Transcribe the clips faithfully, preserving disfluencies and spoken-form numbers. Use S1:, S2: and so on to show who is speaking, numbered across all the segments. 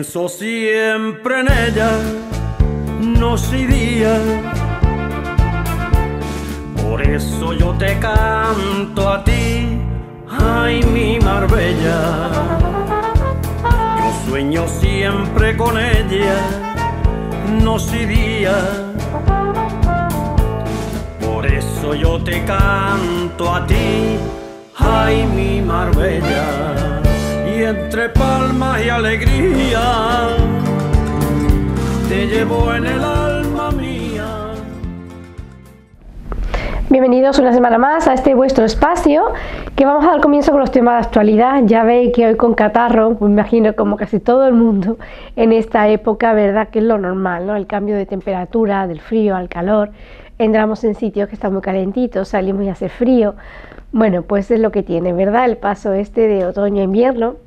S1: Pienso siempre en ella, noche y día. Por eso yo te canto a ti, ay mi Marbella. Yo sueño siempre con ella, noche y día. Por eso yo te canto a ti, ay mi Marbella. Y entre palmas y alegría te llevo en el alma mía.
S2: Bienvenidos una semana más a este vuestro espacio, que vamos a dar comienzo con los temas de actualidad. Ya veis que hoy con catarro, pues me imagino como casi todo el mundo en esta época, ¿verdad? Que es lo normal, ¿no? El cambio de temperatura, del frío al calor. Entramos en sitios que están muy calentitos, salimos y hace frío. Bueno, pues es lo que tiene, ¿verdad? El paso este de otoño a invierno.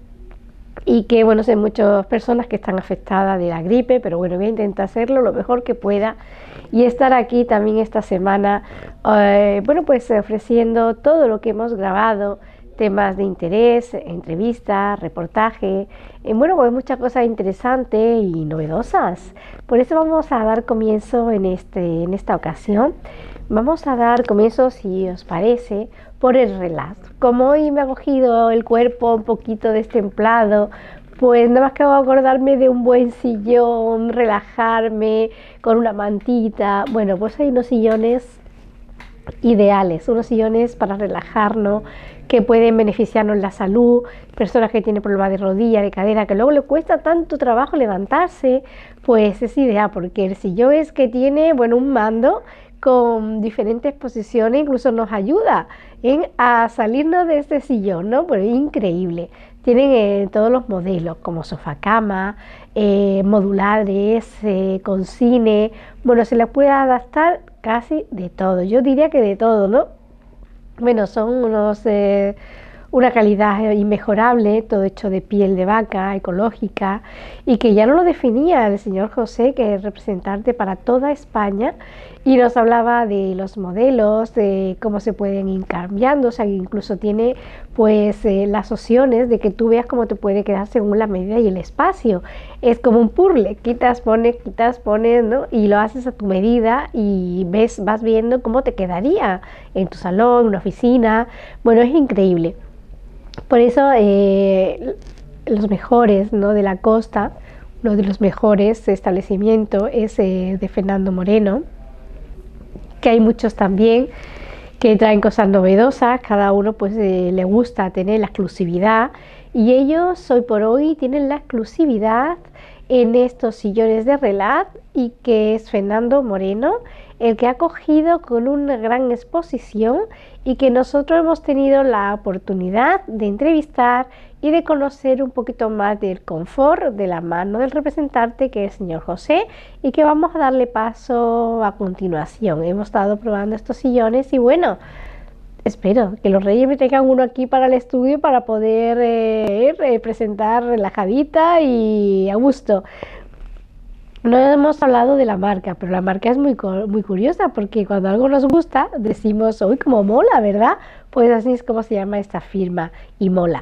S2: Y que, bueno, hay muchas personas que están afectadas de la gripe, pero bueno, voy a intentar hacerlo lo mejor que pueda y estar aquí también esta semana, eh, bueno, pues ofreciendo todo lo que hemos grabado, temas de interés, entrevistas, reportaje, eh, bueno, pues muchas cosas interesantes y novedosas. Por eso vamos a dar comienzo en, este, en esta ocasión. Vamos a dar comienzo, si os parece, por el relato. Como hoy me ha cogido el cuerpo un poquito destemplado, pues nada más que voy a acordarme de un buen sillón, relajarme con una mantita. Bueno, pues hay unos sillones ideales, unos sillones para relajarnos, que pueden beneficiarnos en la salud, personas que tienen problemas de rodilla, de cadera, que luego le cuesta tanto trabajo levantarse, pues es ideal, porque el sillón es que tiene, bueno, un mando con diferentes posiciones, incluso nos ayuda en a salirnos de este sillón, ¿no? Pues es increíble. Tienen eh, todos los modelos, como sofá cama, eh, modulares, eh, con cine. Bueno, se les puede adaptar casi de todo. Yo diría que de todo, ¿no? Bueno, son unos eh, una calidad inmejorable, todo hecho de piel de vaca, ecológica, y que ya no lo definía el señor José, que es representante para toda España, y nos hablaba de los modelos, de cómo se pueden ir cambiando, o sea, que incluso tiene pues eh, las opciones de que tú veas cómo te puede quedar según la medida y el espacio. Es como un puzzle, quitas, pones, quitas, pones, ¿no? Y lo haces a tu medida y ves, vas viendo cómo te quedaría en tu salón, en una oficina. Bueno, es increíble. Por eso eh, los mejores, ¿no?, de la costa, uno de los mejores establecimientos es eh, de Fernando Moreno, que hay muchos también que traen cosas novedosas, cada uno pues eh, le gusta tener la exclusividad, y ellos hoy por hoy tienen la exclusividad en estos sillones de Relat, y que es Fernando Moreno el que ha cogido con una gran exposición y que nosotros hemos tenido la oportunidad de entrevistar y de conocer un poquito más del confort de la mano del representante, que es el señor José, y que vamos a darle paso a continuación. Hemos estado probando estos sillones y bueno, espero que los reyes me traigan uno aquí para el estudio para poder eh, presentar relajadita y a gusto. No hemos hablado de la marca, pero la marca es muy, muy curiosa, porque cuando algo nos gusta decimos, uy, como mola, ¿verdad? Pues así es como se llama esta firma, y mola.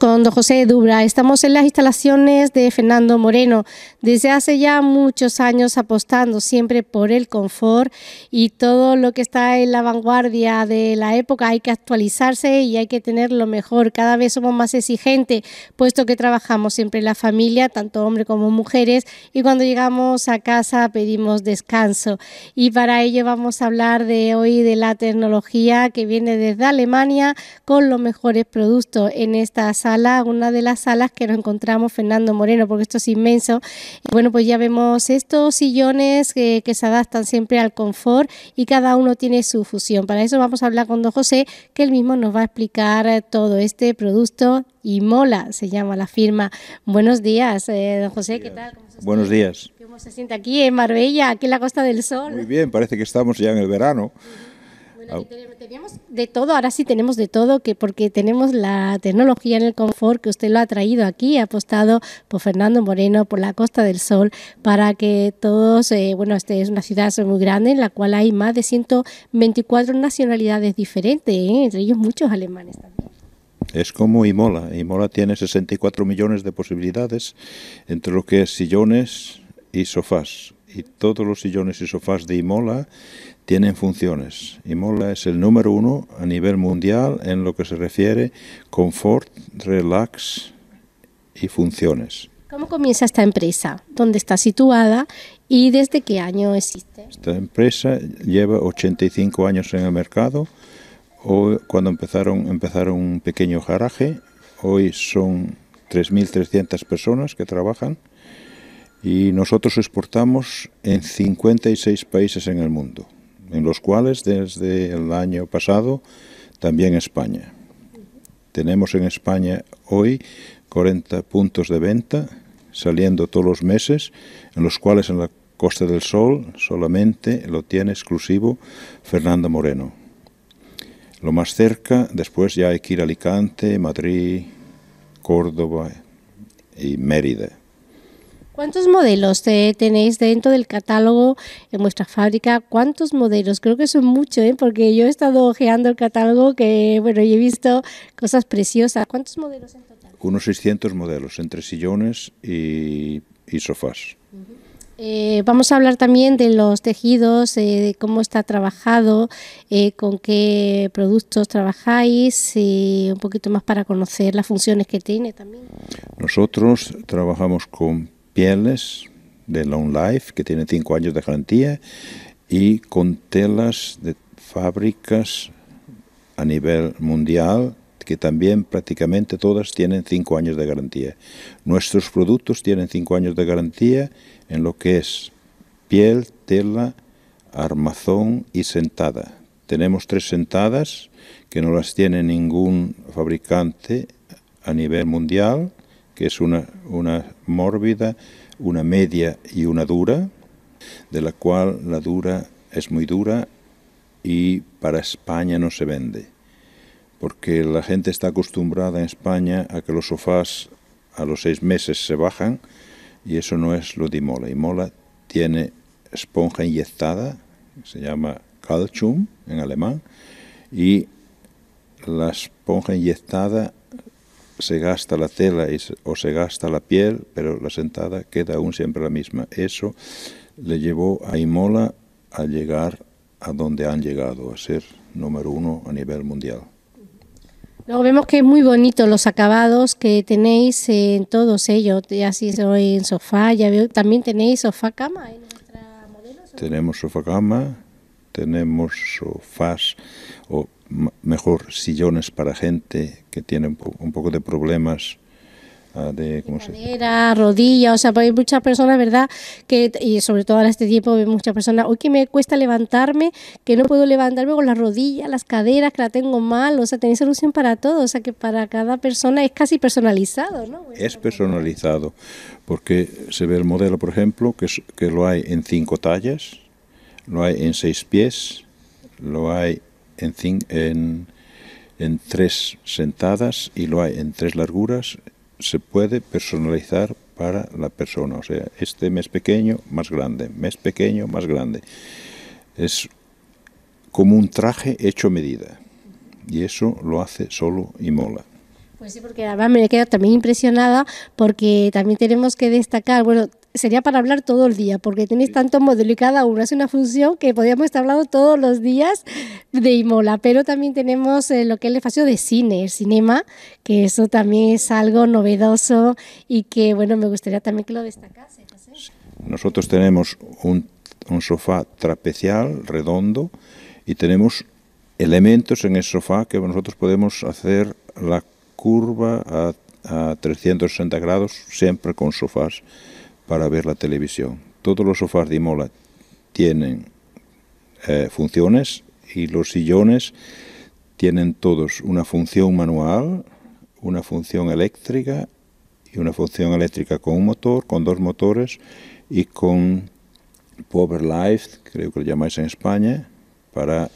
S2: con don José Dubra. Estamos en las instalaciones de Fernando Moreno. Desde hace ya muchos años apostando siempre por el confort y todo lo que está en la vanguardia de la época. Hay que actualizarse y hay que tener lo mejor. Cada vez somos más exigentes, puesto que trabajamos siempre en la familia, tanto hombres como mujeres, y cuando llegamos a casa pedimos descanso. Y para ello vamos a hablar de hoy de la tecnología que viene desde Alemania con los mejores productos en esta sala, una de las salas que nos encontramos Fernando Moreno, porque esto es inmenso. Y bueno, pues ya vemos estos sillones que, que se adaptan siempre al confort y cada uno tiene su fusión. Para eso vamos a hablar con don José, que él mismo nos va a explicar todo este producto. Imola se llama la firma. Buenos días, eh, don José, ¿qué tal? ¿Cómo se
S3: Buenos días.
S2: ¿Cómo se siente aquí en Marbella, aquí en la Costa del Sol?
S3: Muy bien, parece que estamos ya en el verano.
S2: Bueno, aquí teníamos de todo, ahora sí tenemos de todo, que porque tenemos la tecnología en el confort que usted lo ha traído aquí, ha apostado por Fernando Moreno, por la Costa del Sol, para que todos, eh, bueno, esta es una ciudad muy grande en la cual hay más de ciento veinticuatro nacionalidades diferentes, ¿eh? Entre ellos muchos alemanes también.
S3: Es como Imola. Imola tiene sesenta y cuatro millones de posibilidades entre lo que es sillones y sofás. Y todos los sillones y sofás de Imola tienen funciones. Imola es el número uno a nivel mundial en lo que se refiere confort, relax y funciones.
S2: ¿Cómo comienza esta empresa? ¿Dónde está situada y desde qué año existe?
S3: Esta empresa lleva ochenta y cinco años en el mercado. Hoy, cuando empezaron, empezaron un pequeño garaje, hoy son tres mil trescientas personas que trabajan y nosotros exportamos en cincuenta y seis países en el mundo, en los cuales desde el año pasado también España. Tenemos en España hoy cuarenta puntos de venta saliendo todos los meses, en los cuales en la Costa del Sol solamente lo tiene exclusivo Fernando Moreno. Lo más cerca, después ya hay que ir a Alicante, Madrid, Córdoba y Mérida.
S2: ¿Cuántos modelos eh, tenéis dentro del catálogo en vuestra fábrica? ¿Cuántos modelos? Creo que son muchos, ¿eh? Porque yo he estado ojeando el catálogo que, bueno, y he visto cosas preciosas. ¿Cuántos modelos en total?
S3: Unos seiscientos modelos, entre sillones y, y sofás.
S2: Uh-huh. Eh, vamos a hablar también de los tejidos, eh, de cómo está trabajado, eh, con qué productos trabajáis, y un poquito más para conocer las funciones que tiene también.
S3: Nosotros trabajamos con pieles de Long Life, que tienen cinco años de garantía, y con telas de fábricas a nivel mundial, que también prácticamente todas tienen cinco años de garantía. Nuestros productos tienen cinco años de garantía en lo que es piel, tela, armazón y sentada. Tenemos tres sentadas que no las tiene ningún fabricante a nivel mundial, que es una, una mórbida, una media y una dura, de la cual la dura es muy dura y para España no se vende, porque la gente está acostumbrada en España a que los sofás a los seis meses se bajan, y eso no es lo de Imola. Imola tiene esponja inyectada, se llama Calcium en alemán, y la esponja inyectada se gasta la tela y se, o se gasta la piel, pero la sentada queda aún siempre la misma. Eso le llevó a Imola a llegar a donde han llegado, a ser número uno a nivel mundial.
S2: Luego vemos que es muy bonito los acabados que tenéis en todos ellos, ya si soy en sofá, ya veo, también tenéis sofá cama en vuestra modelo.
S3: Tenemos sofá cama, tenemos sofás, o mejor sillones para gente que tiene un, po un poco de problemas uh, de ¿cómo se dice?
S2: Cadera, rodilla, o sea, hay muchas personas, ¿verdad? Que, y sobre todo en este tiempo hay muchas personas, hoy que me cuesta levantarme, que no puedo levantarme con las rodillas, las caderas, que la tengo mal, o sea, tenéis solución para todo, o sea, que para cada persona es casi personalizado, ¿no?
S3: Es personalizado, porque se ve el modelo, por ejemplo, que, es, que lo hay en cinco tallas, lo hay en seis pies, lo hay en, en, en tres sentadas y lo hay en tres larguras. Se puede personalizar para la persona, o sea, este mes pequeño, más grande, mes pequeño, más grande. Es como un traje hecho a medida, y eso lo hace solo Imola.
S2: Pues sí, porque además me quedo también impresionada porque también tenemos que destacar, bueno, sería para hablar todo el día, porque tenéis tantos modelos y cada uno hace una función que podríamos estar hablando todos los días de Imola, pero también tenemos eh, lo que es el espacio de cine, el cinema, que eso también es algo novedoso y que, bueno, me gustaría también que lo destacase, José.
S3: Nosotros tenemos un, un sofá trapecial, redondo, y tenemos elementos en el sofá que nosotros podemos hacer la curva a, a trescientos sesenta grados, siempre con sofás para ver la televisión. Todos los sofás de Imola tienen eh, funciones y los sillones tienen todos una función manual, una función eléctrica y una función eléctrica con un motor, con dos motores y con Power Lift, creo que lo llamáis en España, para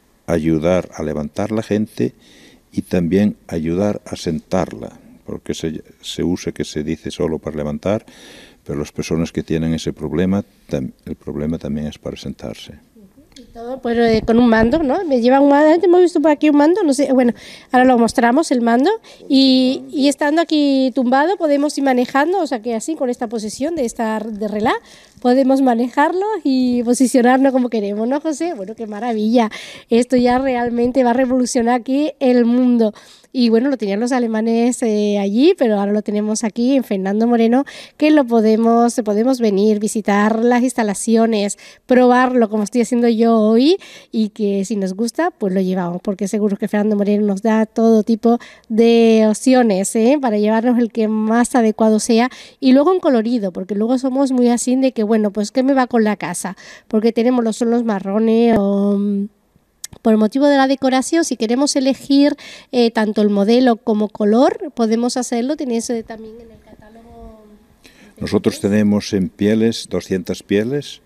S3: ayudar a levantar la gente y también ayudar a sentarla, porque se, se usa que se dice solo para levantar, pero las personas que tienen ese problema, el problema también es para sentarse.
S2: Y todo pues, eh, con un mando, ¿no? Me llevan un mando, hemos visto por aquí un mando, no sé, bueno, ahora lo mostramos, el mando, y, y estando aquí tumbado podemos ir manejando, o sea que así, con esta posición de estar de relá, podemos manejarlo y posicionarnos como queremos, ¿no, José? Bueno, qué maravilla, esto ya realmente va a revolucionar aquí el mundo. Y bueno, lo tenían los alemanes eh, allí, pero ahora lo tenemos aquí en Fernando Moreno, que lo podemos, podemos venir, visitar las instalaciones, probarlo como estoy haciendo yo hoy y que si nos gusta, pues lo llevamos, porque seguro que Fernando Moreno nos da todo tipo de opciones ¿eh? para llevarnos el que más adecuado sea y luego en colorido, porque luego somos muy así de que bueno, pues ¿qué me va con la casa? Porque tenemos los solos marrones o... Por el motivo de la decoración, si queremos elegir eh, tanto el modelo como color, podemos hacerlo. Tenéis eh, también en el catálogo.
S3: Nosotros tenemos en pieles doscientas pieles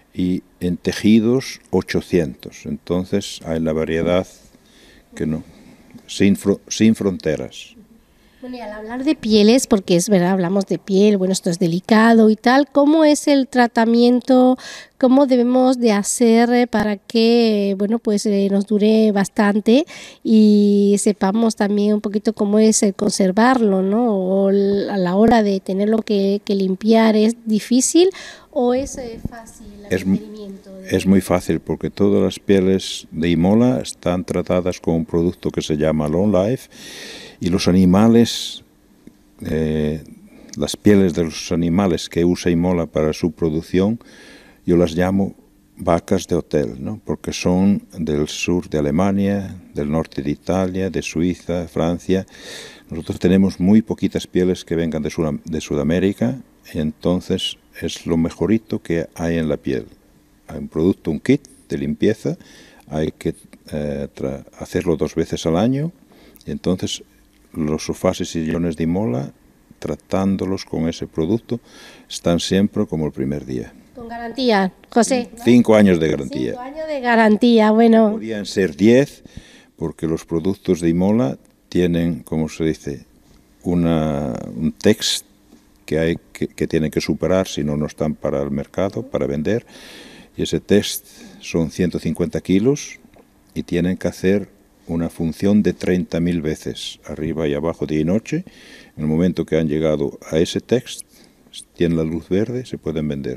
S3: y en tejidos ochocientos. Entonces hay la variedad que no, sin, fro, sin fronteras.
S2: Bueno, y al hablar de pieles, porque es verdad, hablamos de piel, bueno, esto es delicado y tal, ¿cómo es el tratamiento? ¿Cómo debemos de hacer para que, bueno, pues eh, nos dure bastante y sepamos también un poquito cómo es el conservarlo, ¿no? O a la hora de tenerlo que, que limpiar, ¿es difícil o es eh, fácil el
S3: es,
S2: mantenimiento? De...
S3: Es muy fácil porque todas las pieles de Imola están tratadas con un producto que se llama Long Life. Y los animales, eh, las pieles de los animales que usa Imola para su producción, yo las llamo vacas de hotel, ¿no? Porque son del sur de Alemania, del norte de Italia, de Suiza, Francia. Nosotros tenemos muy poquitas pieles que vengan de, Sud de Sudamérica, y entonces es lo mejorito que hay en la piel. Hay un producto, un kit de limpieza, hay que eh, hacerlo dos veces al año, y entonces los sofás y sillones de Imola, tratándolos con ese producto, están siempre como el primer día.
S2: Con garantía, José.
S3: Cinco años de garantía.
S2: Cinco años de garantía, bueno.
S3: Podrían ser diez, porque los productos de Imola tienen, como se dice, una, un texto que, hay, que, que tienen que superar, si no, no están para el mercado, para vender. Y ese test son ciento cincuenta kilos y tienen que hacer una función de treinta mil veces, arriba y abajo, día y noche. En el momento que han llegado a ese texto, tienen la luz verde, se pueden vender.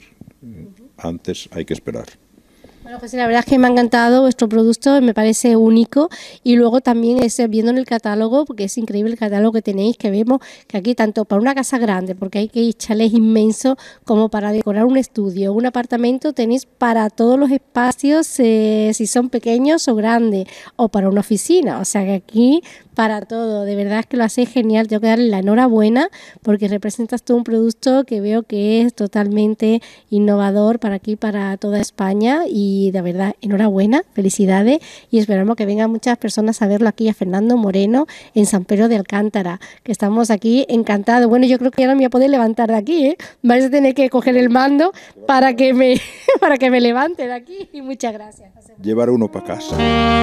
S3: Antes hay que esperar.
S2: Bueno, pues la verdad es que me ha encantado vuestro producto, me parece único y luego también es viendo en el catálogo, porque es increíble el catálogo que tenéis, que vemos que aquí tanto para una casa grande, porque hay que chalés inmensos, como para decorar un estudio, un apartamento, tenéis para todos los espacios, eh, si son pequeños o grandes, o para una oficina, o sea que aquí para todo, de verdad es que lo hacéis genial, tengo que darle la enhorabuena porque representas todo un producto que veo que es totalmente innovador para aquí, para toda España y de verdad enhorabuena, felicidades y esperamos que vengan muchas personas a verlo aquí a Fernando Moreno en San Pedro de Alcántara, que estamos aquí encantados. Bueno, yo creo que ya no me voy a poder levantar de aquí, ¿eh? Vais a tener que coger el mando para que me, para que me levante de aquí y muchas gracias.
S3: Llevar uno para casa.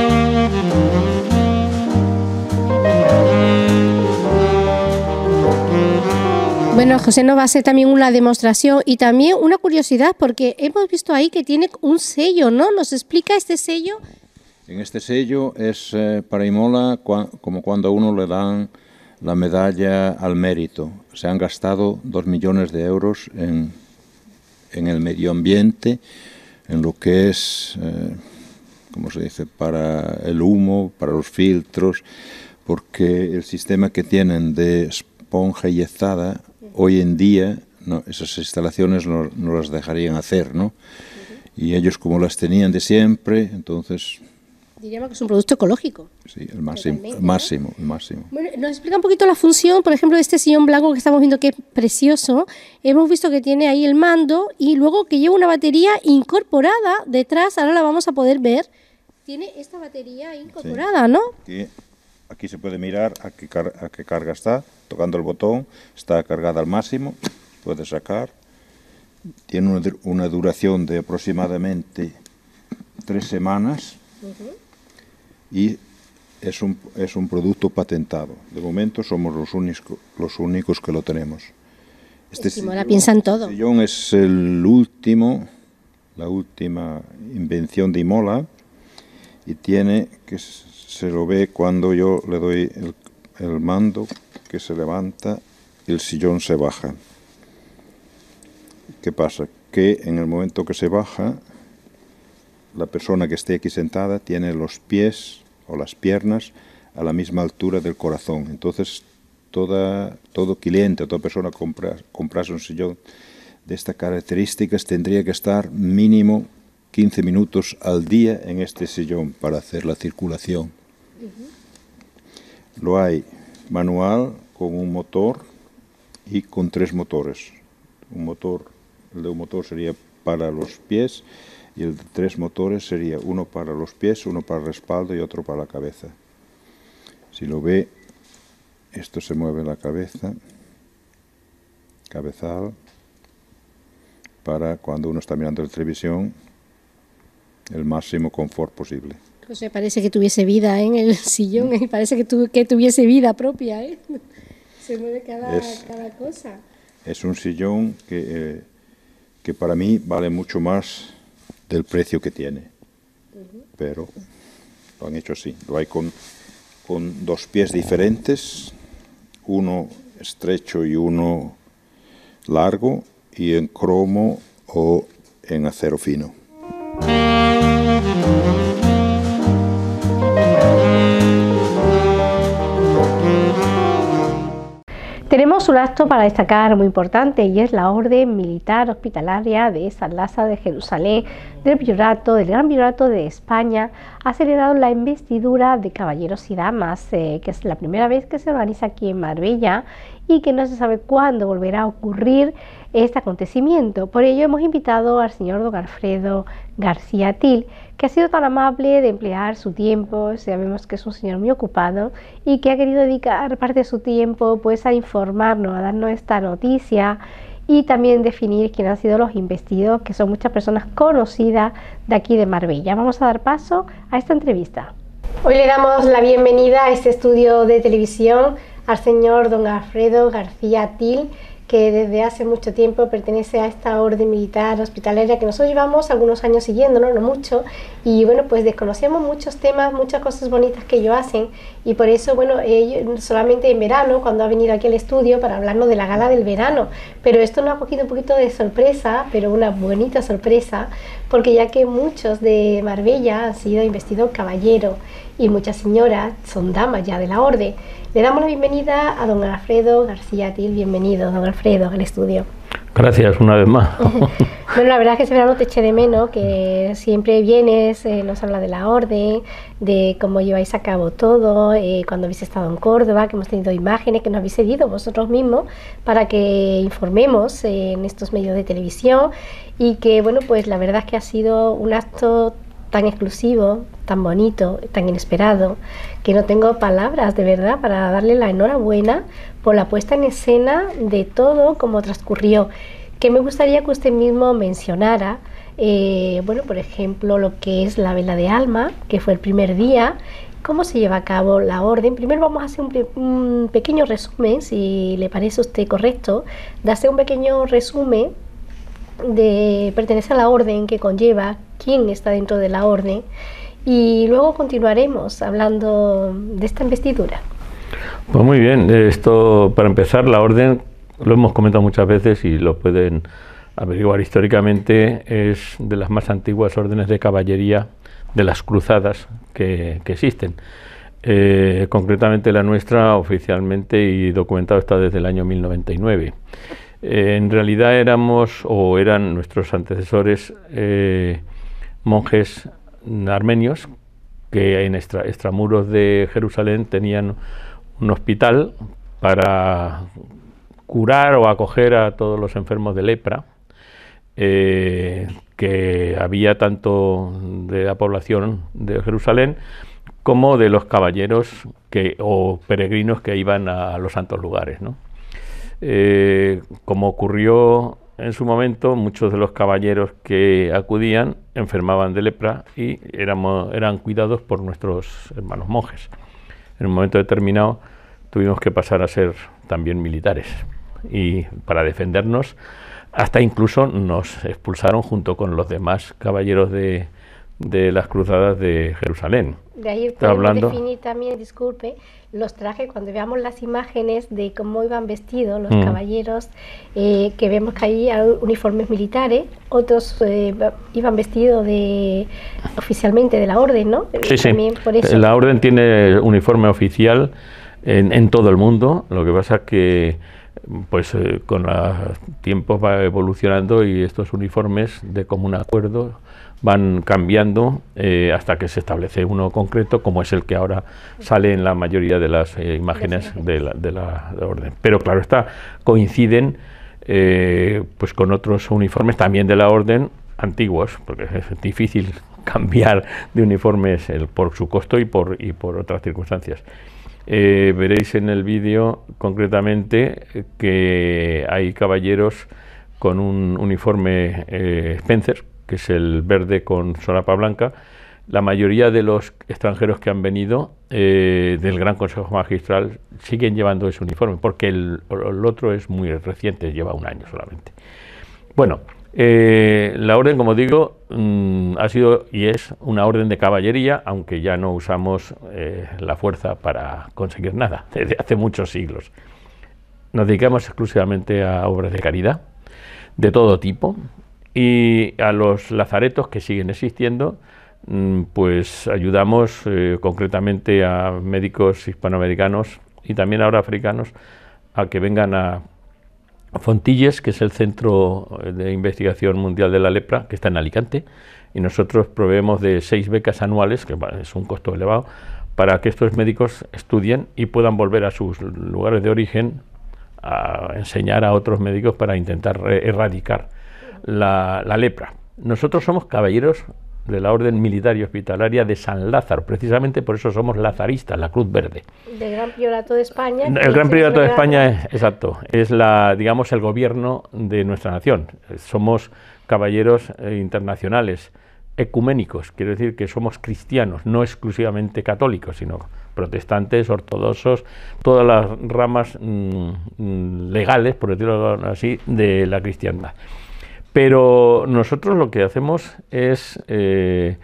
S2: Bueno, José nos va a hacer también una demostración y también una curiosidad porque hemos visto ahí que tiene un sello, ¿no? ¿Nos explica este sello?
S3: En este sello es eh, para Imola cua como cuando a uno le dan la medalla al mérito. Se han gastado dos millones de euros en, en el medio ambiente, en lo que es, eh, ¿cómo se dice?, para el humo, para los filtros, porque el sistema que tienen de esponja yezada, hoy en día, no, esas instalaciones no, no las dejarían hacer, ¿no? Y ellos, como las tenían de siempre, entonces...
S4: Diríamos que es un producto ecológico.
S3: Sí, el máximo, el máximo, el máximo.
S4: Bueno, nos explica un poquito la función, por ejemplo, de este sillón blanco que estamos viendo que es precioso. Hemos visto que tiene ahí el mando y luego que lleva una batería incorporada detrás, ahora la vamos a poder ver. Tiene esta batería incorporada, sí, ¿no?
S3: Aquí, aquí se puede mirar a qué, car a qué carga está, tocando el botón, está cargada al máximo, puede sacar. Tiene una, una duración de aproximadamente tres semanas. Uh-huh. Y es un, es un producto patentado. De momento somos los únicos, los únicos que lo tenemos. Este
S4: sillón, piensan todo.
S3: Este sillón es el último, la última invención de Imola, y tiene, que se lo ve cuando yo le doy el, el mando, que se levanta y el sillón se baja. ¿Qué pasa? Que en el momento que se baja, la persona que esté aquí sentada tiene los pies o las piernas a la misma altura del corazón. Entonces, toda, todo cliente o toda persona que compra, comprase un sillón de estas características tendría que estar mínimo quince minutos al día en este sillón para hacer la circulación. Uh-huh. Lo hay manual, con un motor y con tres motores. Un motor, el de un motor sería para los pies, y el de tres motores sería uno para los pies, uno para el respaldo y otro para la cabeza. Si lo ve, esto se mueve la cabeza, cabezal, para cuando uno está mirando la televisión, el máximo confort posible.
S4: Pues me parece que tuviese vida, ¿eh?, en el sillón, ¿eh? Parece que, tu, que tuviese vida propia, ¿eh? Se mueve cada, es, cada cosa.
S3: Es un sillón que, eh, que para mí vale mucho más del precio que tiene, uh-huh. Pero lo han hecho así, lo hay con, con dos pies diferentes, uno estrecho y uno largo, y en cromo o en acero fino.
S2: Tenemos un acto para destacar muy importante, y es la Orden Militar Hospitalaria de San Lázaro de Jerusalén del Priorato, del Gran Priorato de España. Ha celebrado la investidura de caballeros y damas, eh, que es la primera vez que se organiza aquí en Marbella y que no se sabe cuándo volverá a ocurrir este acontecimiento. Por ello hemos invitado al señor don Alfredo García Til, que ha sido tan amable de emplear su tiempo. Sabemos que es un señor muy ocupado y que ha querido dedicar parte de su tiempo pues a informarnos, a darnos esta noticia y también definir quiénes han sido los investidos, que son muchas personas conocidas de aquí de Marbella. Vamos a dar paso a esta entrevista. Hoy le damos la bienvenida a este estudio de televisión al señor don Alfredo García Til, que desde hace mucho tiempo pertenece a esta orden militar hospitalaria que nosotros llevamos algunos años siguiéndonos, no mucho, y bueno, pues desconocemos muchos temas, muchas cosas bonitas que ellos hacen, y por eso, bueno, ellos solamente en verano, cuando ha venido aquí al estudio para hablarnos de la gala del verano, pero esto nos ha cogido un poquito de sorpresa, pero una bonita sorpresa, porque ya que muchos de Marbella han sido investidos caballeros y muchas señoras son damas ya de la orden. Le damos la bienvenida a don Alfredo García Til. Bienvenido, don Alfredo, al estudio.
S5: Gracias, una vez más.
S2: Bueno, la verdad es que ese verano te eché de menos, que siempre vienes, eh, nos habla de la orden, de cómo lleváis a cabo todo, eh, cuando habéis estado en Córdoba, que hemos tenido imágenes que nos habéis cedido vosotros mismos para que informemos eh, en estos medios de televisión, y que, bueno, pues la verdad es que ha sido un acto tan exclusivo, tan bonito, tan inesperado, que no tengo palabras de verdad para darle la enhorabuena por la puesta en escena de todo como transcurrió, que me gustaría que usted mismo mencionara, eh, bueno, por ejemplo, lo que es la vela de alma, que fue el primer día, cómo se lleva a cabo la orden. Primero vamos a hacer un, un pequeño resumen, si le parece a usted correcto, de hacer un pequeño resumen de pertenecer a la orden, que conlleva, quién está dentro de la orden, y luego continuaremos hablando de esta investidura.
S5: Pues muy bien, esto para empezar, la orden, lo hemos comentado muchas veces y lo pueden averiguar históricamente, es de las más antiguas órdenes de caballería de las cruzadas que, que existen. Eh, concretamente la nuestra oficialmente y documentado está desde el año mil noventa y nueve. Eh, en realidad éramos, o eran nuestros antecesores, eh, monjes armenios que en extra, extramuros de Jerusalén tenían un hospital para curar o acoger a todos los enfermos de lepra, eh, que había tanto de la población de Jerusalén como de los caballeros que, o peregrinos que iban a los santos lugares, ¿no? Eh, como ocurrió en su momento, muchos de los caballeros que acudían enfermaban de lepra y éramos, eran cuidados por nuestros hermanos monjes. En un momento determinado tuvimos que pasar a ser también militares y para defendernos hasta incluso nos expulsaron junto con los demás caballeros de, de las cruzadas de Jerusalén.
S2: De ahí podemos hablando... definir también, disculpe, los trajes, cuando veamos las imágenes de cómo iban vestidos los mm. caballeros, eh, que vemos que hay uniformes militares, otros eh, iban vestidos de oficialmente de la orden, ¿no?
S5: Sí,
S2: también
S5: sí.
S2: Por eso.
S5: La orden tiene uniforme oficial en, en todo el mundo, lo que pasa es que pues eh, con los tiempos va evolucionando y estos uniformes de común acuerdo van cambiando eh, hasta que se establece uno concreto, como es el que ahora sale en la mayoría de las eh, imágenes de la, de, la, de la orden. Pero claro está, coinciden eh, pues con otros uniformes también de la orden antiguos, porque es difícil cambiar de uniformes el, por su costo y por, y por otras circunstancias. Eh, veréis en el vídeo concretamente que hay caballeros con un uniforme eh, Spencer, que es el verde con solapa blanca. La mayoría de los extranjeros que han venido eh, del Gran Consejo Magistral siguen llevando ese uniforme, porque el, el otro es muy reciente, lleva un año solamente. Bueno, eh, la orden, como digo, mmm, ha sido y es una orden de caballería, aunque ya no usamos eh, la fuerza para conseguir nada, desde hace muchos siglos. Nos dedicamos exclusivamente a obras de caridad, de todo tipo, y a los lazaretos que siguen existiendo, pues ayudamos eh, concretamente a médicos hispanoamericanos y también ahora africanos a que vengan a Fontilles, que es el Centro de Investigación Mundial de la Lepra, que está en Alicante, y nosotros proveemos de seis becas anuales, que es un costo elevado, para que estos médicos estudien y puedan volver a sus lugares de origen a enseñar a otros médicos para intentar erradicar La, la lepra. Nosotros somos caballeros de la Orden Militar y Hospitalaria de San Lázaro, precisamente por eso somos lazaristas, la Cruz Verde.
S2: Del Gran Priorato de España.
S5: El Gran Priorato de España, es, exacto, es la, digamos, el gobierno de nuestra nación. Somos caballeros eh, internacionales, ecuménicos, quiero decir que somos cristianos, no exclusivamente católicos, sino protestantes, ortodoxos, todas las ramas mm, legales, por decirlo así, de la cristiandad. Pero nosotros lo que hacemos es, eh,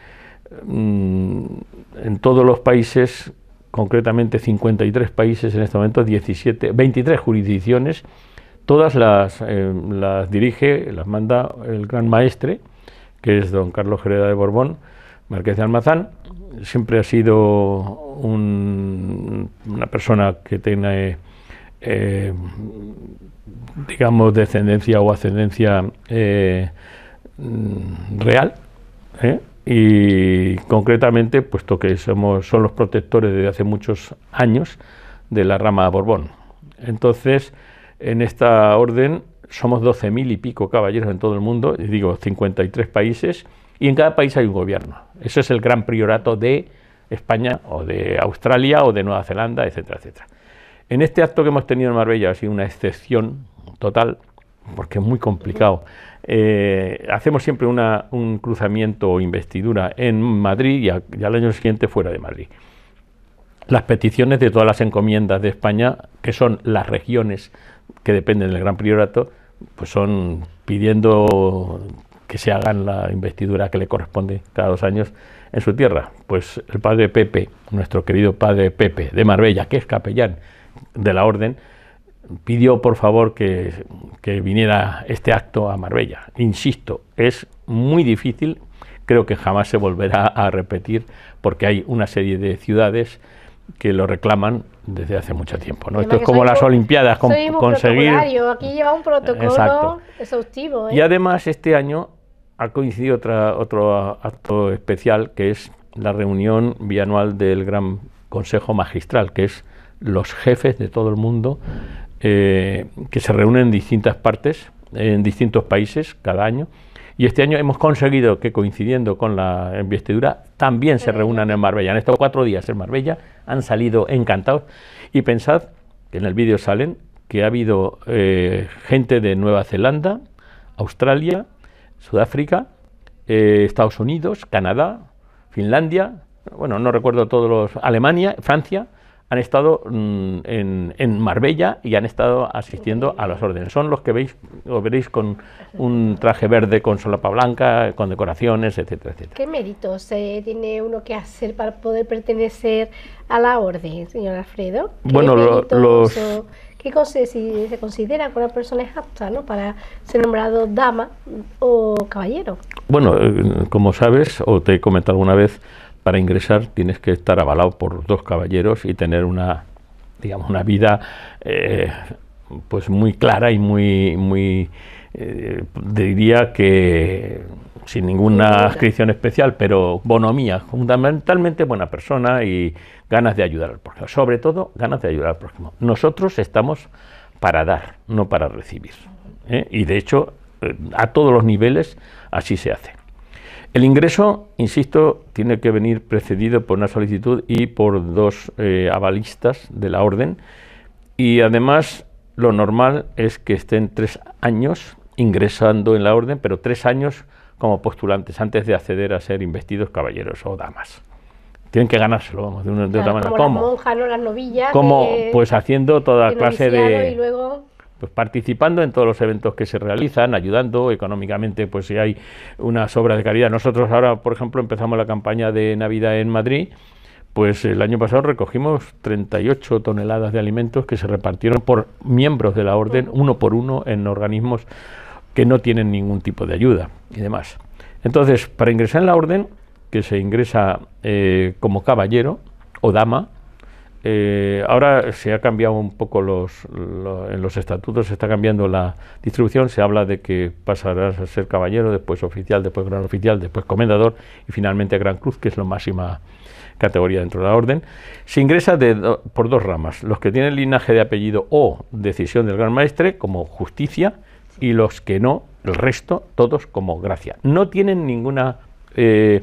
S5: en todos los países, concretamente cincuenta y tres países en este momento, diecisiete, veintitrés jurisdicciones, todas las, eh, las dirige, las manda el gran maestre, que es don Carlos Jereda de Borbón, marqués de Almazán. Siempre ha sido un, una persona que tiene Eh, digamos descendencia o ascendencia eh, real, ¿eh? Y concretamente puesto que somos son los protectores desde hace muchos años de la rama Borbón. Entonces en esta orden somos doce mil y pico caballeros en todo el mundo, y digo cincuenta y tres países, y en cada país hay un gobierno. Eso es el Gran Priorato de España o de Australia o de Nueva Zelanda, etcétera, etcétera. En este acto que hemos tenido en Marbella ha sido una excepción total, porque es muy complicado. Eh, hacemos siempre una, un cruzamiento o investidura en Madrid y, a, y al año siguiente fuera de Madrid. Las peticiones de todas las encomiendas de España, que son las regiones que dependen del Gran Priorato, pues son pidiendo que se hagan la investidura que le corresponde cada dos años en su tierra. Pues el padre Pepe, nuestro querido padre Pepe de Marbella, que es capellán, de la orden, pidió por favor que, que viniera este acto a Marbella. Insisto, es muy difícil, creo que jamás se volverá a repetir, porque hay una serie de ciudades que lo reclaman desde hace mucho tiempo, ¿no? Esto es como las Olimpiadas, con, conseguir...
S2: Aquí lleva un protocolo
S5: Exacto.
S2: exhaustivo, ¿eh?
S5: Y además este año ha coincidido otra, otro acto especial, que es la reunión bianual del Gran Consejo Magistral, que es los jefes de todo el mundo eh, que se reúnen en distintas partes, en distintos países cada año. Y este año hemos conseguido que, coincidiendo con la investidura, también se reúnan en Marbella. Han estado cuatro días en Marbella, han salido encantados. Y pensad, que en el vídeo salen, que ha habido eh, gente de Nueva Zelanda, Australia, Sudáfrica, eh, Estados Unidos, Canadá, Finlandia, bueno, no recuerdo todos los... Alemania, Francia, han estado mmm, en, en Marbella y han estado asistiendo a las órdenes. Son los que veis, lo veréis con un traje verde con solapa blanca, con decoraciones, etcétera, etcétera.
S2: ¿Qué méritos eh, tiene uno que hacer para poder pertenecer a la orden, señor Alfredo? ¿Qué
S5: bueno, lo, los...
S2: O, ¿qué si se considera que una persona es apta, ¿no?, para ser nombrado dama o caballero?
S5: Bueno, eh, como sabes, o te he comentado alguna vez, para ingresar tienes que estar avalado por dos caballeros y tener una, digamos, una vida eh, pues muy clara y muy, muy eh, diría que sin ninguna adscripción especial, pero bonomía, fundamentalmente buena persona y ganas de ayudar al prójimo, sobre todo ganas de ayudar al prójimo. Nosotros estamos para dar, no para recibir, ¿eh? Y de hecho, eh, a todos los niveles así se hace. El ingreso, insisto, tiene que venir precedido por una solicitud y por dos eh, avalistas de la orden, y además lo normal es que estén tres años ingresando en la orden, pero tres años como postulantes antes de acceder a ser investidos caballeros o damas. Tienen que ganárselo, vamos, de, una, de
S2: claro,
S5: otra manera.
S2: Como
S5: ¿Cómo?
S2: las monjas, no las novillas.
S5: ¿Cómo?
S2: De,
S5: pues haciendo toda
S2: de
S5: clase de...
S2: Y luego...
S5: Pues participando en todos los eventos que se realizan, ayudando económicamente, pues si hay unas obras de caridad. Nosotros ahora, por ejemplo, empezamos la campaña de Navidad en Madrid, pues el año pasado recogimos treinta y ocho toneladas de alimentos que se repartieron por miembros de la orden, uno por uno, en organismos que no tienen ningún tipo de ayuda y demás. Entonces, para ingresar en la orden, que se ingresa eh, como caballero o dama, Eh, ahora se ha cambiado un poco los, los, en los estatutos, se está cambiando la distribución, se habla de que pasarás a ser caballero, después oficial, después gran oficial, después comendador y finalmente gran cruz, que es la máxima categoría dentro de la orden. Se ingresa de do, por dos ramas, los que tienen linaje de apellido o decisión del gran maestre como justicia, y los que no, el resto, todos como gracia. No tienen ninguna eh,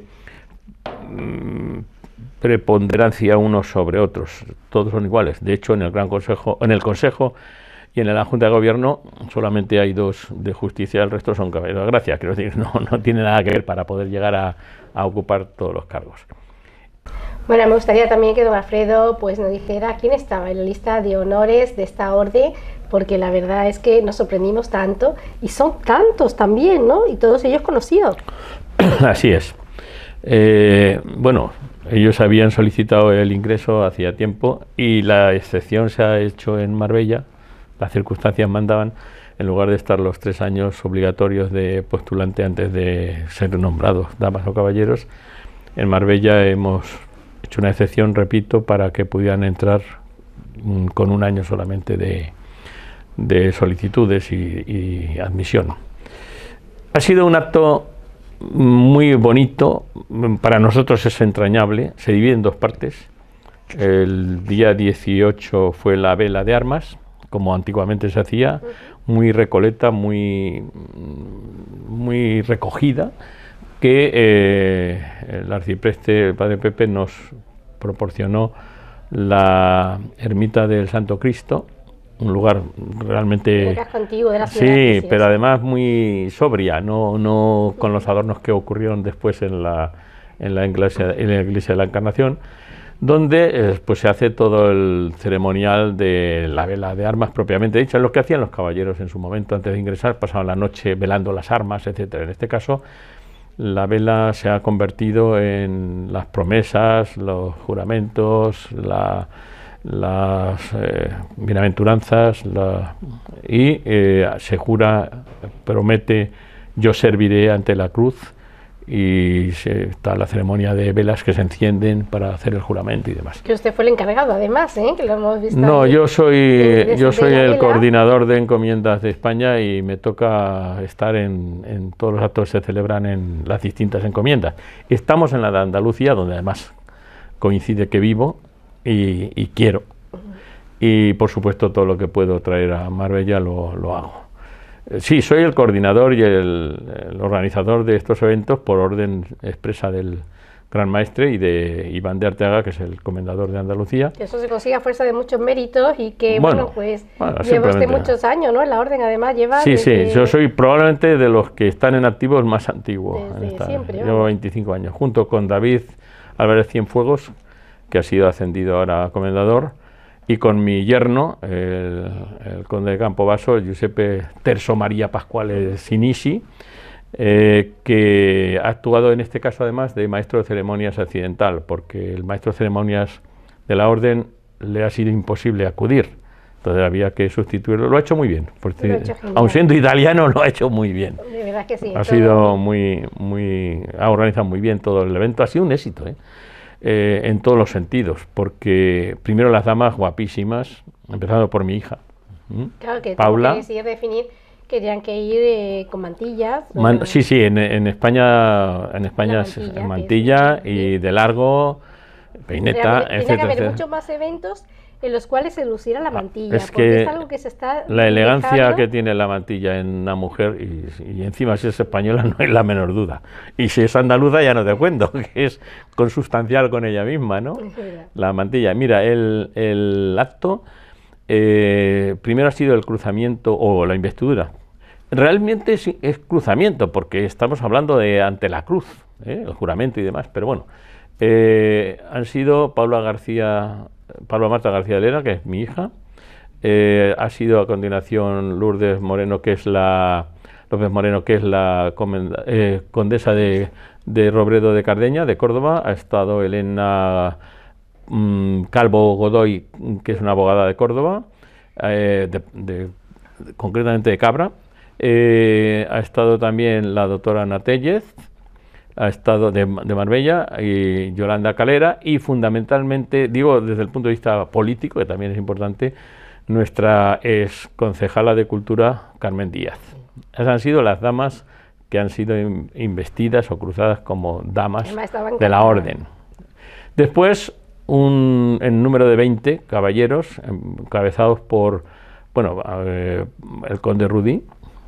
S5: preponderancia unos sobre otros, todos son iguales. De hecho, en el Gran Consejo, en el Consejo y en la Junta de Gobierno solamente hay dos de justicia, el resto son caballeros de gracia. Quiero decir, no, no tiene nada que ver para poder llegar a, a ocupar todos los cargos.
S2: Bueno, me gustaría también que don Alfredo pues nos dijera quién estaba en la lista de honores de esta orden, porque la verdad es que nos sorprendimos tanto, y son tantos también, ¿no? Y todos ellos conocidos.
S5: Así es. Eh, bueno, ellos habían solicitado el ingreso hacía tiempo y la excepción se ha hecho en Marbella. Las circunstancias mandaban, en lugar de estar los tres años obligatorios de postulante antes de ser nombrados damas o caballeros, en Marbella hemos hecho una excepción, repito, para que pudieran entrar mm, con un año solamente de, de solicitudes y, y admisión. Ha sido un acto muy bonito, para nosotros es entrañable, se divide en dos partes. El día dieciocho fue la vela de armas, como antiguamente se hacía, muy recoleta, muy, muy recogida, que eh, el arcipreste, el padre Pepe, nos proporcionó la ermita del Santo Cristo, un lugar realmente...
S2: El casco antiguo de la ciudad.
S5: Sí, sí, pero además muy sobria, no, no con los adornos que ocurrieron después en la, en la, iglesia, en la iglesia de la Encarnación, donde eh, pues se hace todo el ceremonial de la vela de armas propiamente dicha, lo que hacían los caballeros en su momento antes de ingresar, pasaban la noche velando las armas, etcétera. En este caso, la vela se ha convertido en las promesas, los juramentos, la... las eh, bienaventuranzas la, y eh, se jura, promete, yo serviré ante la cruz, y se, está la ceremonia de velas que se encienden para hacer el juramento y demás.
S2: Que usted fue el encargado, además, ¿eh? Que lo hemos visto.
S5: No,
S2: ahí.
S5: yo soy,
S2: de, de,
S5: yo soy
S2: de
S5: el
S2: vela.
S5: coordinador de encomiendas de España y me toca estar en, en todos los actos que se celebran en las distintas encomiendas. Estamos en la de Andalucía, donde además coincide que vivo y, y quiero. Y por supuesto todo lo que puedo traer a Marbella lo, lo hago. Sí, soy el coordinador y el, el organizador de estos eventos por orden expresa del Gran Maestre y de Iván de Arteaga, que es el comendador de Andalucía.
S2: Que eso se consigue a fuerza de muchos méritos y que, bueno, bueno pues
S5: bueno,
S2: lleva usted muchos años, ¿no? En la orden, además, lleva...
S5: Sí,
S2: desde...
S5: sí, yo soy probablemente de los que están en activo el más antiguo.
S2: Desde
S5: esta,
S2: siempre.
S5: Llevo
S2: ¿no?
S5: veinticinco años, junto con David Álvarez Cienfuegos, que ha sido ascendido ahora a comendador, y con mi yerno, el, el conde de Campobasso, el Giuseppe Terzo María Pasquale Sinisi, eh, que ha actuado en este caso además de maestro de ceremonias accidental, porque el maestro de ceremonias de la orden le ha sido imposible acudir, entonces había que sustituirlo. Lo ha hecho muy bien, porque aun siendo italiano lo ha hecho muy bien.
S2: De verdad que sí.
S5: Ha sido muy, muy, ha organizado muy bien todo el evento, ha sido un éxito, ¿eh? Eh, en todos los sentidos, porque primero las damas guapísimas, empezando por mi hija, ¿m?
S2: Claro que
S5: Paula.
S2: Que decidir definir que tenían que ir eh, con mantillas.
S5: Man,
S2: o...
S5: Sí, sí, en, en España, en España
S2: mantilla,
S5: es mantilla
S2: es,
S5: y de largo, peineta, etcétera.
S2: Tiene que haber
S5: etcétera.
S2: muchos más eventos en los cuales se luciera la mantilla,
S5: es
S2: porque
S5: que
S2: es algo que se está
S5: la elegancia
S2: dejando.
S5: que tiene la mantilla en una mujer, y, y encima si es española no hay la menor duda, y si es andaluza ya no te cuento, que es consustancial con ella misma, ¿no? La mantilla. Mira, el, el acto eh, primero ha sido el cruzamiento o la investidura. Realmente es, es cruzamiento, porque estamos hablando de ante la cruz, ¿eh? El juramento y demás, pero bueno, eh, han sido Paula García, Paula Marta García Lera, que es mi hija, eh, ha sido a continuación Lourdes Moreno, que es la López Moreno, que es la comenda, eh, condesa de, de Robredo de Cardeña, de Córdoba, ha estado Elena mmm, Calvo Godoy, que es una abogada de Córdoba, eh, de, de, de, concretamente de Cabra, eh, ha estado también la doctora Ana Tellez, ha estado de, de Marbella, y Yolanda Calera, y fundamentalmente, digo desde el punto de vista político, que también es importante, nuestra ex concejala de Cultura, Carmen Díaz. Esas han sido las damas que han sido in, investidas o cruzadas como damas de la orden. Después, un en número de veinte caballeros, encabezados por, bueno, eh, el conde Rudí,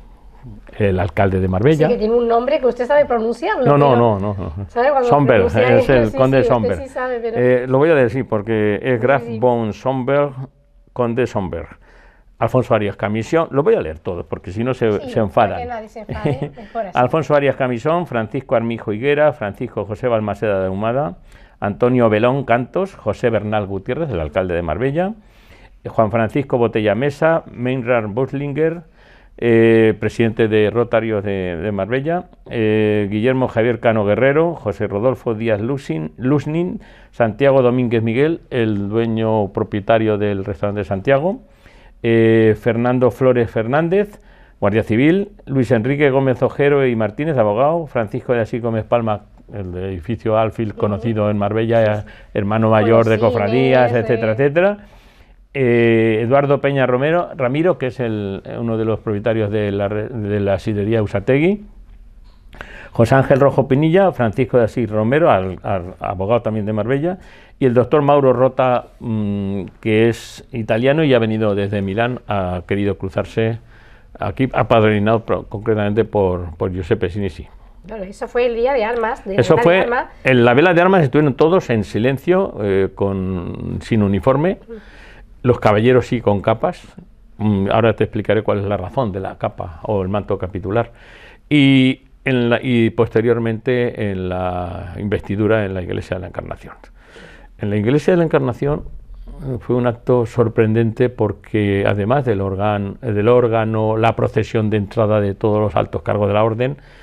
S5: el alcalde de Marbella.
S2: Sí, que tiene un nombre que usted sabe pronunciarlo.
S5: No, no, no, no, no.
S2: ¿Sabe cuando
S5: Somberg, es el
S2: sí,
S5: conde
S2: sí,
S5: Somberg.
S2: Sí sabe, pero...
S5: eh, lo voy a decir porque es Graf
S2: sí, sí.
S5: von Somberg, conde Somberg. Alfonso Arias Camisón, lo voy a leer todo porque si no se,
S2: sí,
S5: se enfadan.
S2: Para que nadie se enfade, mejor así.
S5: Alfonso Arias Camisón, Francisco Armijo Higuera, Francisco José Balmaceda de Ahumada, Antonio Belón Cantos, José Bernal Gutiérrez, el alcalde de Marbella, Juan Francisco Botella Mesa, Meinrad Boslinger, eh, presidente de Rotarios de, de Marbella, eh, Guillermo Javier Cano Guerrero, José Rodolfo Díaz Lusin, Lusnin, Santiago Domínguez Miguel, el dueño propietario del restaurante Santiago, eh, Fernando Flores Fernández, Guardia Civil, Luis Enrique Gómez Ojero y Martínez, abogado, Francisco de Asís Gómez Palma, el edificio Alfil, conocido en Marbella, hermano mayor de cofradías, etcétera, etcétera. Eh, Eduardo Peña Romero, Ramiro, que es el, uno de los propietarios de la, de la sidrería Usategui, José Ángel Rojo Pinilla, Francisco de Asís Romero, al, al, abogado también de Marbella, y el doctor Mauro Rota, mmm, que es italiano y ha venido desde Milán, ha querido cruzarse aquí, apadrinado pro, concretamente por, por Giuseppe Sinisi.
S2: Bueno, eso fue el día de armas. De
S5: eso fue,
S2: de armas.
S5: En la vela de armas estuvieron todos en silencio, eh, con, sin uniforme, los caballeros sí con capas, mm, ahora te explicaré cuál es la razón de la capa o el manto capitular, y, en la, y posteriormente en la investidura en la Iglesia de la Encarnación. En la Iglesia de la Encarnación fue un acto sorprendente porque además del órgano, del órgano, la procesión de entrada de todos los altos cargos de la orden,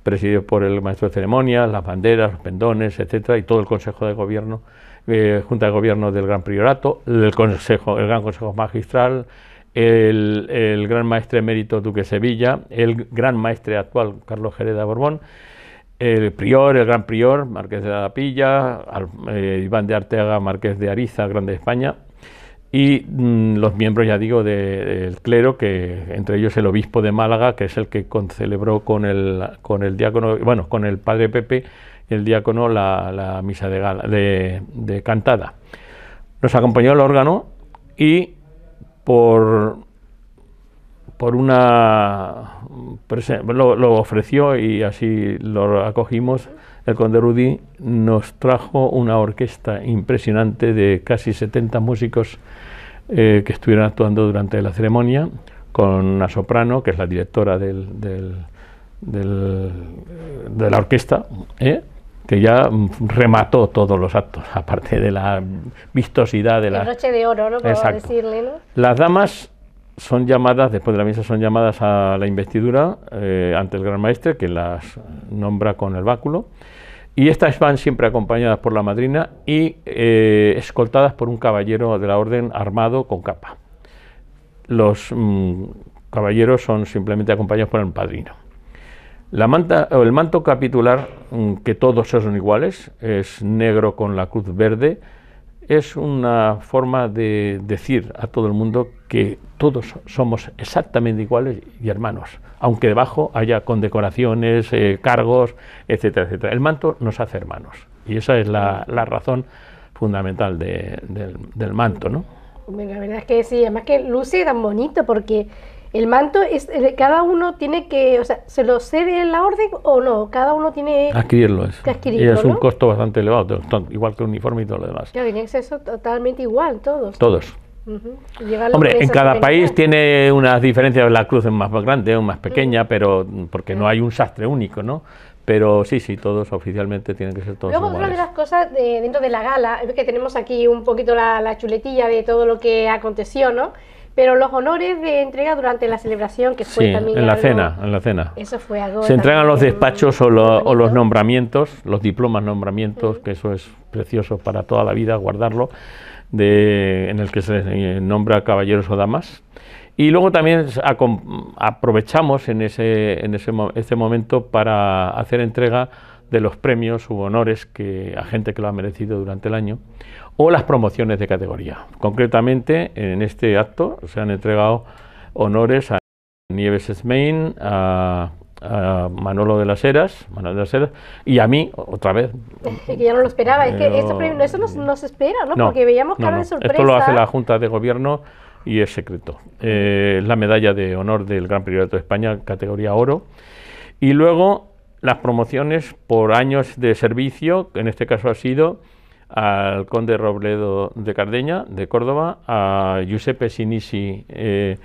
S5: presidido por el maestro de ceremonias, las banderas, los pendones, etcétera, y todo el Consejo de Gobierno, eh, Junta de Gobierno del Gran Priorato, el Consejo, el Gran Consejo Magistral, el, el Gran Maestre Emérito Duque de Sevilla, el Gran Maestre actual Carlos Jerez de Borbón, el Prior, el Gran Prior, Marqués de la Pilla, eh, Iván de Arteaga, Marqués de Ariza, Grande de España, y mmm, los miembros, ya digo, de, del clero, que entre ellos el obispo de Málaga, que es el que concelebró con el, con el diácono, bueno, con el padre Pepe, el diácono, la, la misa de, gala, de, de cantada. Nos acompañó el órgano y por... por una lo, lo ofreció y así lo acogimos. El conde Rudí nos trajo una orquesta impresionante de casi setenta músicos eh, que estuvieron actuando durante la ceremonia, con una soprano que es la directora del, del, del, de la orquesta, ¿eh? que ya remató todos los actos, aparte de la vistosidad de la...
S2: El broche de oro, ¿no? Por decirle, ¿no?
S5: Las damas son llamadas, después de la misa, son llamadas a la investidura eh, ante el Gran Maestre, que las nombra con el báculo, y estas van siempre acompañadas por la madrina y eh, escoltadas por un caballero de la orden armado con capa. Los mm, caballeros son simplemente acompañados por el padrino. La manta, o el manto capitular, mm, que todos son iguales, es negro con la cruz verde. Es una forma de decir a todo el mundo que todos somos exactamente iguales y hermanos, aunque debajo haya condecoraciones, eh, cargos, etcétera, etcétera. El manto nos hace hermanos y esa es la, la razón fundamental de, del, del manto, ¿no?
S2: Bueno, la verdad es que sí, además que luce tan bonito porque el manto, es cada uno tiene que, o sea, ¿se lo cede la orden o no? Cada uno tiene
S5: adquirirlo, es.
S2: que adquirirlo,
S5: y es un
S2: ¿no?
S5: costo bastante elevado, igual que el uniforme y todo lo demás.
S2: Claro, tiene que ser eso totalmente igual, todos.
S5: Todos.
S2: Uh-huh.
S5: Hombre, en cada país tiene unas diferencias, la cruz es más grande o más pequeña, uh-huh. pero porque uh-huh. no hay un sastre único, ¿no? Pero sí, sí, todos oficialmente tienen que ser todos
S2: Luego,
S5: iguales.
S2: Luego, una de las cosas de, dentro de la gala, es que tenemos aquí un poquito la, la chuletilla de todo lo que aconteció, ¿no? Pero los honores de entrega durante la celebración, que fue
S5: sí,
S2: también
S5: en la
S2: algo,
S5: cena, en la cena.
S2: Eso fue algo.
S5: Se entregan los despachos o, lo,
S2: bonito.
S5: o los nombramientos, los diplomas nombramientos, uh-huh. que eso es precioso para toda la vida, guardarlo, de, en el que se nombra caballeros o damas. Y luego también aprovechamos en ese, en ese este momento para hacer entrega de los premios u honores que, a gente que lo ha merecido durante el año, o las promociones de categoría. Concretamente, en este acto se han entregado honores a Nieves Smain, a, a Manolo de las Heras, Manuel de las Heras, y a mí, otra vez.
S2: Es que ya no lo esperaba, es que
S5: Pero,
S2: esto, eso nos, nos espera, ¿no?
S5: no
S2: Porque veíamos cara
S5: no, no.
S2: de sorpresa.
S5: Esto lo hace la Junta de Gobierno y es secreto. Eh, es la medalla de honor del Gran Priorato de España, categoría oro. Y luego las promociones por años de servicio, que en este caso ha sido al conde Robledo de Cardeña, de Córdoba, a Giuseppe Sinisi, eh,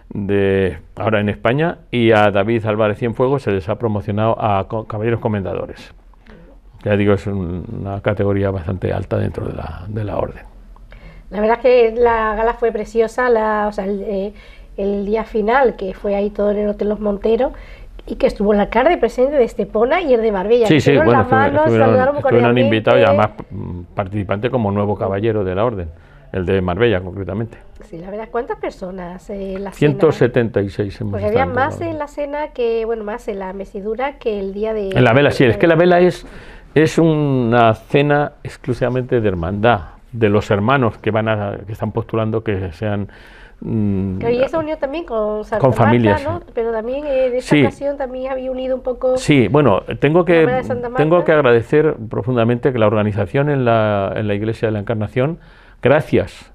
S5: de ahora en España, y a David Álvarez Cienfuegos se les ha promocionado a caballeros comendadores. Ya digo, es un, una categoría bastante alta dentro de la, de la orden.
S2: La verdad es que la gala fue preciosa, la, o sea, el, eh, el día final, que fue ahí todo en el Hotel Los Monteros, y que estuvo el alcalde presente de Estepona y el de Marbella.
S5: Sí, sí, bueno,
S2: manos,
S5: estuvieron, estuvieron invitados y además participante como nuevo caballero de la orden, el de Marbella concretamente.
S2: Sí, la verdad, ¿cuántas personas en la
S5: ciento setenta y seis
S2: cena?
S5: hemos
S2: Porque había más en la cena que, bueno, más en la mecedura que el día de...
S5: En la vela, sí, es que la vela es, es una cena exclusivamente de hermandad, de los hermanos que van a, que están postulando que sean...
S2: Mm, que había esa unión también con Santa
S5: con familias,
S2: Marta, ¿no? Pero también en esta
S5: sí.
S2: ocasión también había unido un poco...
S5: Sí, bueno, tengo que, tengo que agradecer profundamente que la organización en la, en la Iglesia de la Encarnación, gracias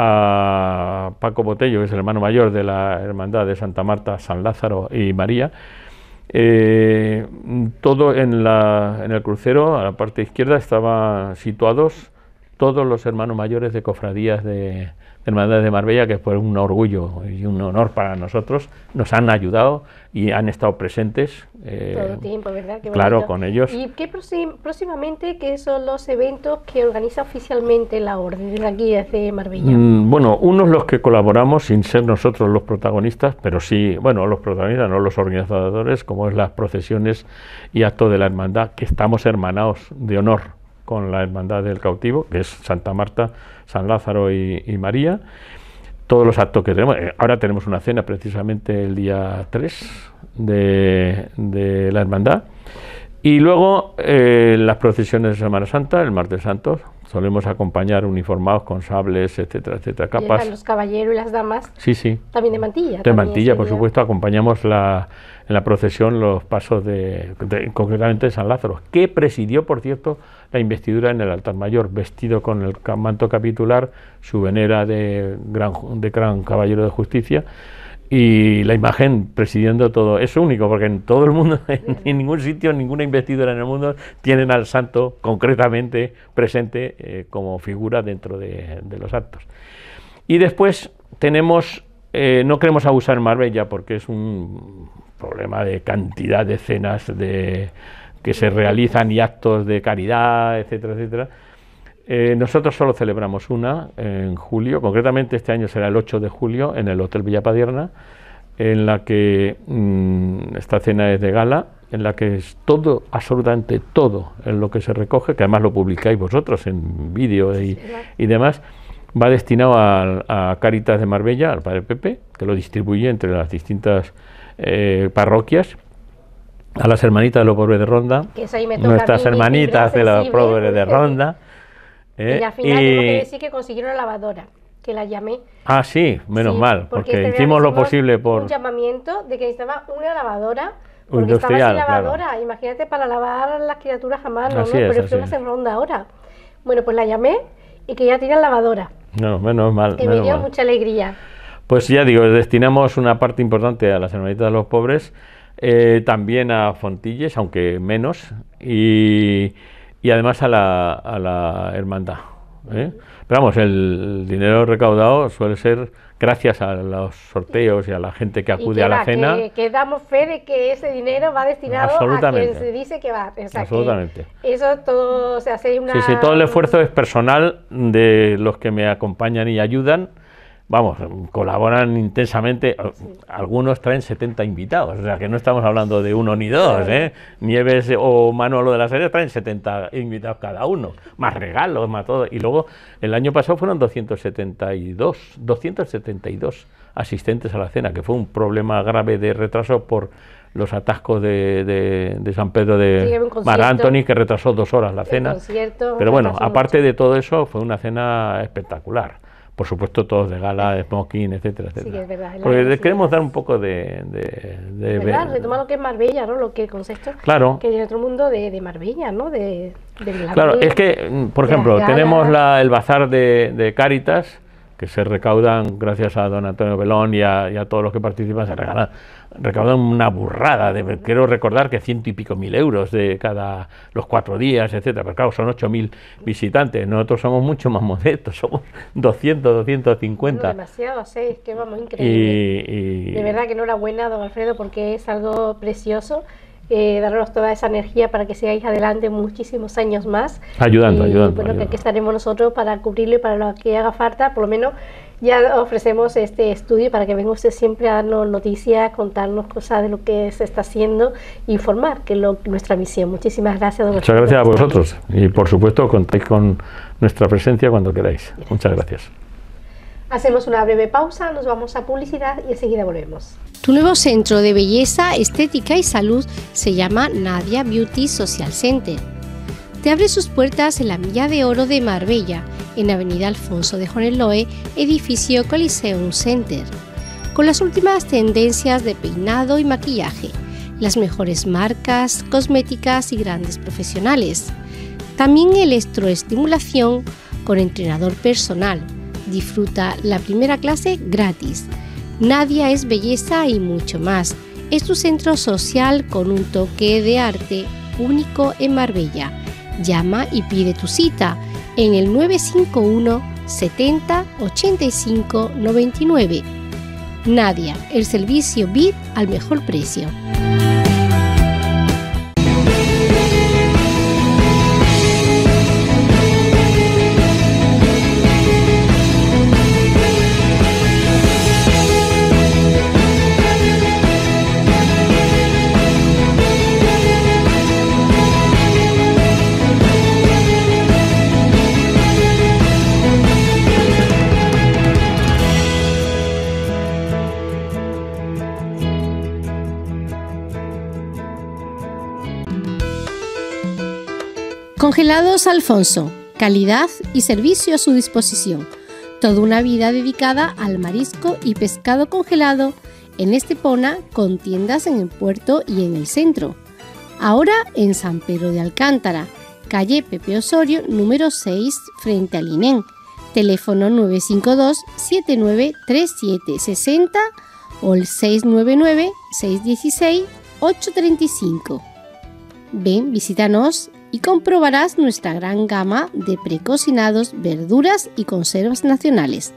S5: a Paco Botello, que es el hermano mayor de la Hermandad de Santa Marta, San Lázaro y María, eh, todo en, la, en el crucero, a la parte izquierda, estaban situados todos los hermanos mayores de cofradías de Hermandades de Marbella, que fue un orgullo y un honor para nosotros, nos han ayudado y han estado presentes.
S2: Eh, Todo el tiempo, ¿verdad? Qué
S5: claro,
S2: bonito.
S5: con ellos.
S2: ¿Y qué próximamente, qué son los eventos que organiza oficialmente la Orden desde aquí, desde Marbella?
S5: Mm, bueno, unos los que colaboramos sin ser nosotros los protagonistas, pero sí, bueno, los protagonistas, no los organizadores, como es las procesiones y actos de la hermandad, que estamos hermanados de honor con la Hermandad del Cautivo, que es Santa Marta, San Lázaro y, y María. Todos los actos que tenemos, ahora tenemos una cena precisamente el día tres de, de la Hermandad, y luego eh, las procesiones de Semana Santa, el Martes Santo, solemos acompañar uniformados con sables, etcétera, etcétera, capas.
S2: ¿Y los caballeros y las damas?
S5: Sí, sí.
S2: También de mantilla.
S5: De mantilla, por supuesto, acompañamos la, en la procesión los pasos de, de, concretamente de San Lázaro, que presidió, por cierto, la investidura en el altar mayor, vestido con el manto capitular, su venera de gran, de gran caballero de justicia, y la imagen presidiendo todo. Es único, porque en todo el mundo, en, en ningún sitio, en ninguna investidura en el mundo, tienen al santo concretamente presente eh, como figura dentro de, de los actos. Y después tenemos, eh, no queremos abusar en Marbella, porque es un problema de cantidad de cenas de, que se realizan y actos de caridad, etcétera, etcétera. Eh, nosotros solo celebramos una en julio, concretamente este año será el ocho de julio en el Hotel Villapadierna, en la que mmm, esta cena es de gala, en la que es todo, absolutamente todo en lo que se recoge, que además lo publicáis vosotros en vídeo y, y demás, va destinado a, a Cáritas de Marbella, al Padre Pepe, que lo distribuye entre las distintas eh, parroquias, a las hermanitas de los pobres de Ronda, nuestras hermanitas de los pobres de Ronda.
S2: Eh, y al final y... tengo que decir que consiguieron una lavadora, que la llamé.
S5: Ah, sí, menos sí, mal, porque, porque
S2: este
S5: hicimos lo posible por...
S2: un llamamiento de que necesitaba una lavadora, porque estaba sin lavadora, claro. Imagínate, para lavar las criaturas a mano,
S5: así
S2: ¿no?
S5: Es,
S2: pero esto es en Ronda ahora. Bueno, pues la llamé y que ya tienen lavadora.
S5: No, menos mal.
S2: Que
S5: menos
S2: me dio
S5: mal.
S2: mucha alegría.
S5: Pues ya digo, destinamos una parte importante a las hermanitas de los pobres, eh, también a Fontilles, aunque menos, y, y además a la, a la hermandad. ¿Eh? Pero vamos, el dinero recaudado suele ser gracias a los sorteos y a la gente que acude
S2: que
S5: a la
S2: va,
S5: cena.
S2: Que, que damos fe de que ese dinero va destinado a quien se dice que va. O sea,
S5: absolutamente.
S2: Que eso todo, o sea, hace una...
S5: Sí, sí, todo el esfuerzo es personal de los que me acompañan y ayudan. Vamos, colaboran intensamente, sí. Algunos traen setenta invitados, o sea que no estamos hablando de uno ni dos, ¿eh? Nieves o Manolo de las Heras traen setenta invitados cada uno, más regalos, más todo, y luego el año pasado fueron doscientos setenta y dos asistentes a la cena, que fue un problema grave de retraso por los atascos de, de, de San Pedro de sí, Mar Antoni, que retrasó dos horas la cena, pero bueno, aparte mucho. De todo eso, fue una cena espectacular. Por supuesto, todos de gala, de smoking, etcétera, etcétera. Sí, es verdad. Porque sí, queremos dar un poco de... de, de
S2: ¿verdad? Retomar lo que es Marbella, ¿no? Lo que el concepto
S5: claro.
S2: que hay en otro mundo de, de Marbella, ¿no? De, de
S5: claro, es que, por ejemplo, tenemos la, el bazar de, de Cáritas, que se recaudan, gracias a don Antonio Belón y a, y a todos los que participan, se regalan, recaudan una burrada, de, quiero recordar que ciento y pico mil euros de cada los cuatro días, etcétera, pero claro, son ocho mil visitantes, nosotros somos mucho más modestos, somos doscientos, doscientos cincuenta.
S2: No, demasiado, sí, es que vamos, increíble. Y, y... De verdad que enhorabuena, don Alfredo, porque es algo precioso. Eh, darnos toda esa energía para que sigáis adelante muchísimos años más.
S5: Ayudando,
S2: y,
S5: ayudando.
S2: Bueno,
S5: ayudando.
S2: que aquí estaremos nosotros para cubrirlo y para lo que haga falta. Por lo menos ya ofrecemos este estudio para que venga usted siempre a darnos noticias, contarnos cosas de lo que se está haciendo, informar, que es lo, nuestra misión. Muchísimas gracias, don
S5: Muchas gracias a vosotros. Y por supuesto, contáis con nuestra presencia cuando queráis. Gracias. Muchas gracias.
S2: Hacemos una breve pausa, nos vamos a publicidad y enseguida volvemos.
S4: Tu nuevo centro de belleza, estética y salud se llama Nadia Beauty Social Center. Te abre sus puertas en la Milla de Oro de Marbella, en Avenida Alfonso de Joneloe, edificio Coliseum Center, con las últimas tendencias de peinado y maquillaje, las mejores marcas, cosméticas y grandes profesionales. También electroestimulación con entrenador personal. Disfruta la primera clase gratis. Nadia es belleza y mucho más. Es tu centro social con un toque de arte único en Marbella. Llama y pide tu cita en el nueve cinco uno setenta ochenta y cinco noventa y nueve. Nadia, el servicio V I P al mejor precio. Congelados Alfonso, calidad y servicio a su disposición. Toda una vida dedicada al marisco y pescado congelado en Estepona, con tiendas en el puerto y en el centro. Ahora en San Pedro de Alcántara, calle Pepe Osorio, número seis, frente al I N E M. Teléfono nueve cinco dos siete nueve tres siete seis cero o el seis nueve nueve seis uno seis ocho tres cinco. Ven, visítanos y comprobarás nuestra gran gama de precocinados, verduras y conservas nacionales.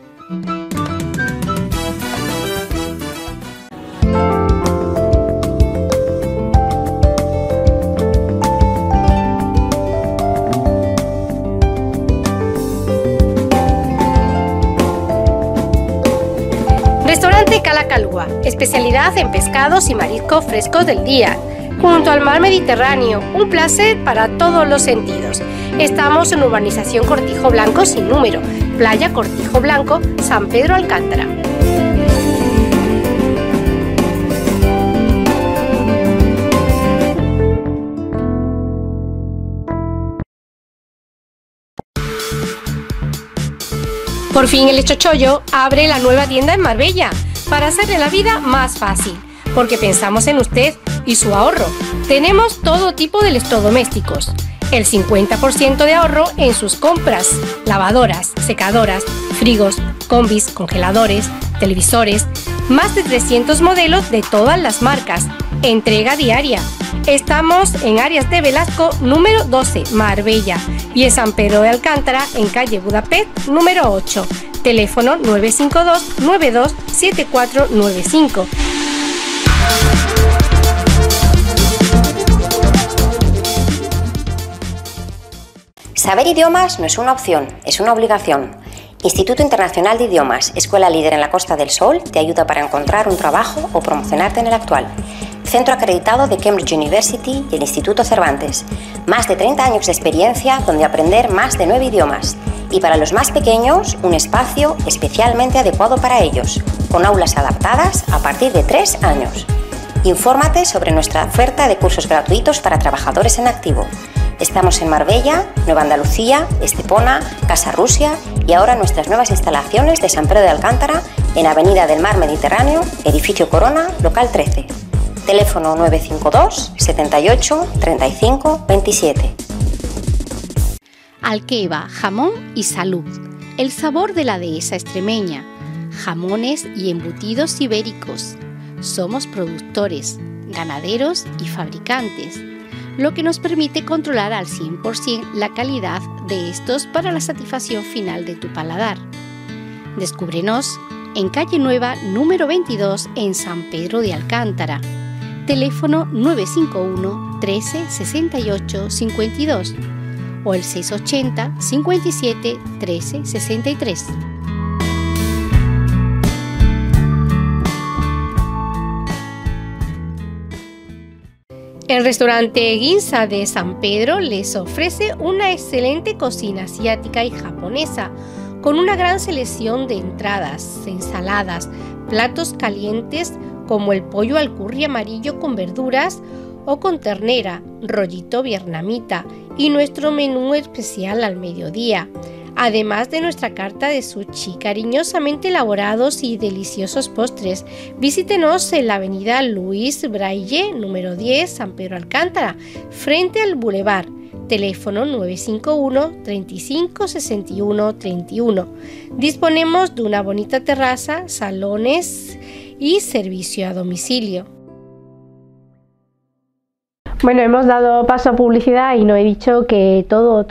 S4: Restaurante Cala Calúa, especialidad en pescados y mariscos frescos del día, junto al mar Mediterráneo, un placer para todos los sentidos. Estamos en urbanización Cortijo Blanco sin número, playa Cortijo Blanco, San Pedro Alcántara. Por fin el Chochollo abre la nueva tienda en Marbella para hacerle la vida más fácil, porque pensamos en usted y su ahorro. Tenemos todo tipo de electrodomésticos, el cincuenta por ciento de ahorro en sus compras, lavadoras, secadoras, frigos, combis, congeladores, televisores, más de trescientos modelos de todas las marcas, entrega diaria. Estamos en Arias de Velasco número doce, Marbella, y en San Pedro de Alcántara en calle Budapest número ocho. Teléfono nueve cinco dos nueve dos siete cuatro nueve cinco.
S6: Saber idiomas no es una opción, es una obligación. Instituto Internacional de Idiomas, escuela líder en la Costa del Sol, te ayuda para encontrar un trabajo o promocionarte en el actual. Centro acreditado de Cambridge University y el Instituto Cervantes. Más de treinta años de experiencia donde aprender más de nueve idiomas. Y para los más pequeños, un espacio especialmente adecuado para ellos, con aulas adaptadas a partir de tres años. Infórmate sobre nuestra oferta de cursos gratuitos para trabajadores en activo. Estamos en Marbella, Nueva Andalucía, Estepona, Casa Rusia y ahora nuestras nuevas instalaciones de San Pedro de Alcántara en Avenida del Mar Mediterráneo, Edificio Corona, local trece. Teléfono nueve cinco dos setenta y ocho treinta y cinco veintisiete.
S4: Alqueva, jamón y salud. El sabor de la dehesa extremeña. Jamones y embutidos ibéricos. Somos productores, ganaderos y fabricantes, lo que nos permite controlar al cien por ciento la calidad de estos para la satisfacción final de tu paladar. Descúbrenos en Calle Nueva número veintidós en San Pedro de Alcántara. Teléfono nueve cinco uno trece sesenta y ocho cincuenta y dos o el seis ochenta cincuenta y siete trece sesenta y tres. El restaurante Ginza de San Pedro les ofrece una excelente cocina asiática y japonesa, con una gran selección de entradas, ensaladas, platos calientes como el pollo al curry amarillo con verduras o con ternera, rollito vietnamita y nuestro menú especial al mediodía, además de nuestra carta de sushi, cariñosamente elaborados y deliciosos postres. Visítenos en la avenida Luis Braille, número diez, San Pedro Alcántara, frente al Boulevard. Teléfono nueve cinco uno treinta y cinco sesenta y uno treinta y uno. Disponemos de una bonita terraza, salones y servicio a domicilio.
S2: Bueno, hemos dado paso a publicidad y no he dicho que todo, todo,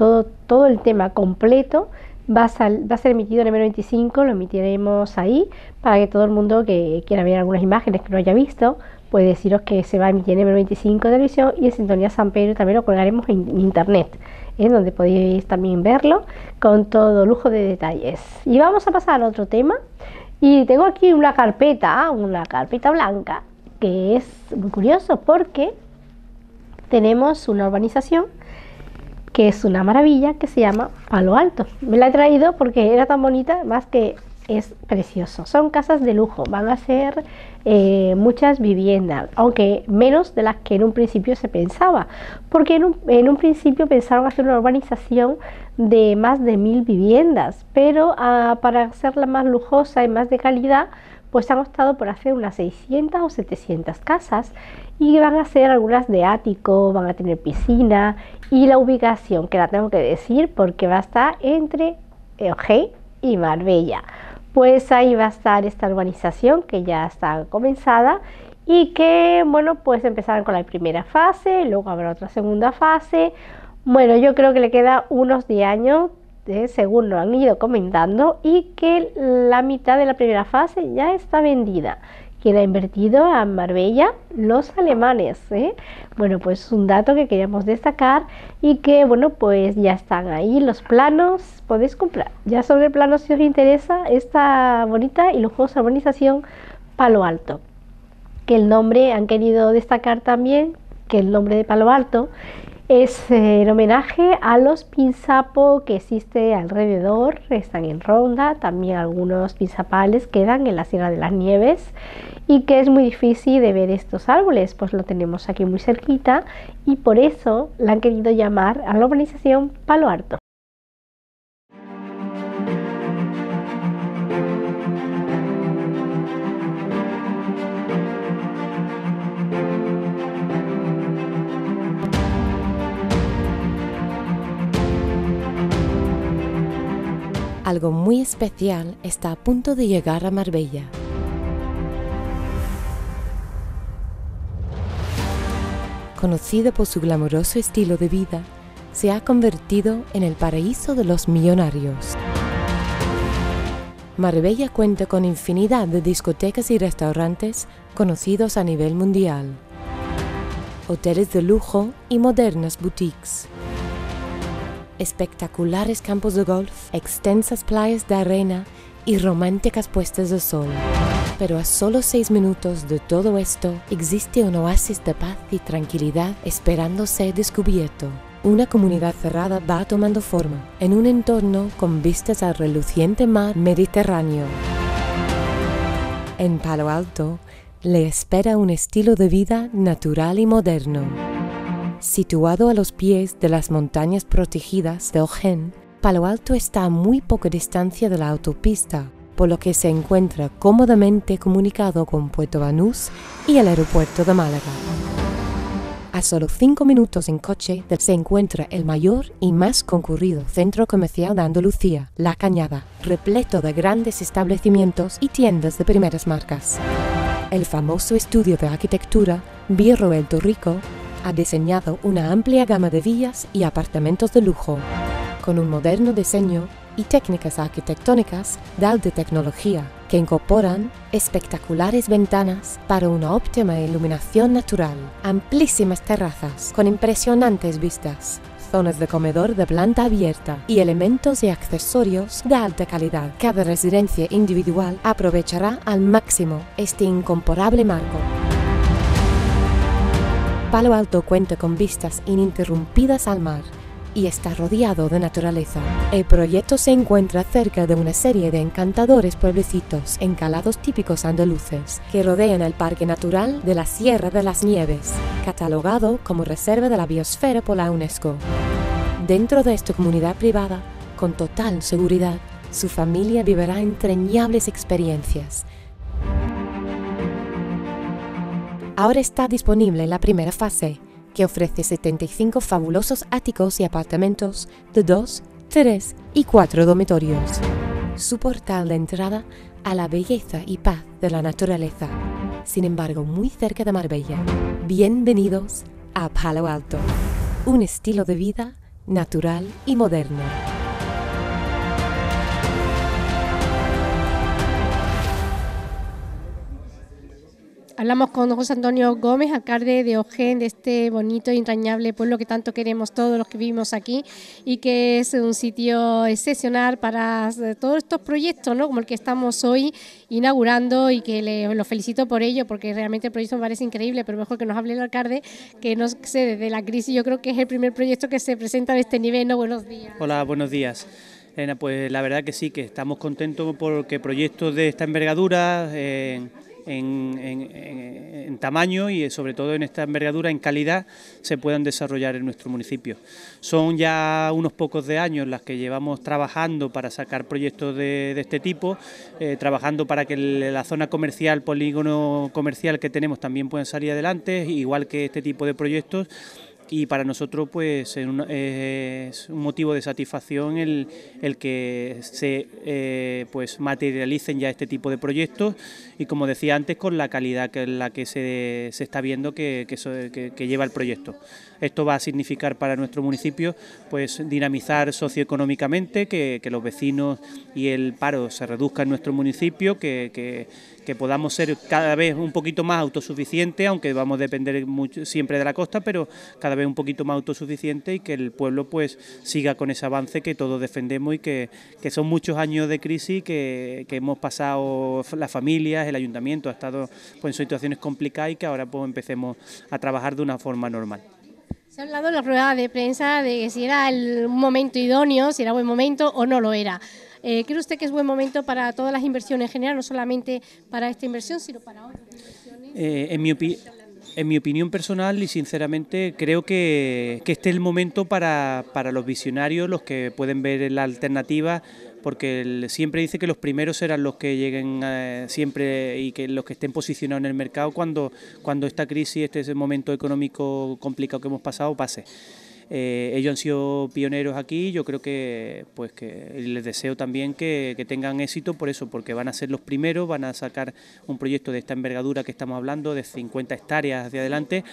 S2: todo el tema completo va a, sal, va a ser emitido en M veinticinco, lo emitiremos ahí para que todo el mundo que quiera ver algunas imágenes que no haya visto, puede deciros que se va a emitir en M veinticinco de televisión, y en Sintonía San Pedro también lo colgaremos en internet, ¿eh? Donde podéis también verlo con todo lujo de detalles. Y vamos a pasar a otro tema, y tengo aquí una carpeta, una carpeta blanca, que es muy curioso porque tenemos una urbanización que es una maravilla, que se llama Palo Alto. Me la he traído porque era tan bonita, más que es precioso. Son casas de lujo, van a ser eh, muchas viviendas, aunque menos de las que en un principio se pensaba, porque en un, en un principio pensaron hacer una urbanización de más de mil viviendas, pero ah, para hacerla más lujosa y más de calidad, pues han optado por hacer unas seiscientas o setecientas casas, y van a ser algunas de ático, van a tener piscina, y la ubicación, que la tengo que decir porque va a estar entre Ojei y Marbella. Pues ahí va a estar esta urbanización que ya está comenzada, y que, bueno, pues empezarán con la primera fase, luego habrá otra segunda fase. Bueno, yo creo que le queda unos diez años, eh, según lo han ido comentando, y que la mitad de la primera fase ya está vendida. Quien ha invertido a Marbella, los alemanes, ¿eh? Bueno, pues un dato que queríamos destacar, y que, bueno, pues ya están ahí los planos, podéis comprar. Ya sobre el plano, si os interesa esta bonita y lujosa urbanización Palo Alto, que el nombre han querido destacar también, que el nombre de Palo Alto es eh, en homenaje a los pinzapos que existe alrededor, están en Ronda, también algunos pinzapales quedan en la Sierra de las Nieves, y que es muy difícil de ver estos árboles, pues lo tenemos aquí muy cerquita, y por eso la han querido llamar a la urbanización Palo Alto.
S7: Algo muy especial está a punto de llegar a Marbella. Conocido por su glamuroso estilo de vida, se ha convertido en el paraíso de los millonarios. Marbella cuenta con infinidad de discotecas y restaurantes conocidos a nivel mundial, hoteles de lujo y modernas boutiques, espectaculares campos de golf, extensas playas de arena y románticas puestas de sol. Pero a solo seis minutos de todo esto existe un oasis de paz y tranquilidad esperando ser descubierto. Una comunidad cerrada va tomando forma en un entorno con vistas al reluciente mar Mediterráneo. En Palo Alto le espera un estilo de vida natural y moderno. Situado a los pies de las montañas protegidas de Ojén, Palo Alto está a muy poca distancia de la autopista, por lo que se encuentra cómodamente comunicado con Puerto Banús y el aeropuerto de Málaga. A solo cinco minutos en coche se encuentra el mayor y más concurrido centro comercial de Andalucía, La Cañada, repleto de grandes establecimientos y tiendas de primeras marcas. El famoso estudio de arquitectura Birro El Torrico ha diseñado una amplia gama de villas y apartamentos de lujo, con un moderno diseño y técnicas arquitectónicas de alta tecnología que incorporan espectaculares ventanas para una óptima iluminación natural, amplísimas terrazas con impresionantes vistas, zonas de comedor de planta abierta y elementos y accesorios de alta calidad. Cada residencia individual aprovechará al máximo este incomparable marco. Palo Alto cuenta con vistas ininterrumpidas al mar y está rodeado de naturaleza. El proyecto se encuentra cerca de una serie de encantadores pueblecitos encalados típicos andaluces que rodean el Parque Natural de la Sierra de las Nieves, catalogado como Reserva de la Biosfera por la UNESCO. Dentro de esta comunidad privada, con total seguridad, su familia vivirá entrañables experiencias. Ahora está disponible la primera fase, que ofrece setenta y cinco fabulosos áticos y apartamentos de dos, tres y cuatro dormitorios. Su portal de entrada a la belleza y paz de la naturaleza, sin embargo muy cerca de Marbella. Bienvenidos a Palo Alto, un estilo de vida natural y moderno.
S4: Hablamos con José Antonio Gómez, alcalde de Ojén, de este bonito y entrañable pueblo que tanto queremos todos los que vivimos aquí y que es un sitio excepcional para todos estos proyectos, ¿no?, como el que estamos hoy inaugurando, y que le, lo felicito por ello, porque realmente el proyecto me parece increíble, pero mejor que nos hable el alcalde, que no sé, desde la crisis yo creo que es el primer proyecto que se presenta de este nivel, ¿no? Buenos días.
S8: Hola, buenos días. Elena, pues la verdad que sí, que estamos contentos porque proyectos de esta envergadura, eh, En, en, en, en tamaño y sobre todo en esta envergadura, en calidad, se puedan desarrollar en nuestro municipio. Son ya unos pocos de años las que llevamos trabajando para sacar proyectos de, de este tipo, eh, trabajando para que el, la zona comercial, polígono comercial que tenemos también puedan salir adelante, igual que este tipo de proyectos. Y para nosotros pues es un, es un motivo de satisfacción el, el que se eh, pues materialicen ya este tipo de proyectos, y como decía antes, con la calidad que la que se, se está viendo que, que, que, que lleva el proyecto. Esto va a significar para nuestro municipio pues dinamizar socioeconómicamente, que, que los vecinos y el paro se reduzca en nuestro municipio, que, que, que podamos ser cada vez un poquito más autosuficientes, aunque vamos a depender mucho, siempre de la costa, pero cada vez un poquito más autosuficiente, y que el pueblo pues siga con ese avance que todos defendemos, y que, que son muchos años de crisis que, que hemos pasado las familias, el ayuntamiento ha estado pues en situaciones complicadas, y que ahora pues empecemos a trabajar de una forma normal.
S4: Se ha hablado en la rueda de prensa de si era el momento idóneo, si era buen momento o no lo era. Eh, ¿Cree usted que es buen momento para todas las inversiones en general, no solamente para esta inversión, sino para otras inversiones?
S8: Eh, en mi opinión... En mi opinión personal y sinceramente creo que, que este es el momento para, para los visionarios, los que pueden ver la alternativa, porque el, siempre dice que los primeros serán los que lleguen eh, siempre, y que los que estén posicionados en el mercado cuando, cuando esta crisis, este ese momento económico complicado que hemos pasado pase. Eh, ellos han sido pioneros aquí, yo creo que pues que les deseo también que, que tengan éxito por eso, porque van a ser los primeros, van a sacar un proyecto de esta envergadura que estamos hablando, de cincuenta hectáreas hacia adelante,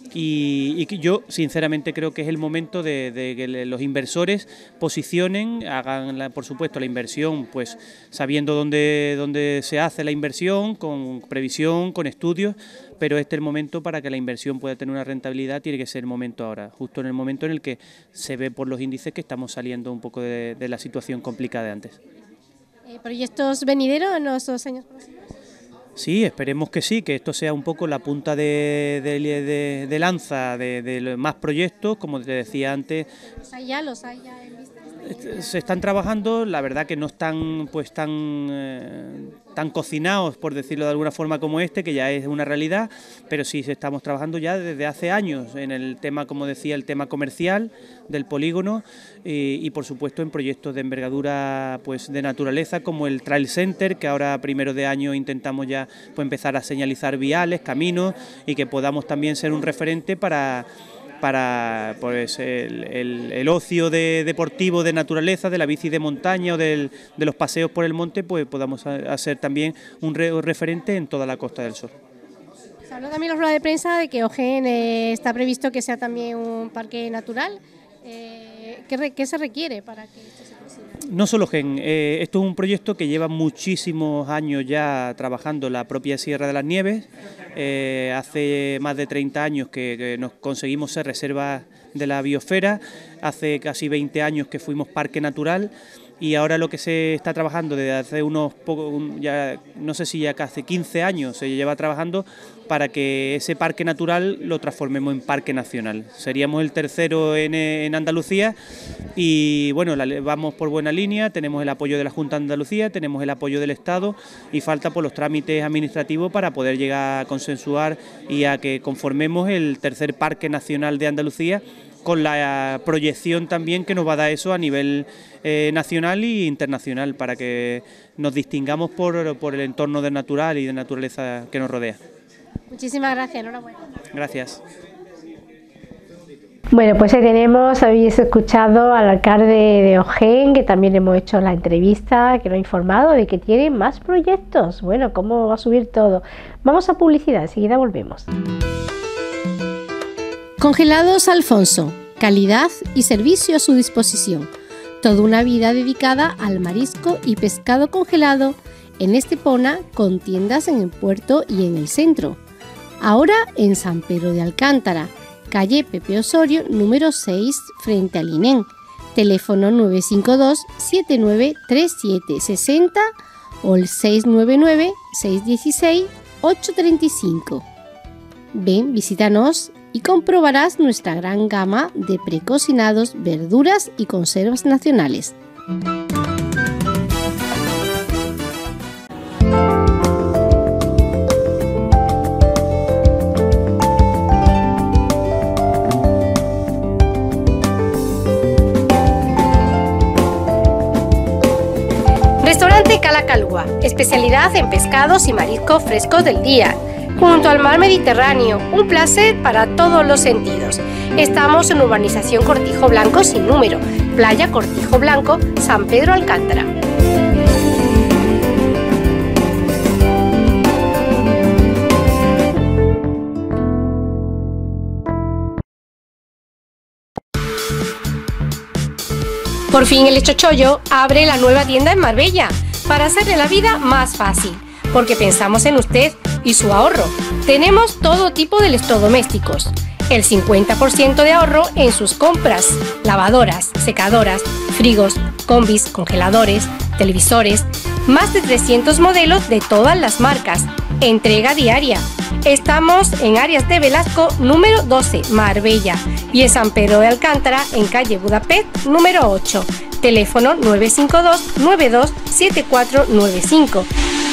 S8: y, y que yo sinceramente creo que es el momento de, de que los inversores posicionen, hagan la, por supuesto la inversión pues sabiendo dónde, dónde se hace la inversión, con previsión, con estudios, pero este es el momento para que la inversión pueda tener una rentabilidad, tiene que ser el momento ahora, justo en el momento en el que se ve por los índices que estamos saliendo un poco de, de la situación complicada de antes.
S4: Eh, ¿Proyectos venideros en los dos años próximos?
S8: Sí, esperemos que sí, que esto sea un poco la punta de, de, de, de lanza de, de más proyectos, como te decía antes.
S4: ¿Los hay ya? ¿Los hay ya en vista?
S8: Se están trabajando, la verdad que no están pues tan, eh, tan cocinados, por decirlo de alguna forma, como este, que ya es una realidad, pero sí estamos trabajando ya desde hace años en el tema, como decía, el tema comercial del polígono, y, y por supuesto en proyectos de envergadura pues de naturaleza, como el Trail Center, que ahora primero de año intentamos ya pues empezar a señalizar viales, caminos, y que podamos también ser un referente para para pues el, el, el ocio de, deportivo de naturaleza, de la bici de montaña o del, de los paseos por el monte, pues podamos hacer también un re, referente en toda la Costa del Sol.
S4: Se habló también en la rueda de prensa de que Ojén eh, está previsto que sea también un parque natural. Eh, ¿qué, ¿Qué se requiere para que esto se consiga?
S8: No solo Ojén, eh, esto es un proyecto que lleva muchísimos años ya trabajando la propia Sierra de las Nieves. Eh, hace más de treinta años que, que nos conseguimos ser reserva de la biosfera, hace casi veinte años que fuimos parque natural, y ahora lo que se está trabajando desde hace unos pocos, ya no sé si ya casi quince años se lleva trabajando para que ese parque natural lo transformemos en parque nacional. Seríamos el tercero en, en Andalucía, y bueno, la, vamos por buena línea, tenemos el apoyo de la Junta de Andalucía, tenemos el apoyo del Estado, y falta por los trámites administrativos para poder llegar a consensuar y a que conformemos el tercer parque nacional de Andalucía, con la proyección también que nos va a dar eso a nivel eh, nacional e internacional, para que nos distingamos por, por el entorno de natural y de naturaleza que nos rodea.
S4: Muchísimas gracias, enhorabuena.
S8: Gracias.
S2: Bueno, pues ahí tenemos, habéis escuchado al alcalde de Ojén, que también hemos hecho la entrevista, que nos ha informado de que tiene más proyectos. Bueno, ¿cómo va a subir todo? Vamos a publicidad, enseguida volvemos.
S4: Congelados Alfonso, calidad y servicio a su disposición. Toda una vida dedicada al marisco y pescado congelado en Estepona, con tiendas en el puerto y en el centro. Ahora en San Pedro de Alcántara, calle Pepe Osorio, número seis, frente al I N E M. Teléfono nueve cinco dos, siete nueve tres siete seis cero o el seis nueve nueve, seis uno seis, ocho tres cinco. Ven, visítanos y comprobarás nuestra gran gama de precocinados, verduras y conservas nacionales. Restaurante Cala Calua, especialidad en pescados y mariscos frescos del día, junto al mar Mediterráneo, un placer para todos los sentidos. Estamos en urbanización Cortijo Blanco sin número, playa Cortijo Blanco, San Pedro Alcántara. Por fin el Chochollo abre la nueva tienda en Marbella para hacerle la vida más fácil, porque pensamos en usted y su ahorro. Tenemos todo tipo de electrodomésticos, el cincuenta por ciento de ahorro en sus compras, lavadoras, secadoras, frigos, combis, congeladores, televisores, más de trescientos modelos de todas las marcas, entrega diaria. Estamos en Arias de Velasco número doce, Marbella, y en San Pedro de Alcántara, en calle Budapest número ocho. Teléfono nueve cinco dos, nueve dos siete cuatro nueve cinco.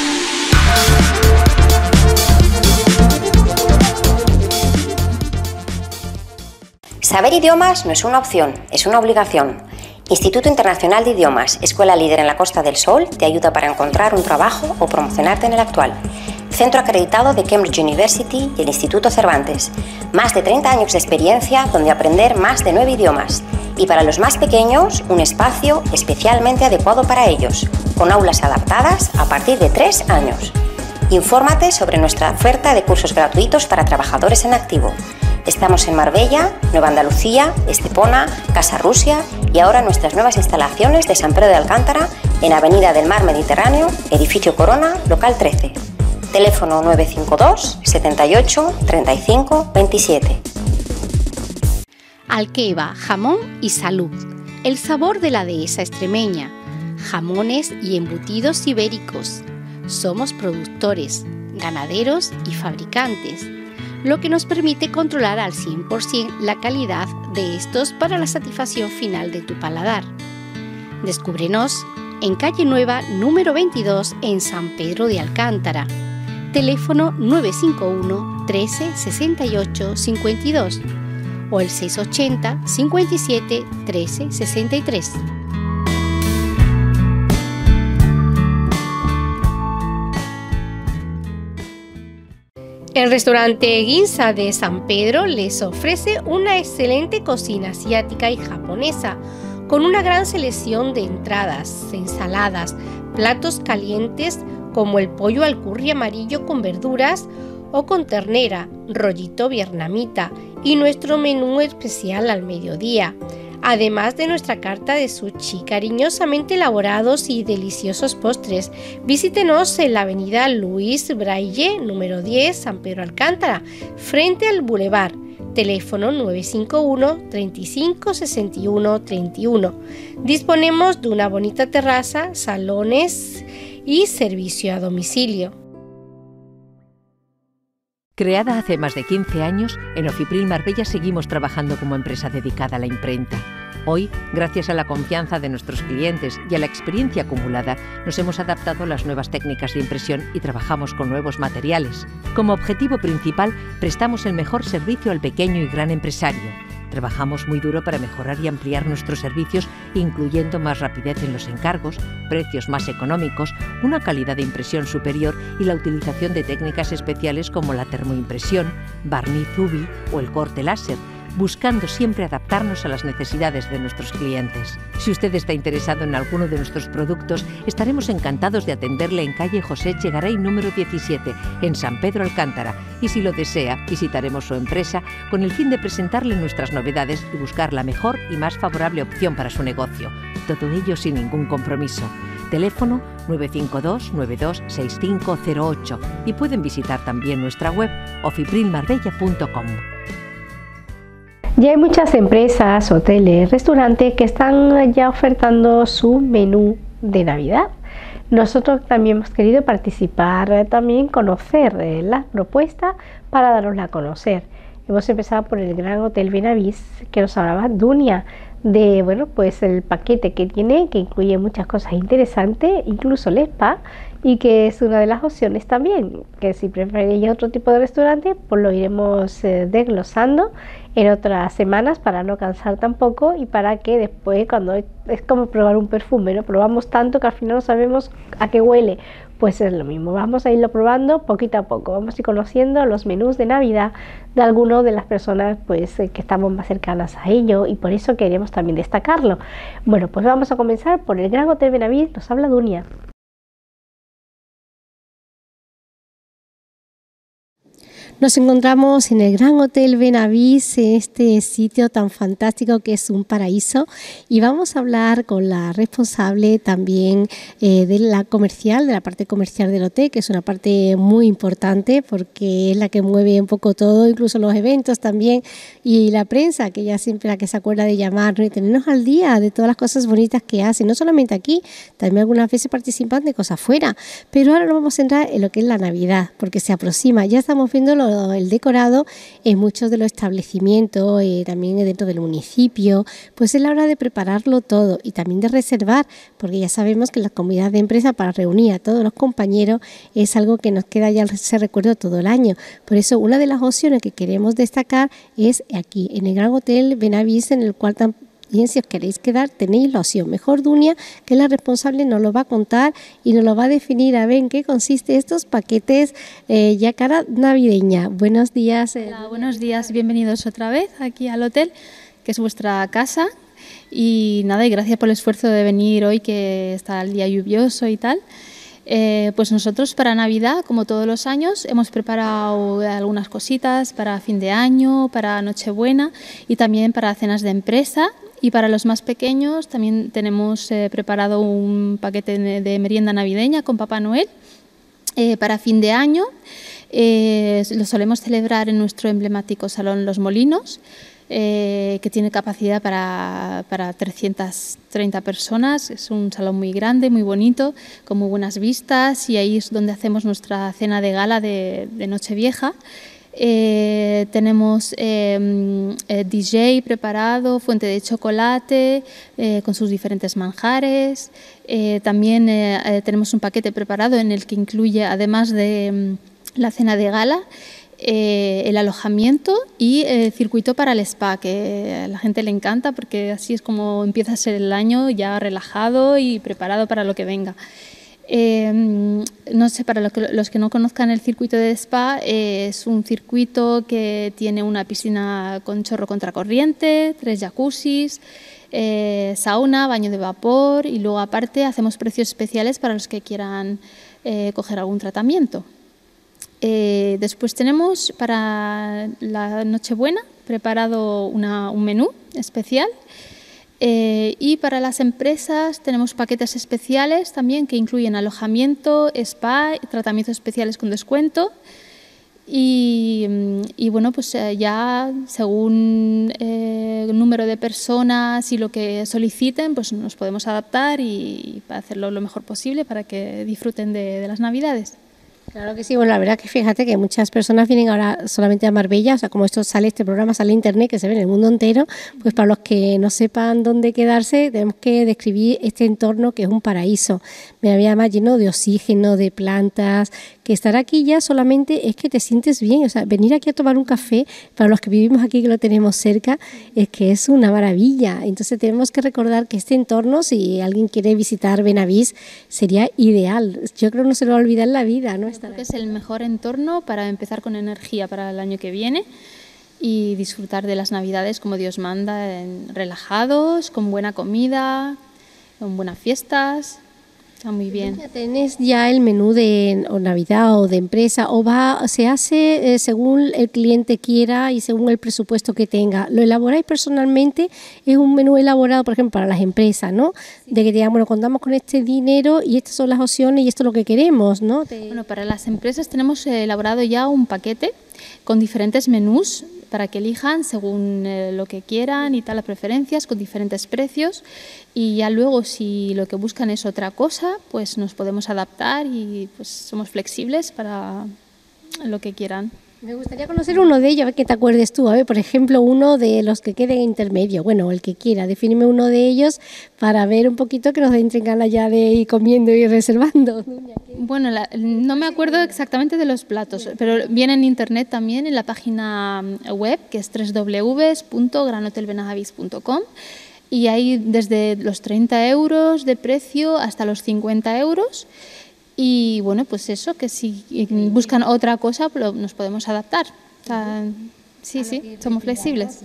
S6: Saber idiomas no es una opción, es una obligación. Instituto Internacional de Idiomas, escuela líder en la Costa del Sol, te ayuda para encontrar un trabajo o promocionarte en el actual. Centro acreditado de Cambridge University y el Instituto Cervantes. Más de treinta años de experiencia donde aprender más de nueve idiomas. Y para los más pequeños, un espacio especialmente adecuado para ellos, con aulas adaptadas a partir de tres años. Infórmate sobre nuestra oferta de cursos gratuitos para trabajadores en activo. Estamos en Marbella, Nueva Andalucía, Estepona, Casa Rusia y ahora nuestras nuevas instalaciones de San Pedro de Alcántara en Avenida del Mar Mediterráneo, Edificio Corona, local trece. Teléfono nueve cinco dos, setenta y ocho, treinta y cinco, veintisiete.
S4: Alqueva, jamón y salud. El sabor de la dehesa extremeña. Jamones y embutidos ibéricos. Somos productores, ganaderos y fabricantes, lo que nos permite controlar al cien por ciento la calidad de estos para la satisfacción final de tu paladar. Descúbrenos en Calle Nueva, número veintidós, en San Pedro de Alcántara. Teléfono nueve cinco uno, trece, sesenta y ocho, cincuenta y dos o el seis ochenta, cincuenta y siete, trece, sesenta y tres. El restaurante Ginza de San Pedro les ofrece una excelente cocina asiática y japonesa, con una gran selección de entradas, ensaladas, platos calientes como el pollo al curry amarillo con verduras o con ternera, rollito vietnamita y nuestro menú especial al mediodía, además de nuestra carta de sushi, cariñosamente elaborados y deliciosos postres. Visítenos en la avenida Luis Braille, número diez, San Pedro Alcántara, frente al Boulevard. Teléfono nueve cinco uno, treinta y cinco, sesenta y uno, treinta y uno. Disponemos de una bonita terraza, salones y servicio a domicilio.
S9: Creada hace más de quince años, en Ofipril Marbella seguimos trabajando como empresa dedicada a la imprenta. Hoy, gracias a la confianza de nuestros clientes y a la experiencia acumulada, nos hemos adaptado a las nuevas técnicas de impresión y trabajamos con nuevos materiales. Como objetivo principal, prestamos el mejor servicio al pequeño y gran empresario. Trabajamos muy duro para mejorar y ampliar nuestros servicios, incluyendo más rapidez en los encargos, precios más económicos, una calidad de impresión superior y la utilización de técnicas especiales como la termoimpresión, barniz U V o el corte láser, buscando siempre adaptarnos a las necesidades de nuestros clientes. Si usted está interesado en alguno de nuestros productos, estaremos encantados de atenderle en calle José Echegaray número diecisiete, en San Pedro Alcántara, y si lo desea, visitaremos su empresa con el fin de presentarle nuestras novedades y buscar la mejor y más favorable opción para su negocio. Todo ello sin ningún compromiso. Teléfono nueve cinco dos nueve dos seis cinco cero ocho y pueden visitar también nuestra web offipril marbella punto com.
S2: Ya hay muchas empresas, hoteles, restaurantes que están ya ofertando su menú de Navidad. Nosotros también hemos querido participar, también conocer eh, las propuestas para darosla a conocer. Hemos empezado por el Gran Hotel Benavís, que nos hablaba Dunia de, bueno, pues el paquete que tiene, que incluye muchas cosas interesantes, incluso el spa, y que es una de las opciones también, que si preferís otro tipo de restaurante, pues lo iremos eh, desglosando en otras semanas para no cansar tampoco y para que después, cuando es, es como probar un perfume, ¿no? Probamos tanto que al final no sabemos a qué huele. Pues es lo mismo, vamos a irlo probando poquito a poco, vamos a ir conociendo los menús de Navidad de algunas de las personas pues eh, que estamos más cercanas a ello, y por eso queremos también destacarlo. Bueno, pues vamos a comenzar por el Gran Hotel Benavís. Nos habla Dunia.
S4: Nos encontramos en el Gran Hotel Benavís, en este sitio tan fantástico que es un paraíso, y vamos a hablar con la responsable también eh, de la comercial, de la parte comercial del hotel, que es una parte muy importante porque es la que mueve un poco todo, incluso los eventos también, y la prensa, que ella siempre es la que se acuerda de llamarnos y tenernos al día de todas las cosas bonitas que hace, no solamente aquí, también algunas veces participan de cosas fuera. Pero ahora nos vamos a entrar en lo que es la Navidad, porque se aproxima, ya estamos viendo lo el decorado en muchos de los establecimientos, eh, también dentro del municipio, pues es la hora de prepararlo todo y también de reservar, porque ya sabemos que la comunidad de empresa para reunir a todos los compañeros es algo que nos queda ya ese recuerdo todo el año. Por eso una de las opciones que queremos destacar es aquí, en el Gran Hotel Benavís, en el cual también, y si os queréis quedar, tenéis la opción. Mejor Dunia, que es la responsable, nos lo va a contar y nos lo va a definir a ver en qué consiste estos paquetes eh, ya cara navideña. Buenos días. Eh.
S10: Hola, buenos días, bienvenidos otra vez aquí al hotel, que es vuestra casa. Y nada, y gracias por el esfuerzo de venir hoy, que está el día lluvioso y tal. Eh, pues nosotros para Navidad, como todos los años, hemos preparado algunas cositas para fin de año, para Nochebuena y también para cenas de empresa. Y para los más pequeños también tenemos eh, preparado un paquete de, de merienda navideña con Papá Noel eh, para fin de año. Eh, lo solemos celebrar en nuestro emblemático Salón Los Molinos, eh, que tiene capacidad para, para trescientas treinta personas. Es un salón muy grande, muy bonito, con muy buenas vistas, y ahí es donde hacemos nuestra cena de gala de, de Nochevieja. Eh, tenemos eh, eh, D J preparado, fuente de chocolate eh, con sus diferentes manjares. Eh, también eh, eh, tenemos un paquete preparado en el que incluye, además de mm, la cena de gala, eh, el alojamiento y el circuito para el spa, que a la gente le encanta porque así es como empieza a ser el año, ya relajado y preparado para lo que venga. Eh, no sé, para los que, los que no conozcan el circuito de spa, eh, es un circuito que tiene una piscina con chorro contracorriente, tres jacuzzis, eh, sauna, baño de vapor, y luego aparte hacemos precios especiales para los que quieran eh, coger algún tratamiento. Eh, después tenemos para la Nochebuena preparado una, un menú especial. Eh, y para las empresas tenemos paquetes especiales también que incluyen alojamiento, spa, tratamientos especiales con descuento, y, y bueno, pues eh, ya según eh, el número de personas y lo que soliciten, pues nos podemos adaptar y, y hacerlo lo mejor posible para que disfruten de, de las Navidades.
S4: Claro que sí, bueno, la verdad que fíjate que muchas personas vienen ahora solamente a Marbella, o sea, como esto sale, este programa sale en internet, que se ve en el mundo entero, pues para los que no sepan dónde quedarse, tenemos que describir este entorno que es un paraíso. Me había más lleno de oxígeno, de plantas, que estar aquí ya solamente es que te sientes bien, o sea, venir aquí a tomar un café, para los que vivimos aquí, que lo tenemos cerca, es que es una maravilla. Entonces tenemos que recordar que este entorno, si alguien quiere visitar Benavís, sería ideal. Yo creo que no se lo va a olvidar en la vida, ¿no?
S10: Creo que es el mejor entorno para empezar con energía para el año que viene. y disfrutar de las Navidades como Dios manda, en, relajados, con buena comida, con buenas fiestas. Está muy bien.
S4: ¿Tenés ya el menú de o Navidad o de empresa o va se hace eh, según el cliente quiera y según el presupuesto que tenga? ¿Lo elaboráis personalmente? Es un menú elaborado, por ejemplo, para las empresas, ¿no? Sí. De que digamos, bueno, contamos con este dinero y estas son las opciones y esto es lo que queremos, ¿no? Te...
S10: Bueno, para las empresas tenemos elaborado ya un paquete con diferentes menús para que elijan según eh, lo que quieran y tal, las preferencias, con diferentes precios, y ya luego si lo que buscan es otra cosa, pues nos podemos adaptar y pues somos flexibles para lo que quieran.
S4: Me gustaría conocer uno de ellos, a ver que te acuerdes tú. A ver, por ejemplo, uno de los que queden intermedio, bueno, el que quiera, defíneme uno de ellos para ver un poquito que nos entren ganas ya de ir comiendo y reservando.
S10: Bueno, la, no me acuerdo exactamente de los platos, pero viene en internet también, en la página web, que es doble u doble u doble u punto gran hotel benajavís punto com, y hay desde los treinta euros de precio hasta los cincuenta euros. Y bueno, pues eso, que si buscan otra cosa, nos podemos adaptar. O sea, sí, sí, somos flexibles.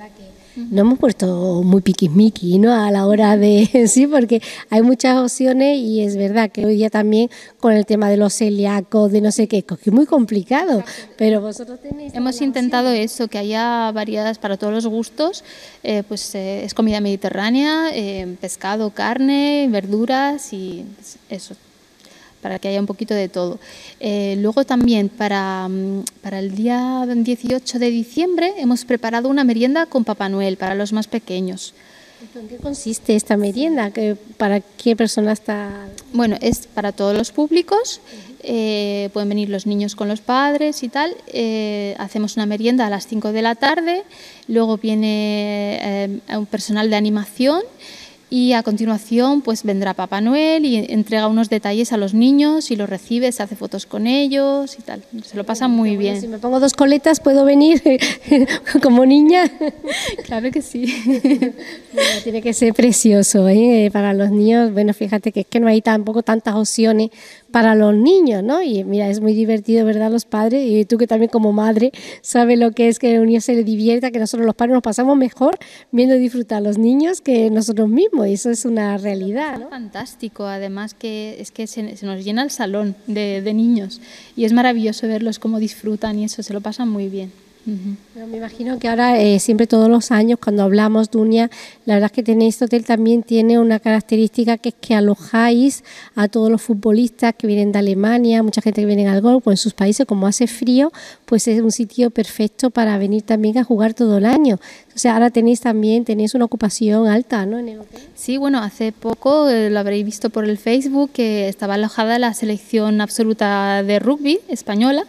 S4: No hemos puesto muy piquismiqui, ¿no? A la hora de... Sí, porque hay muchas opciones y es verdad que hoy día también con el tema de los celíacos, de no sé qué, es muy complicado, pero vosotros tenéis...
S10: Hemos intentado eso, que haya variedades para todos los gustos, eh, pues eh, es comida mediterránea, eh, pescado, carne, verduras y eso, para que haya un poquito de todo. Eh, luego también para, para el día dieciocho de diciembre hemos preparado una merienda con Papá Noel para los más pequeños.
S4: ¿En qué consiste esta merienda? ¿Para qué persona está...?
S10: Bueno, es para todos los públicos, eh, pueden venir los niños con los padres y tal. Eh, hacemos una merienda a las cinco de la tarde, luego viene eh, un personal de animación, y a continuación pues vendrá Papá Noel y entrega unos detalles a los niños y los recibe, se hace fotos con ellos y tal. Se lo pasan muy bien.
S4: Si me pongo dos coletas, ¿puedo venir como niña?
S10: Claro que sí.
S4: Bueno, tiene que ser precioso, ¿eh? Para los niños. Bueno, fíjate que es que no hay tampoco tantas opciones para los niños, ¿no? Y mira, es muy divertido, ¿verdad? Los padres, y tú que también como madre sabes lo que es que el niño se le divierta, que nosotros los padres nos pasamos mejor viendo disfrutar a los niños que nosotros mismos, y eso es una realidad, ¿no?
S10: Es fantástico, además que es que se, se nos llena el salón de, de niños y es maravilloso verlos cómo disfrutan y eso, se lo pasan muy bien.
S4: Uh-huh. Bueno, me imagino que ahora eh, siempre todos los años cuando hablamos, Dunia, la verdad es que tenéis este hotel también tiene una característica que es que alojáis a todos los futbolistas que vienen de Alemania, mucha gente que viene al golf, pues en sus países como hace frío, pues es un sitio perfecto para venir también a jugar todo el año. O sea, ahora tenéis también tenéis una ocupación alta, ¿no? En el hotel.
S10: Sí, bueno, hace poco eh, lo habréis visto por el Facebook que estaba alojada la selección absoluta de rugby española.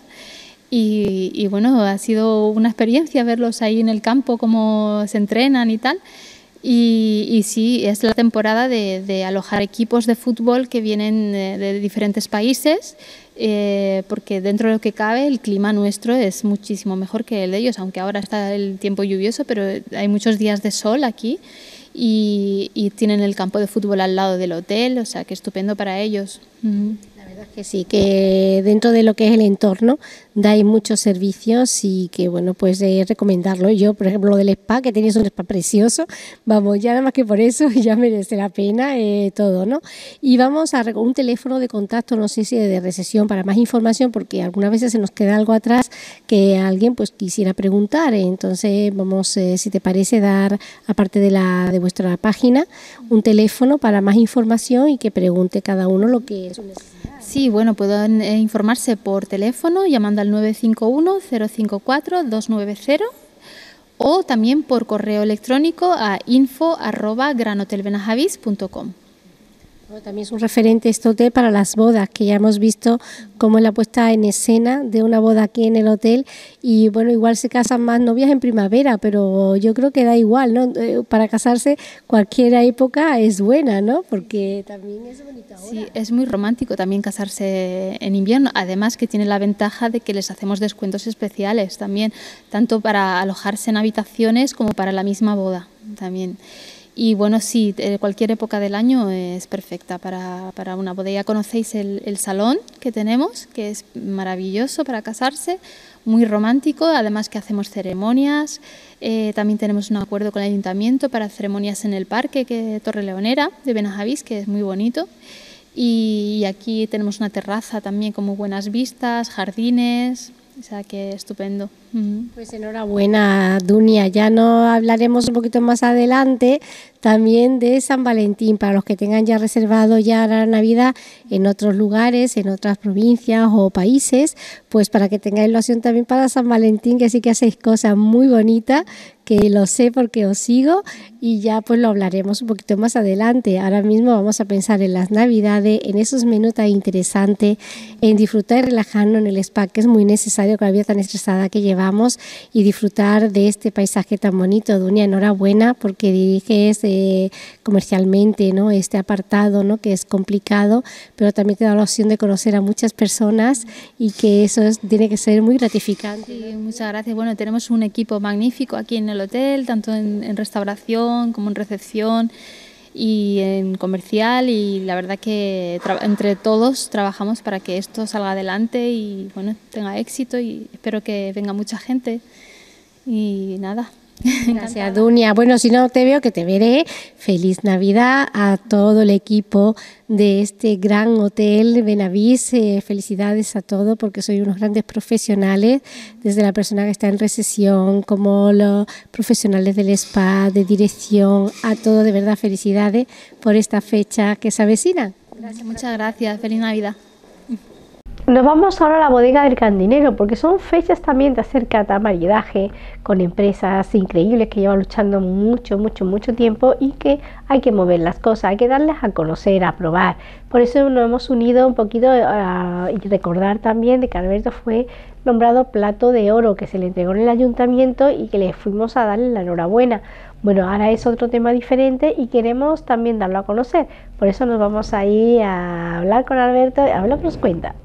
S10: Y, y bueno, ha sido una experiencia verlos ahí en el campo, cómo se entrenan y tal. Y, y sí, es la temporada de, de alojar equipos de fútbol que vienen de, de diferentes países, eh, porque dentro de lo que cabe el clima nuestro es muchísimo mejor que el de ellos, aunque ahora está el tiempo lluvioso, pero hay muchos días de sol aquí y, y tienen el campo de fútbol al lado del hotel, o sea que estupendo para ellos. Uh-huh.
S4: Que sí, que dentro de lo que es el entorno dais muchos servicios y que bueno, pues eh, recomendarlo. Yo, por ejemplo, lo del spa, que tenéis un spa precioso, vamos, ya nada más que por eso ya merece la pena eh, todo, ¿no? Y vamos a un teléfono de contacto, no sé si de recesión para más información, porque algunas veces se nos queda algo atrás que alguien pues quisiera preguntar. Entonces vamos, eh, si te parece, dar, aparte de la de vuestra página, un teléfono para más información y que pregunte cada uno lo que es su necesidad.
S10: Sí, bueno, pueden eh, informarse por teléfono llamando al nueve cinco uno, cero cinco cuatro, dos nueve cero o también por correo electrónico a info arroba gran hotel benajavís punto com.
S4: También es un referente este hotel para las bodas, que ya hemos visto cómo es la puesta en escena de una boda aquí en el hotel y bueno, igual se casan más novias en primavera, pero yo creo que da igual, ¿no? Para casarse cualquier época es buena, ¿no? Porque también es bonito ahora.
S10: Sí, es muy romántico también casarse en invierno, además que tiene la ventaja de que les hacemos descuentos especiales también, tanto para alojarse en habitaciones como para la misma boda también. Y bueno, sí, cualquier época del año es perfecta para, para una boda. Ya conocéis el, el salón que tenemos, que es maravilloso para casarse, muy romántico, además que hacemos ceremonias. Eh, también tenemos un acuerdo con el ayuntamiento para ceremonias en el parque que Torre Leonera de Benajavís, que es muy bonito. Y aquí tenemos una terraza también con muy buenas vistas, jardines, o sea que estupendo.
S4: Pues enhorabuena, Dunia. Ya no hablaremos un poquito más adelante también de San Valentín, para los que tengan ya reservado ya la Navidad en otros lugares, en otras provincias o países, pues para que tengáis la opción también para San Valentín, que sí que hacéis cosas muy bonitas, que lo sé porque os sigo, y ya pues lo hablaremos un poquito más adelante. Ahora mismo vamos a pensar en las Navidades, en esos menús tan interesantes, en disfrutar y relajarnos en el spa, que es muy necesario con la vida tan estresada que llevamos, y disfrutar de este paisaje tan bonito. Dunia, enhorabuena porque diriges eh, comercialmente, ¿no?, este apartado, ¿no?, que es complicado, pero también te da la opción de conocer a muchas personas, y que eso es, tiene que ser muy gratificante.
S10: Sí, muchas gracias. Bueno, tenemos un equipo magnífico aquí en el hotel, tanto en, en restauración como en recepción y en comercial, y la verdad que entre todos trabajamos para que esto salga adelante y bueno, tenga éxito, y espero que venga mucha gente y nada.
S4: Gracias, Dunia. Bueno, si no te veo, que te veré. Feliz Navidad a todo el equipo de este gran hotel Benavís. Eh, felicidades a todos, porque sois unos grandes profesionales, desde la persona que está en recepción como los profesionales del spa, de dirección, a todo, de verdad, felicidades por esta fecha que se avecina.
S10: Gracias, muchas gracias. Feliz Navidad.
S2: Nos vamos ahora a la bodega del Cantinero, porque son fechas también de hacer cata, maridaje con empresas increíbles que llevan luchando mucho, mucho, mucho tiempo, y que hay que mover las cosas, hay que darles a conocer, a probar. Por eso nos hemos unido un poquito a, y recordar también de que Alberto fue nombrado plato de oro, que se le entregó en el ayuntamiento y que le fuimos a darle la enhorabuena. Bueno, ahora es otro tema diferente y queremos también darlo a conocer. Por eso nos vamos a ir a hablar con Alberto, a ver lo que nos cuenta.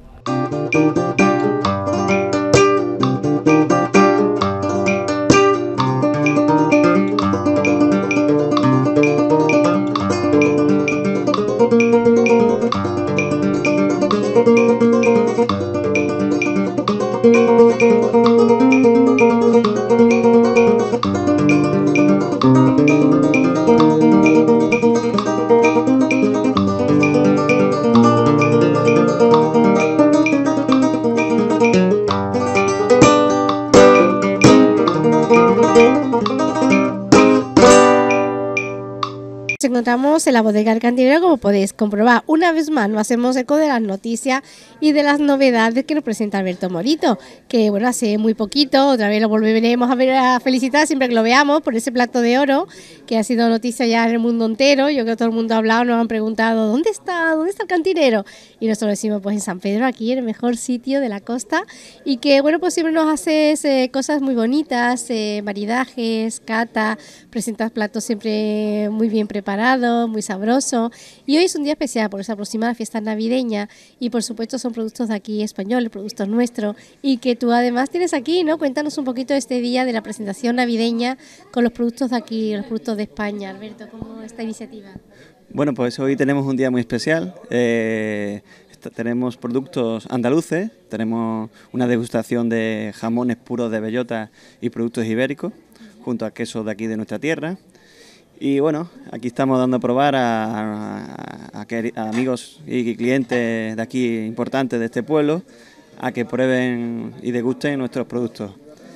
S2: Nos encontramos en la bodega del Cantinero, como podéis comprobar. Una vez más nos hacemos eco de las noticias y de las novedades que nos presenta Alberto Morito, que bueno, hace muy poquito, otra vez lo volveremos a ver, a felicitar siempre que lo veamos por ese plato de oro, que ha sido noticia ya en el mundo entero. Yo creo que todo el mundo ha hablado, nos han preguntado ¿dónde está? ¿Dónde está el Cantinero? Y nosotros decimos pues en San Pedro, aquí en el mejor sitio de la costa, y que bueno, pues siempre nos haces eh, cosas muy bonitas, eh, maridajes, cata, presentas platos siempre muy bien preparados, muy sabroso, y hoy es un día especial porque se aproxima la fiesta navideña y por supuesto son productos de aquí españoles, productos nuestros, y que tú además tienes aquí, ¿no? Cuéntanos un poquito de este día de la presentación navideña con los productos de aquí, los productos de España. Alberto, ¿cómo esta iniciativa?
S11: Bueno, pues hoy tenemos un día muy especial. Eh, tenemos productos andaluces, tenemos una degustación de jamones puros de bellota y productos ibéricos, junto a quesos de aquí de nuestra tierra. Y bueno, aquí estamos dando a probar a, a, a, a amigos y clientes de aquí importantes de este pueblo a que prueben y degusten nuestros productos.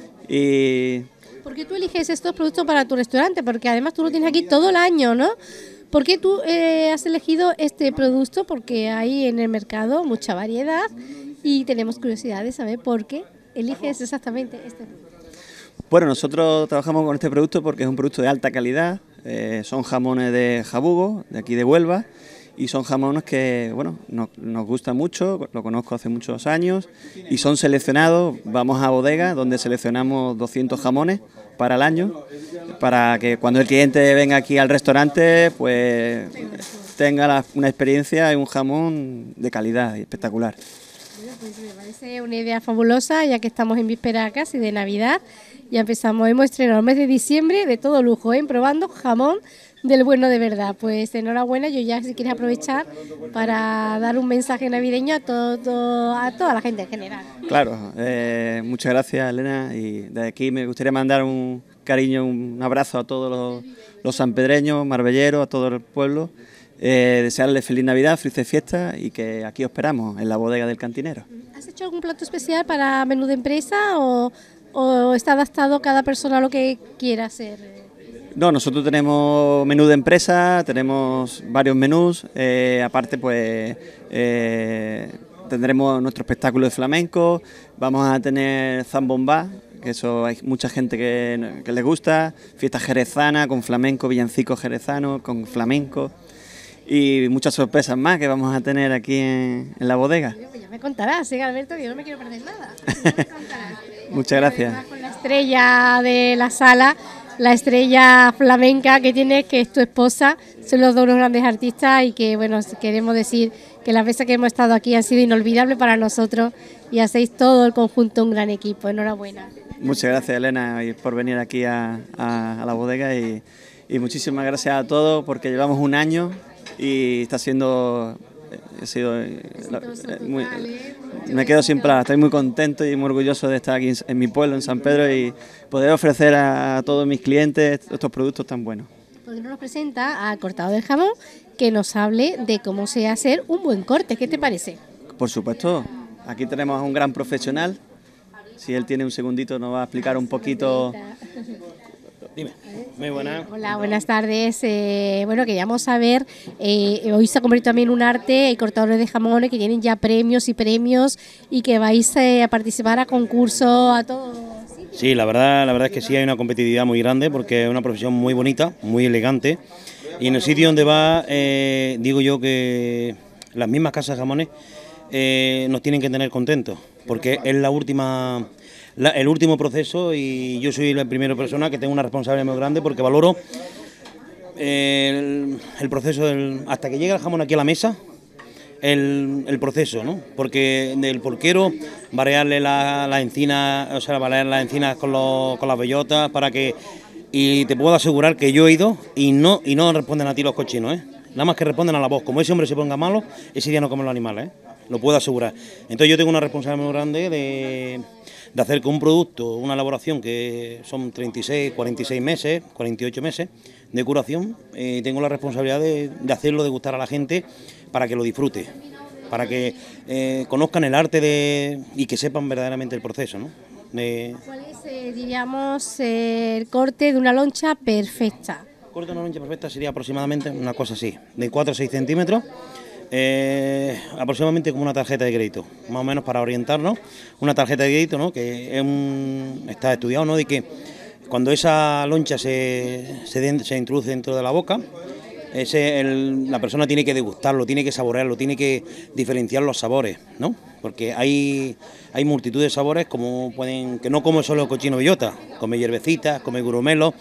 S11: Y
S4: ¿por qué tú eliges estos productos para tu restaurante? Porque además tú lo tienes aquí todo el año, ¿no? ¿Por qué tú eh, has elegido este producto? Porque hay en el mercado mucha variedad y tenemos curiosidad de saber por qué eliges exactamente este producto.
S11: Bueno, nosotros trabajamos con este producto porque es un producto de alta calidad. Eh, son jamones de Jabugo, de aquí de Huelva, y son jamones que bueno, nos, nos gustan mucho, lo conozco hace muchos años, y son seleccionados. Vamos a bodega donde seleccionamos doscientos jamones para el año, para que cuando el cliente venga aquí al restaurante pues tenga la, una experiencia y un jamón de calidad y espectacular.
S4: Bueno, pues me parece una idea fabulosa, ya que estamos en víspera casi de Navidad. Ya empezamos, hemos estrenado el mes de diciembre de todo lujo, ¿eh? Probando jamón del bueno de verdad. Pues enhorabuena, yo ya si quieres aprovechar para dar un mensaje navideño a todo, a toda la gente en general.
S11: Claro, eh, muchas gracias Elena, y de aquí me gustaría mandar un cariño, un abrazo a todos los, los sanpedreños, marbelleros, a todo el pueblo, eh, desearles feliz Navidad, felices fiestas y que aquí os esperamos en la bodega del cantinero.
S4: ¿Has hecho algún plato especial para menú de empresa o, o está adaptado cada persona a lo que quiera hacer?
S11: No, nosotros tenemos menú de empresa, tenemos varios menús, eh, aparte pues eh, tendremos nuestro espectáculo de flamenco, vamos a tener zambombá, que eso hay mucha gente que, que les gusta, fiesta jerezana con flamenco, villancico jerezano con flamenco y muchas sorpresas más que vamos a tener aquí en, en la bodega.
S4: Ya me contarás, ¿eh, Alberto? Que yo no me quiero perder nada.
S11: Muchas gracias.
S4: Con la estrella de la sala, la estrella flamenca que tienes, que es tu esposa, son los dos unos grandes artistas y que, bueno, queremos decir que las veces que hemos estado aquí han sido inolvidables para nosotros y hacéis todo el conjunto un gran equipo. Enhorabuena.
S11: Muchas gracias, Elena, por venir aquí a, a, a la bodega y, y muchísimas gracias a todos porque llevamos un año y está siendo... He sido, muy, me quedo sin palabras, estoy muy contento y muy orgulloso de estar aquí en, en mi pueblo, en San Pedro, y poder ofrecer a, a todos mis clientes estos productos tan buenos.
S4: Pues nos presenta al cortador del jamón que nos hable de cómo se hacer un buen corte. ¿Qué te parece?
S11: Por supuesto, aquí tenemos a un gran profesional. Si él tiene un segundito nos va a explicar un poquito.
S12: Dime, muy buenas.
S4: Hola, buenas tardes. Eh, bueno, queríamos saber, eh, hoy se ha convertido también en un arte, hay cortadores de jamones que tienen ya premios y premios y que vais eh, a participar a concursos, a todo. ¿Sí?
S12: Sí, la verdad, la verdad es que sí hay una competitividad muy grande porque es una profesión muy bonita, muy elegante y en el sitio donde va, eh, digo yo que las mismas casas de jamones eh, nos tienen que tener contentos porque es la última... La, el último proceso y yo soy la primera persona que tengo una responsabilidad muy grande porque valoro el, el proceso del, hasta que llega el jamón aquí a la mesa, el, el proceso, ¿no? Porque del porquero variarle las la encinas, o sea, variar las encinas con, los, con las bellotas para que, y te puedo asegurar que yo he ido y no y no responden a ti los cochinos, ¿eh? Nada más que responden a la voz. Como ese hombre se ponga malo, ese día no comen los animales, ¿eh? Lo puedo asegurar. Entonces yo tengo una responsabilidad muy grande de de hacer que un producto, una elaboración que son treinta y seis, cuarenta y seis meses, cuarenta y ocho meses de curación, eh, tengo la responsabilidad de, de hacerlo, de gustar a la gente para que lo disfrute, para que eh, conozcan el arte de, y que sepan verdaderamente el proceso, ¿no? De...
S4: ¿Cuál es, eh, diríamos, eh, el corte de una loncha perfecta?
S12: El corte de una loncha perfecta sería aproximadamente una cosa así, de cuatro a seis centímetros, Eh, aproximadamente como una tarjeta de crédito, más o menos para orientarnos, una tarjeta de crédito, ¿no? Que es un, está estudiado, ¿no? De que cuando esa loncha se, se, de, se introduce dentro de la boca, ese, el, la persona tiene que degustarlo, tiene que saborearlo, tiene que diferenciar los sabores, ¿no? Porque hay, hay multitud de sabores como pueden, que no come solo cochino bellota, come hierbecitas, come gurumelos,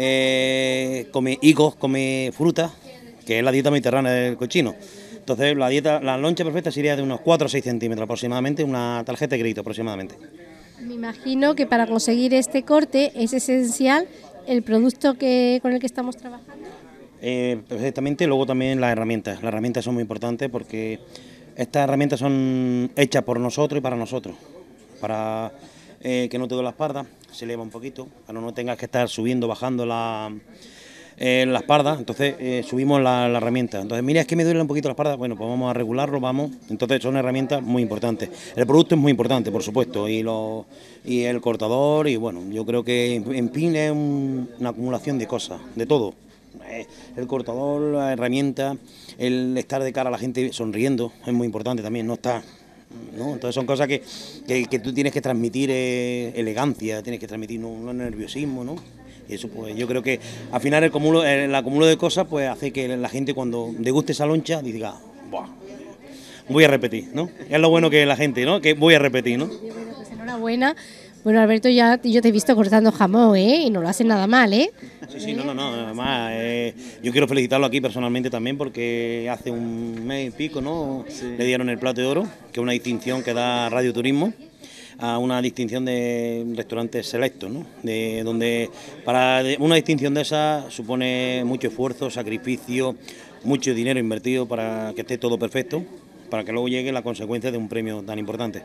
S12: eh, come higos, come frutas, que es la dieta mediterránea del cochino. Entonces la dieta, la loncha perfecta sería de unos cuatro o seis centímetros aproximadamente, una tarjeta de crédito aproximadamente.
S4: Me imagino que para conseguir este corte es esencial el producto que con el que estamos trabajando.
S12: Eh, perfectamente, luego también las herramientas. Las herramientas son muy importantes porque estas herramientas son hechas por nosotros y para nosotros. Para eh, que no te duele la espalda, se eleva un poquito, para no tengas que estar subiendo, bajando la... en la espalda, entonces eh, subimos la, la herramienta. Entonces, mira, es que me duele un poquito la espalda, bueno, pues vamos a regularlo, vamos. Entonces son herramientas muy importantes. El producto es muy importante, por supuesto, y, lo, y el cortador, y bueno, yo creo que en fin es un, una acumulación de cosas, de todo. Eh, el cortador, la herramienta, el estar de cara a la gente sonriendo, es muy importante también, no está... ¿no? Entonces son cosas que, que, que tú tienes que transmitir eh, elegancia, tienes que transmitir no, no nerviosismo, ¿no? Y eso pues yo creo que al final el acumulo, el acumulo de cosas pues hace que la gente cuando deguste esa loncha diga, ¡buah! Voy a repetir, ¿no? Es lo bueno que la gente, ¿no? Que voy a repetir, ¿no?
S4: Pues enhorabuena. Bueno, Alberto, ya yo te he visto cortando jamón, ¿eh? Y no lo haces nada mal, ¿eh?
S12: Sí, sí, no, no, no. Además, eh, yo quiero felicitarlo aquí personalmente también porque hace un mes y pico, ¿no? Sí. Le dieron el Plato de Oro, que es una distinción que da Radio Turismo a una distinción de restaurantes selectos, ¿no? De donde para una distinción de esa supone mucho esfuerzo, sacrificio, mucho dinero invertido para que esté todo perfecto, para que luego llegue la consecuencia de un premio tan importante.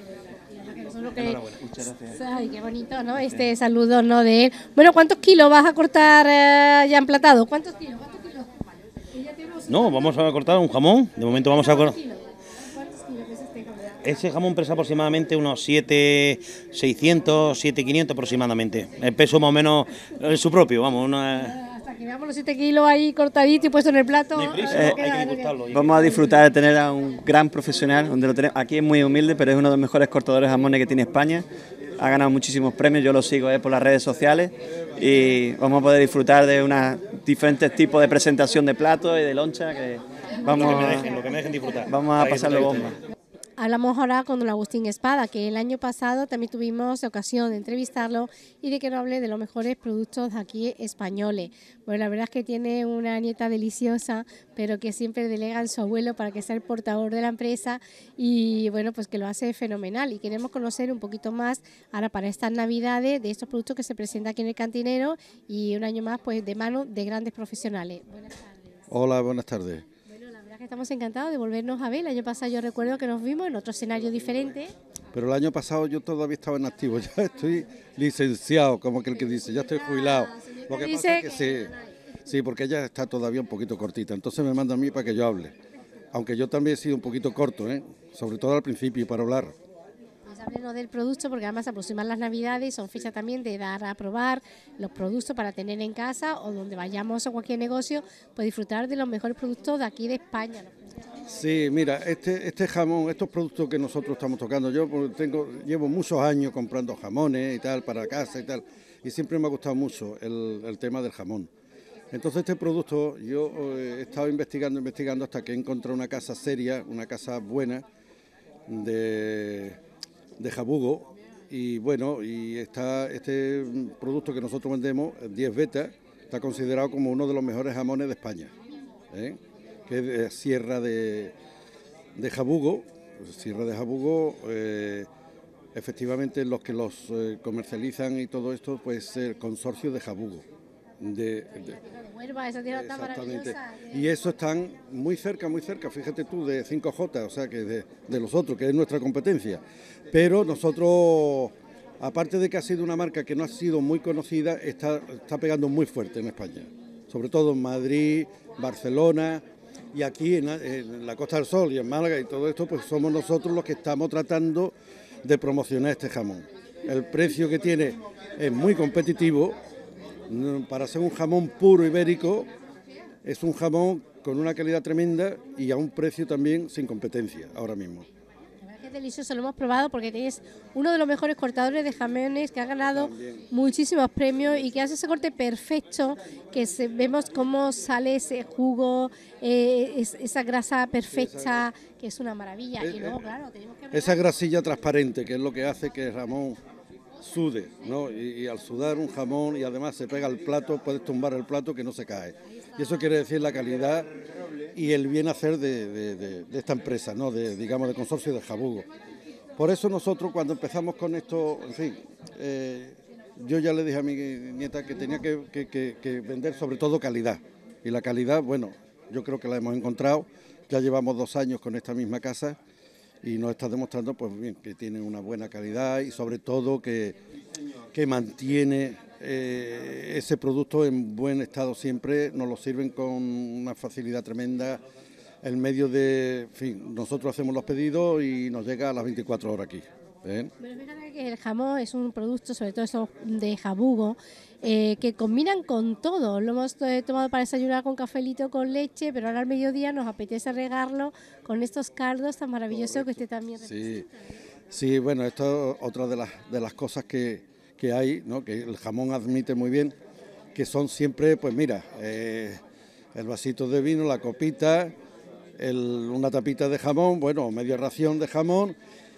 S4: Que... Muchas gracias. Ay, qué bonito, ¿no? Este saludo, ¿no? De él. Bueno, ¿cuántos kilos vas a cortar eh, ya emplatado? ¿Cuántos kilos? ¿Cuántos kilos?
S12: No, vamos a cortar un jamón. De momento vamos a cortar. ¿Cuántos kilos es este jamón? Ese jamón pesa aproximadamente unos siete mil seiscientos, siete mil quinientos aproximadamente. El peso más o menos es su propio, vamos, una...
S4: Que veamos los siete kilos ahí cortadito y puesto en el plato.
S11: Eh, vamos a disfrutar de tener a un gran profesional, donde lo tenemos. Aquí es muy humilde, pero es uno de los mejores cortadores de jamones que tiene España. Ha ganado muchísimos premios, yo lo sigo eh, por las redes sociales y vamos a poder disfrutar de unos diferentes tipos de presentación de platos y de loncha que vamos,
S12: lo que me dejen, lo que me dejen disfrutar.
S11: Vamos a pasarlo bomba.
S4: Hablamos ahora con don Agustín Espada, que el año pasado también tuvimos ocasión de entrevistarlo y de que nos hable de los mejores productos aquí españoles. Bueno, la verdad es que tiene una nieta deliciosa, pero que siempre delega en su abuelo para que sea el portador de la empresa y bueno, pues que lo hace fenomenal. Y queremos conocer un poquito más ahora para estas navidades de estos productos que se presentan aquí en el Cantinero y un año más pues de mano de grandes profesionales. Buenas tardes.
S13: Hola, buenas tardes.
S4: Estamos encantados de volvernos a ver. El año pasado yo recuerdo que nos vimos en otro escenario diferente.
S13: Pero el año pasado yo todavía estaba en activo, ya estoy licenciado, como que el que dice, ya estoy jubilado. Lo que pasa es que sí, sí, porque ella está todavía un poquito cortita, entonces me manda a mí para que yo hable. Aunque yo también he sido un poquito corto, ¿eh? Sobre todo al principio para hablar.
S4: Háblenos del producto, porque además aproximan las navidades, son fechas también de dar a probar los productos para tener en casa o donde vayamos a cualquier negocio, pues disfrutar de los mejores productos de aquí de España.
S13: Sí, mira, este, este jamón, estos productos que nosotros estamos tocando, yo tengo, llevo muchos años comprando jamones y tal para casa y tal, y siempre me ha gustado mucho el, el tema del jamón. Entonces este producto yo eh, he estado investigando, investigando hasta que he encontrado una casa seria, una casa buena de... de jabugo y bueno, y está este producto que nosotros vendemos, diez beta, está considerado como uno de los mejores jamones de España, ¿eh? Que es de Sierra de, de Jabugo, Sierra de Jabugo, eh, efectivamente los que los eh, comercializan y todo esto, pues el consorcio de Jabugo. De, de,
S4: Huelva, esa tierra tan maravillosa.
S13: Y eso están muy cerca, muy cerca, fíjate tú, de cinco J, o sea, que de, de los otros, que es nuestra competencia. Pero nosotros, aparte de que ha sido una marca que no ha sido muy conocida, está, está pegando muy fuerte en España. Sobre todo en Madrid, Barcelona y aquí en, en la Costa del Sol y en Málaga y todo esto, pues somos nosotros los que estamos tratando de promocionar este jamón. El precio que tiene es muy competitivo. Para ser un jamón puro ibérico, es un jamón con una calidad tremenda y a un precio también sin competencia ahora mismo.
S4: La verdad que es delicioso, lo hemos probado porque es uno de los mejores cortadores de jamones que ha ganado también muchísimos premios y que hace ese corte perfecto, que se, vemos cómo sale ese jugo, eh, es, esa grasa perfecta, que es una maravilla.
S13: Es,
S4: y luego, claro, tenemos que
S13: esa grasilla transparente, que es lo que hace que el jamón sude, ¿no? Y, y al sudar un jamón y además se pega al plato, puedes tumbar el plato que no se cae. Y eso quiere decir la calidad y el bien hacer de, de, de, de esta empresa, ¿no? De, digamos, de consorcio de Jabugo. Por eso nosotros cuando empezamos con esto, en fin, eh, yo ya le dije a mi nieta que tenía que, que, que, que vender sobre todo calidad. Y la calidad, bueno, yo creo que la hemos encontrado. Ya llevamos dos años con esta misma casa y nos está demostrando pues bien que tiene una buena calidad y sobre todo que, que mantiene eh, ese producto en buen estado siempre, nos lo sirven con una facilidad tremenda, en medio de, en fin, nosotros hacemos los pedidos y nos llega a las veinticuatro horas aquí. ¿eh?
S4: Pero fíjate que el jamón es un producto, sobre todo eso de Jabugo, eh, que combinan con todo. Lo hemos eh, tomado para desayunar con cafelito, con leche, pero ahora al mediodía nos apetece regarlo con estos caldos tan maravillosos que usted también representa.
S13: Sí, sí, bueno, esto es otra de las, de las cosas que, que hay, ¿no? Que el jamón admite muy bien, que son siempre, pues mira, eh, el vasito de vino, la copita, el, una tapita de jamón, bueno, media ración de jamón.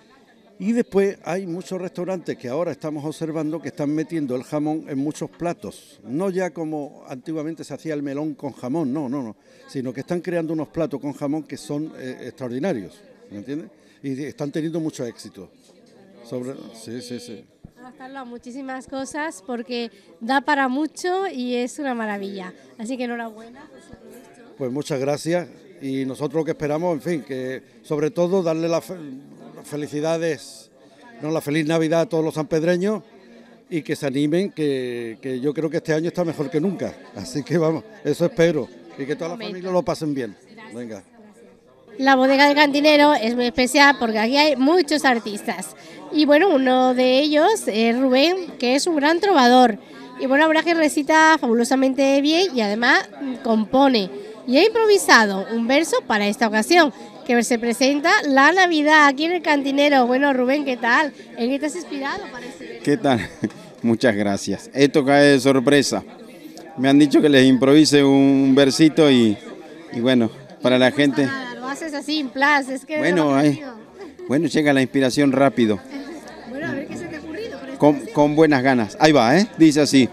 S13: Y después hay muchos restaurantes que ahora estamos observando que están metiendo el jamón en muchos platos, no ya como antiguamente se hacía el melón con jamón, no, no, no, sino que están creando unos platos con jamón que son eh, extraordinarios, ¿me entiendes? Y están teniendo mucho éxito. Sobre, sí, sí, sí.
S4: Adaptarlo a muchísimas cosas porque da para mucho y es una maravilla. Así que enhorabuena.
S13: Pues muchas gracias y nosotros lo que esperamos, en fin, que sobre todo darle las felicidades, no, la feliz Navidad a todos los sanpedreños y que se animen, que, que yo creo que este año está mejor que nunca. Así que vamos, eso espero y que todas las familias lo pasen bien. Venga.
S4: La bodega del cantinero es muy especial porque aquí hay muchos artistas. Y bueno, uno de ellos es Rubén, que es un gran trovador. Y bueno, la verdad que recita fabulosamente bien y además compone. Y ha improvisado un verso para esta ocasión, que se presenta la Navidad aquí en el cantinero. Bueno, Rubén, ¿qué tal? ¿En qué te has inspirado para este verso?
S14: ¿Qué tal? Muchas gracias. Esto cae de sorpresa. Me han dicho que les improvise un versito y, y bueno, para la gente...
S4: Nada, lo haces así, en plan, es que...
S14: Bueno, ahí, bueno, llega la inspiración rápido.
S4: Bueno, a ver qué se te ha ocurrido.
S14: Con, con buenas ganas. Ahí va, ¿eh? Dice así.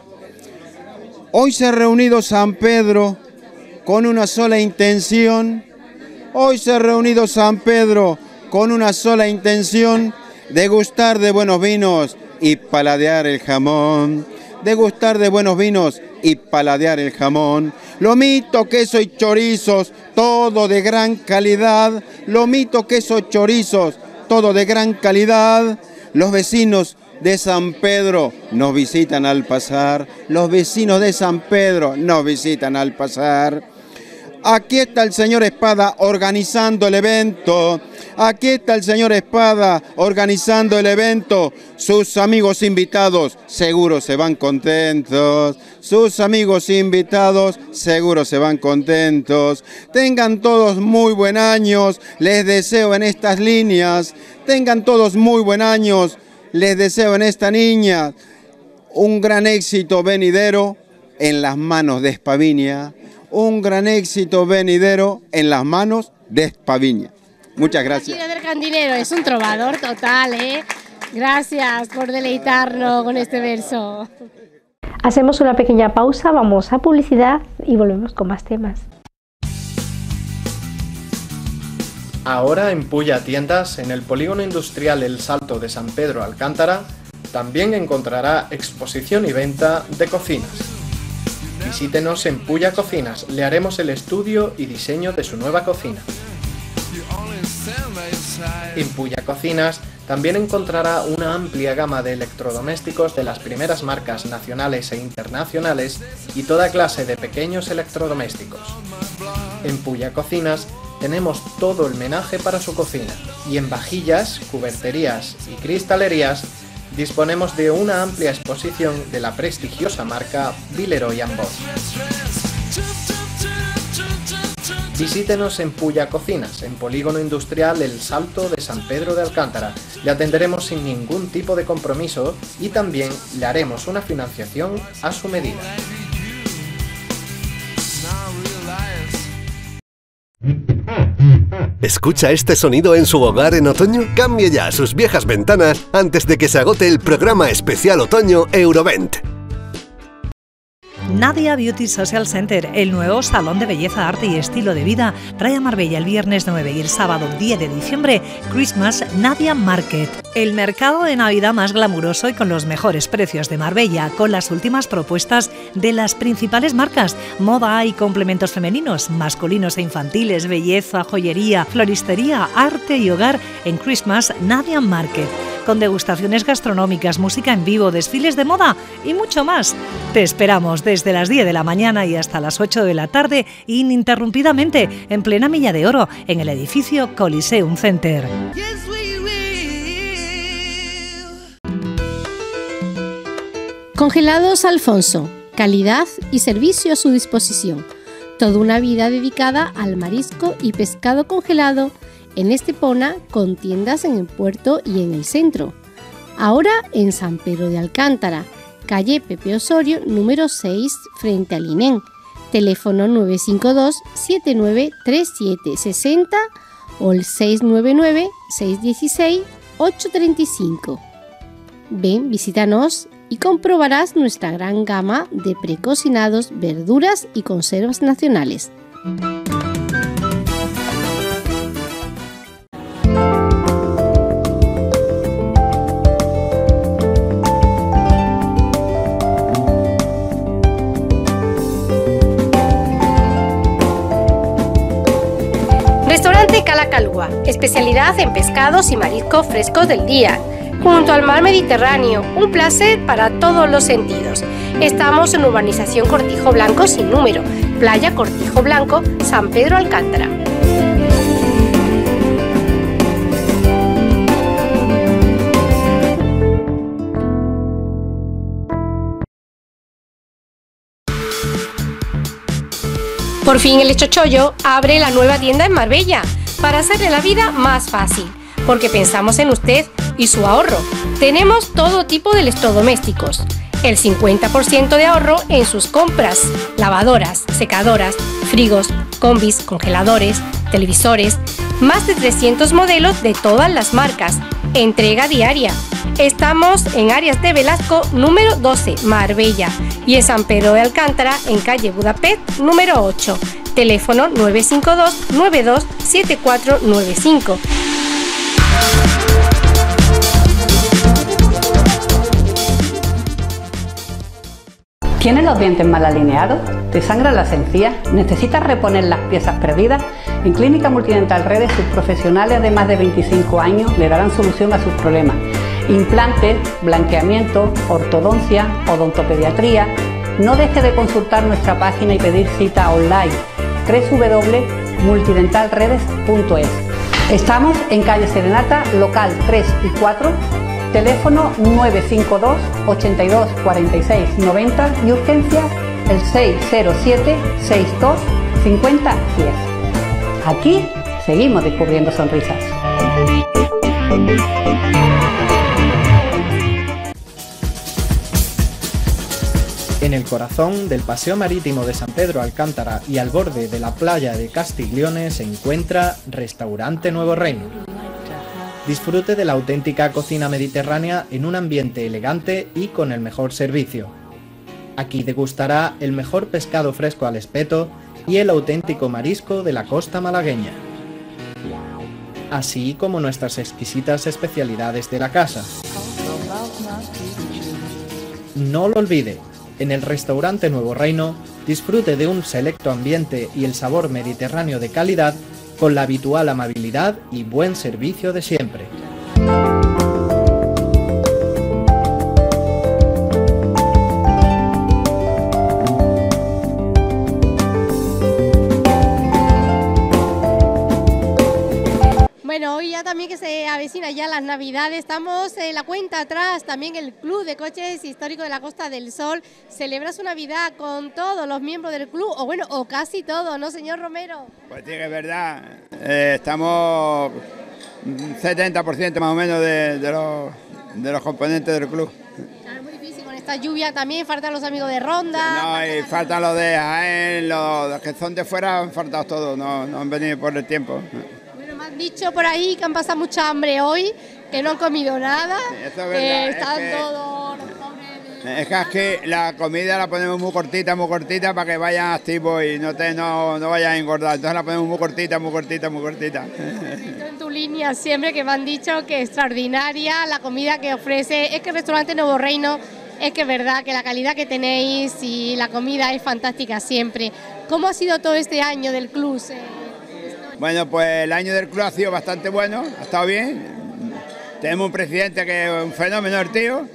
S14: Hoy se ha reunido San Pedro con una sola intención. Hoy se ha reunido San Pedro con una sola intención de gustar de buenos vinos y paladear el jamón. De gustar de buenos vinos y paladear el jamón. Lomito, queso y chorizos, todo de gran calidad. Lomito, queso, chorizos, todo de gran calidad. Los vecinos de San Pedro nos visitan al pasar. Los vecinos de San Pedro nos visitan al pasar. Aquí está el señor Espada organizando el evento. Aquí está el señor Espada organizando el evento. Sus amigos invitados seguro se van contentos. Sus amigos invitados seguro se van contentos. Tengan todos muy buen años. Les deseo en estas líneas. Tengan todos muy buen años. Les deseo en esta niña un gran éxito venidero en las manos de Espaviña. Un gran éxito venidero en las manos de Espaviña. Muchas gracias.
S4: Del cantinero es un trovador total, ¿eh? Gracias por deleitarnos con este verso.
S2: Hacemos una pequeña pausa, vamos a publicidad y volvemos con más temas.
S15: Ahora en Puya Tiendas, en el polígono industrial El Salto de San Pedro Alcántara, también encontrará exposición y venta de cocinas. Visítenos en Puya Cocinas, le haremos el estudio y diseño de su nueva cocina. En Puya Cocinas también encontrará una amplia gama de electrodomésticos de las primeras marcas nacionales e internacionales y toda clase de pequeños electrodomésticos. En Puya Cocinas tenemos todo el menaje para su cocina y en vajillas, cuberterías y cristalerías disponemos de una amplia exposición de la prestigiosa marca Villeroy and Bosch. Visítenos en Puya Cocinas, en Polígono Industrial El Salto de San Pedro de Alcántara. Le atenderemos sin ningún tipo de compromiso y también le haremos una financiación a su medida.
S16: ¿Escucha este sonido en su hogar en otoño? Cambie ya sus viejas ventanas antes de que se agote el programa especial otoño Eurovent.
S17: Nadia Beauty Social Center, el nuevo salón de belleza, arte y estilo de vida, trae a Marbella el viernes nueve y el sábado diez de diciembre Christmas Nadia Market, el mercado de Navidad más glamuroso y con los mejores precios de Marbella, con las últimas propuestas de las principales marcas, moda y complementos femeninos, masculinos e infantiles, belleza, joyería, floristería, arte y hogar en Christmas Nadia Market, con degustaciones gastronómicas, música en vivo, desfiles de moda y mucho más. Te esperamos desde las diez de la mañana y hasta las ocho de la tarde, ininterrumpidamente, en plena Milla de Oro, en el edificio Coliseum Center.
S4: Congelados Alfonso, calidad y servicio a su disposición. Toda una vida dedicada al marisco y pescado congelado en Estepona, con tiendas en el puerto y en el centro. Ahora en San Pedro de Alcántara, calle Pepe Osorio, número seis, frente al I N E M. Teléfono nueve cinco dos, siete nueve tres siete seis cero o el seis nueve nueve, seis uno seis, ocho tres cinco. Ven, visítanos y comprobarás nuestra gran gama de precocinados, verduras y conservas nacionales.
S18: especialidad en pescados y mariscos frescos del día, junto al mar Mediterráneo, un placer para todos los sentidos. Estamos en urbanización Cortijo Blanco sin número, playa Cortijo Blanco, San Pedro Alcántara. Por fin el Chochollo abre la nueva tienda en Marbella para hacerle la vida más fácil, porque pensamos en usted y su ahorro. Tenemos todo tipo de electrodomésticos, el cincuenta por ciento de ahorro en sus compras, lavadoras, secadoras, frigos, combis, congeladores, televisores, más de trescientos modelos de todas las marcas, entrega diaria. Estamos en Arias de Velasco número doce, Marbella, y en San Pedro de Alcántara, en calle Budapest número ocho. Teléfono nueve cinco dos, nueve dos siete cuatro nueve cinco.
S19: ¿Tienes los dientes mal alineados? ¿Te sangran las encías? ¿Necesitas reponer las piezas perdidas? En Clínica Multidental Redes, sus profesionales de más de veinticinco años le darán solución a sus problemas. Implantes, blanqueamiento, ortodoncia, odontopediatría. No deje de consultar nuestra página y pedir cita online doble u doble u doble u punto multidental redes punto es. Estamos en calle Serenata, local tres y cuatro, teléfono nueve cinco dos, ochenta y dos, cuarenta y seis, noventa y urgencia el seis cero siete, sesenta y dos, cincuenta, diez. Aquí seguimos descubriendo sonrisas.
S15: En el corazón del Paseo Marítimo de San Pedro Alcántara y al borde de la playa de Castiglione se encuentra Restaurante Nuevo Reino. Disfrute de la auténtica cocina mediterránea en un ambiente elegante y con el mejor servicio. Aquí degustará el mejor pescado fresco al espeto y el auténtico marisco de la costa malagueña, así como nuestras exquisitas especialidades de la casa. No lo olvide, en el Restaurante Nuevo Reino disfrute de un selecto ambiente y el sabor mediterráneo de calidad con la habitual amabilidad y buen servicio de siempre.
S4: Bueno, hoy ya también que se avecina ya las Navidades, estamos en la cuenta atrás, también el Club de Coches Histórico de la Costa del Sol celebra su Navidad con todos los miembros del club, o bueno, o casi todos, ¿no, señor Romero?
S20: Pues sí, que es verdad, eh, estamos setenta por ciento más o menos de, de, los, de los componentes del club.
S4: Claro, es muy difícil con esta lluvia, también faltan los amigos de Ronda.
S20: No, y faltan los de Jaén, los, los que son de fuera han faltado todos, no, no han venido por el tiempo.
S4: Me han dicho por ahí que han pasado mucha hambre hoy, que no han comido nada,
S20: sí, eso es
S4: que
S20: verdad,
S4: están
S20: es que,
S4: todos los pobres. De...
S20: Es que aquí la comida la ponemos muy cortita, muy cortita para que vayan activos y no te no, no vayan a engordar. Entonces la ponemos muy cortita, muy cortita, muy cortita.
S4: En tu línea siempre que me han dicho que es extraordinaria la comida que ofrece. Es que el restaurante Nuevo Reino, es que es verdad que la calidad que tenéis y la comida es fantástica siempre. ¿Cómo ha sido todo este año del club?
S20: Bueno, pues el año del club ha sido bastante bueno, ha estado bien. Tenemos un presidente que es un fenómeno, el tío,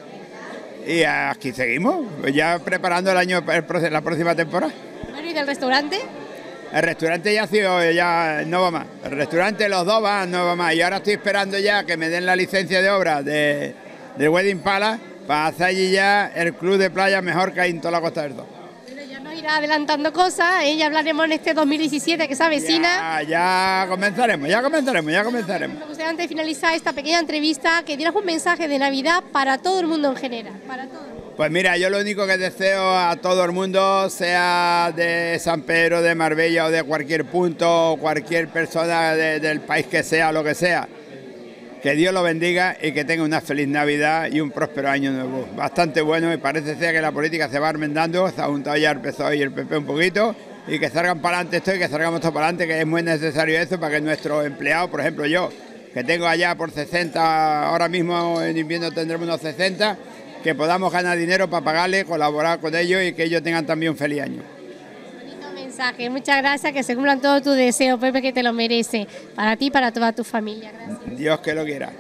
S20: y aquí seguimos, ya preparando el año, el, la próxima temporada.
S4: Bueno, ¿y del restaurante?
S20: El restaurante ya ha sido, ya no va más. El restaurante, los dos van, no va más. Y ahora estoy esperando ya que me den la licencia de obra de, del Wedding Palace para hacer allí ya el club de playa mejor que hay en toda la Costa del Sol.
S4: Irá adelantando cosas, ¿eh? Ya hablaremos en este dos mil diecisiete que se avecina.
S20: Ya, ya comenzaremos, ya comenzaremos, ya comenzaremos.
S4: Me gustaría antes de finalizar esta pequeña entrevista que dieras un mensaje de Navidad para todo el mundo en general, para todo.
S20: Pues mira, yo lo único que deseo a todo el mundo, sea de San Pedro, de Marbella o de cualquier punto, cualquier persona de, del país que sea, lo que sea, que Dios lo bendiga y que tenga una feliz Navidad y un próspero año nuevo. Bastante bueno y parece ser que la política se va enmendando, se ha juntado ya el P S O E y el P P un poquito y que salgan para adelante esto y que salgamos todos para adelante, que es muy necesario eso para que nuestros empleados, por ejemplo yo, que tengo allá por sesenta, ahora mismo en invierno tendremos unos sesenta, que podamos ganar dinero para pagarle, colaborar con ellos y que ellos tengan también un feliz año.
S18: mensaje. Muchas gracias, que se cumplan todos tus deseos, Pepe, que te lo merece. Para ti y para toda tu familia. Gracias.
S20: Dios que lo quiera.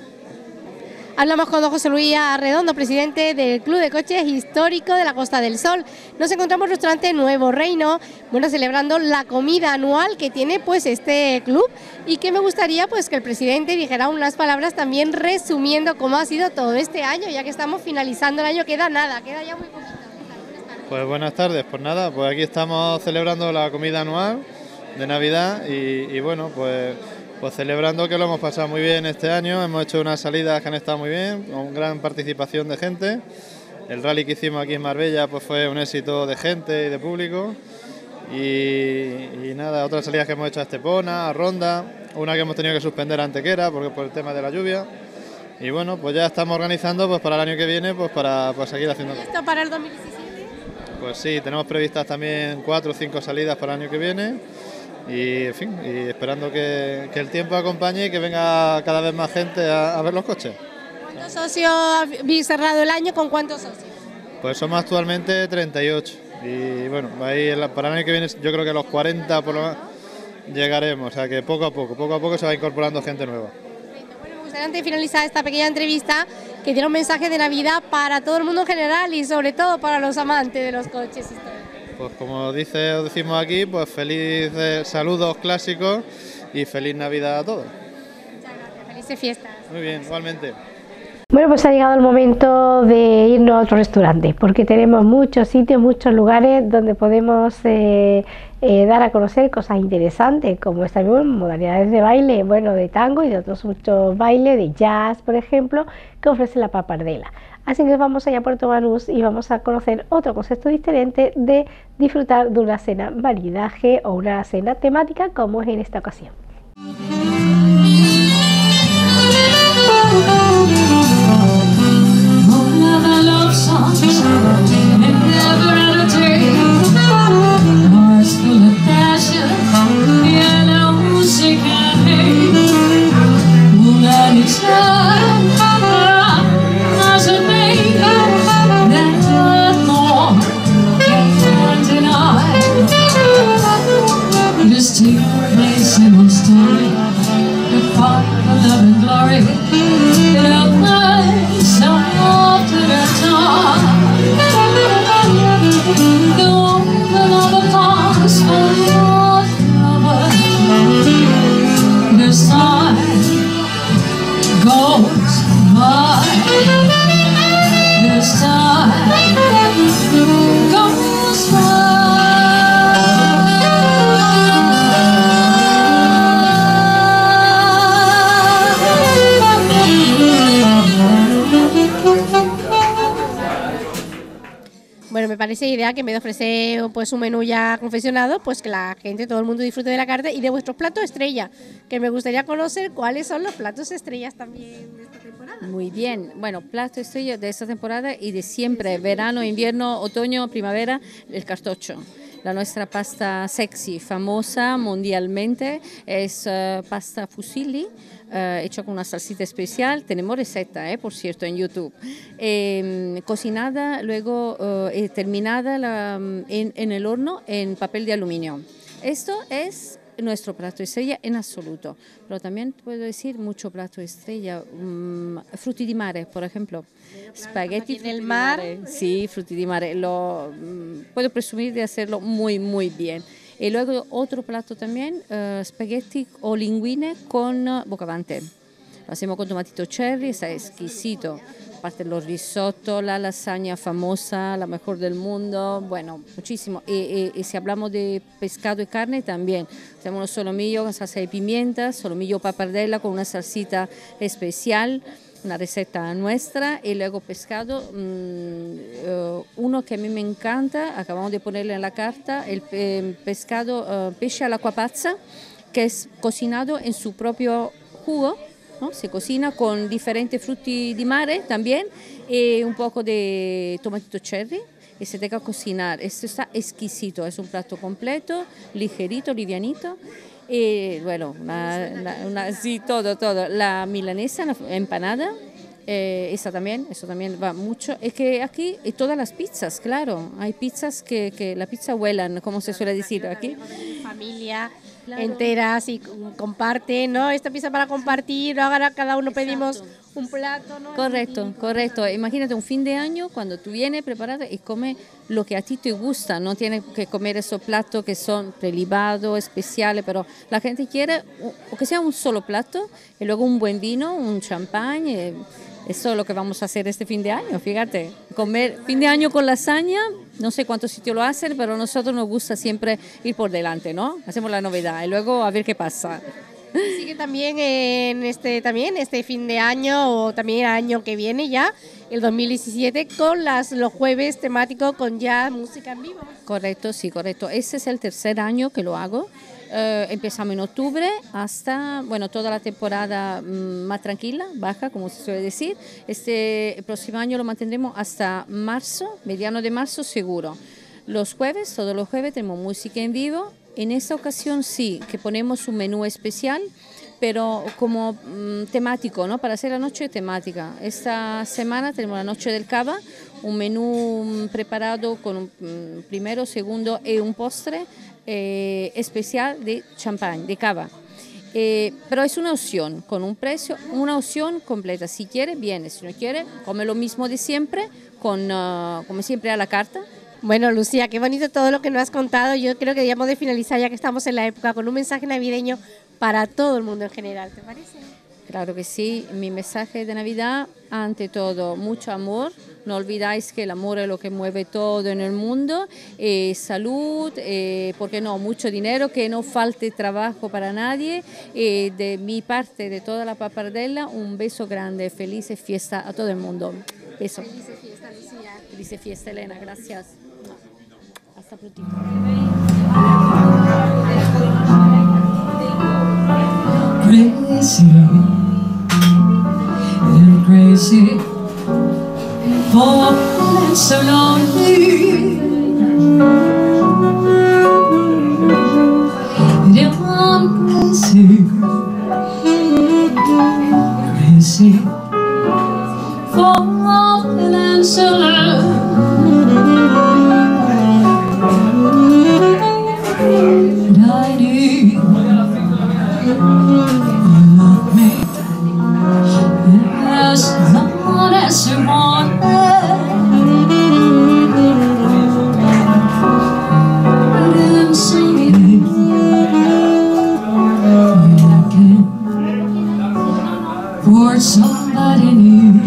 S18: Hablamos con don José Luis Arredondo, presidente del Club de Coches Histórico de la Costa del Sol. Nos encontramos en el restaurante Nuevo Reino, bueno, celebrando la comida anual que tiene pues este club, y que me gustaría pues que el presidente dijera unas palabras también resumiendo cómo ha sido todo este año, ya que estamos finalizando el año, queda nada, queda ya muy poquito.
S21: Pues buenas tardes, pues nada, pues aquí estamos celebrando la comida anual de Navidad y, y bueno, pues... Pues celebrando que lo hemos pasado muy bien este año, hemos hecho unas salidas que han estado muy bien, con gran participación de gente. El rally que hicimos aquí en Marbella pues fue un éxito de gente y de público. Y, y nada, otras salidas que hemos hecho a Estepona, a Ronda, una que hemos tenido que suspender a Antequera porque por el tema de la lluvia. Y bueno, pues ya estamos organizando pues para el año que viene pues para pues seguir haciendo.
S18: ¿Esto para el dos mil diecisiete?
S21: Pues sí, tenemos previstas también cuatro o cinco salidas para el año que viene. Y en fin, y esperando que, que el tiempo acompañe y que venga cada vez más gente a, a ver los coches.
S18: ¿Cuántos socios habéis cerrado el año? ¿Con cuántos socios?
S21: Pues somos actualmente treinta y ocho y bueno, ahí para el año que viene yo creo que a los cuarenta por lo menos llegaremos, o sea que poco a poco, poco a poco se va incorporando gente nueva.
S18: Bueno, me gustaría antes de finalizar esta pequeña entrevista que diera un mensaje de Navidad para todo el mundo en general y sobre todo para los amantes de los coches históricos.
S21: Pues como dice o decimos aquí, pues feliz eh, saludos clásicos y feliz Navidad a todos.
S18: Muchas gracias, felices fiestas.
S21: Muy bien, igualmente.
S2: Bueno, pues ha llegado el momento de irnos a otro restaurante, porque tenemos muchos sitios, muchos lugares donde podemos eh, eh, dar a conocer cosas interesantes, como estas modalidades de baile, bueno, de tango y de otros muchos bailes, de jazz, por ejemplo, que ofrece la Papardela. Así que vamos allá a Puerto Banús y vamos a conocer otro concepto diferente de disfrutar de una cena maridaje o una cena temática como es en esta ocasión.
S22: Just take place in one story, the part of love and glory, in a place so often at time. The woman of the past for your lover, this time goes by, this time goes by.
S18: Bueno, me parece ideal que en vez de ofrecer pues un menú ya confeccionado, pues que la gente, todo el mundo disfrute de la carta y de vuestros platos estrella, que me gustaría conocer cuáles son los platos estrellas también de esta temporada.
S23: Muy bien, bueno, plato estrella de esta temporada y de siempre, verano, invierno, otoño, primavera, el cartoccio. La nuestra pasta sexy, famosa mundialmente, es uh, pasta fusilli, uh, hecha con una salsita especial. Tenemos receta, eh, por cierto, en YouTube. Eh, cocinada, luego uh, eh, terminada la, en, en el horno en papel de aluminio. Esto es nuestro plato estrella en absoluto, pero también puedo decir mucho plato estrella, um, frutti di mare, por ejemplo, spaghetti
S18: en el mar.
S23: Sí, frutti di mare, lo, um, puedo presumir de hacerlo muy muy bien. Y luego otro plato también, uh, spaghetti o linguine con uh, bocavante. Lo hacemos con tomatito cherry, está exquisito. Aparte los risotto, la lasaña famosa, la mejor del mundo, bueno, muchísimo. Y, y, y si hablamos de pescado y carne también, hacemos unos solomillo con salsa de pimienta, solomillo papardella con una salsita especial, una receta nuestra, y luego pescado, mmm, uh, uno que a mí me encanta, acabamos de ponerle en la carta, el eh, pescado, uh, pesce all'acquapazza, que es cocinado en su propio jugo, ¿no? Se cocina con diferentes frutti di mare también y un poco de tomatito cherry y se deja cocinar. Esto está exquisito, es un plato completo, ligerito, livianito. Y bueno, una, una, una, sí, todo, todo. La milanesa, la empanada, Eh, esa también, eso también va mucho. Es que aquí, y todas las pizzas, claro, hay pizzas que, que la pizza vuelan, como se suele decir aquí.
S4: Familia enteras y comparten, ¿no? Esta pizza para compartir, ahora cada uno pedimos un plato, ¿no?
S23: Correcto, correcto. Imagínate un fin de año cuando tú vienes preparada y comes lo que a ti te gusta, no tienes que comer esos platos que son prelibados, especiales, pero la gente quiere o que sea un solo plato y luego un buen vino, un champán. Eh, Eso es lo que vamos a hacer este fin de año, fíjate. Comer fin de año con lasaña, no sé cuántos sitios lo hacen, pero a nosotros nos gusta siempre ir por delante, ¿no? Hacemos la novedad y luego a ver qué pasa.
S4: Sigue también en este, también este fin de año o también el año que viene ya, el dos mil diecisiete, con las, los jueves temáticos con ya música en vivo.
S23: Correcto, sí, correcto. Ese es el tercer año que lo hago. Uh, empezamos en octubre hasta, bueno, toda la temporada mmm, más tranquila, baja, como se suele decir. Este el próximo año lo mantendremos hasta marzo, mediano de marzo seguro. Los jueves, todos los jueves tenemos música en vivo. En esta ocasión sí, que ponemos un menú especial, pero como mmm, temático, ¿no? Para hacer la noche temática. Esta semana tenemos la noche del cava, un menú mmm, preparado con un mmm, primero, segundo y un postre. Eh, especial de champán, de cava. Eh, pero es una opción, con un precio, una opción completa. Si quiere, viene. Si no quiere, come lo mismo de siempre, con, uh, como siempre a la carta.
S4: Bueno, Lucía, qué bonito todo lo que nos has contado. Yo creo que deberíamos de finalizar, ya que estamos en la época, con un mensaje navideño para todo el mundo en general. ¿Te parece?
S23: Claro que sí. Mi mensaje de Navidad, ante todo, mucho amor. No olvidáis que el amor es lo que mueve todo en el mundo. Eh, salud, eh, porque no, mucho dinero, que no falte trabajo para nadie. Eh, de mi parte, de toda la Pappardella, un beso grande, felices fiesta a todo el mundo. Beso.
S4: Felices fiesta, Lucía.
S23: Felices fiesta, Elena. Gracias. Hasta pronto.
S22: Crazy, I'm crazy for feeling so lonely. I'm crazy, crazy for feeling so lonely. And I need you love me as long as you want but I'm sorry I can't for somebody new.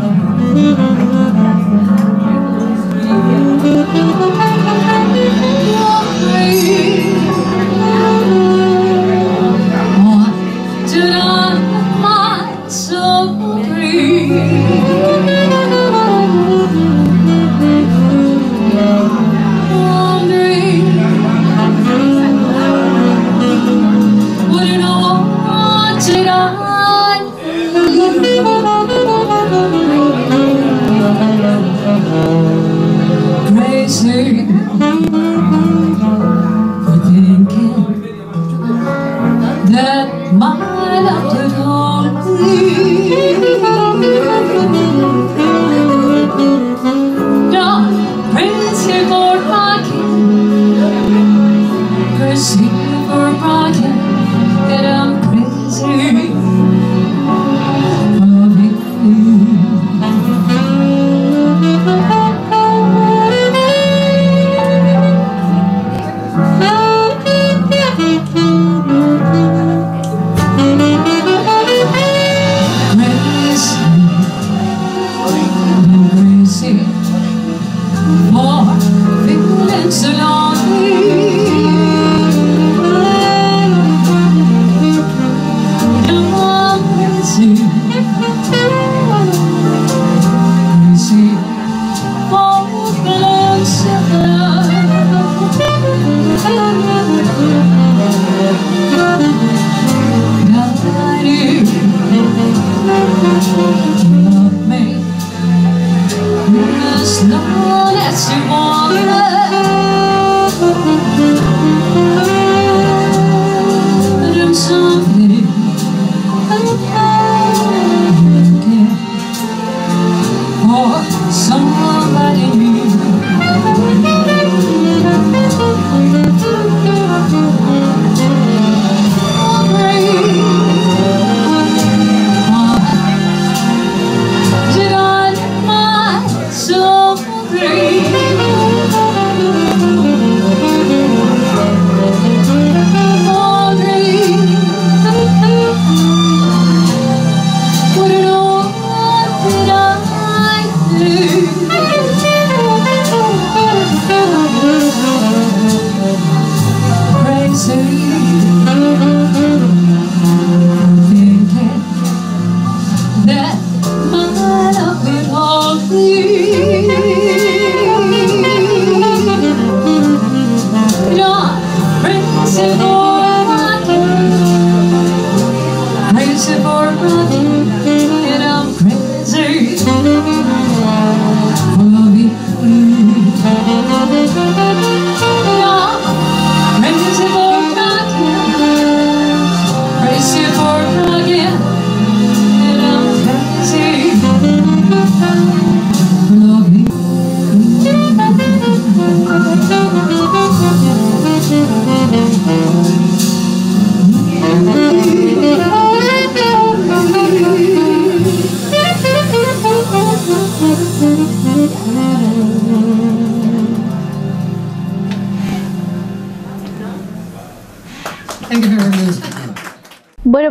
S22: Crazy for thinking that my love could hold me. Not crazy for rocking, crazy for rocking, and I'm crazy for loving you.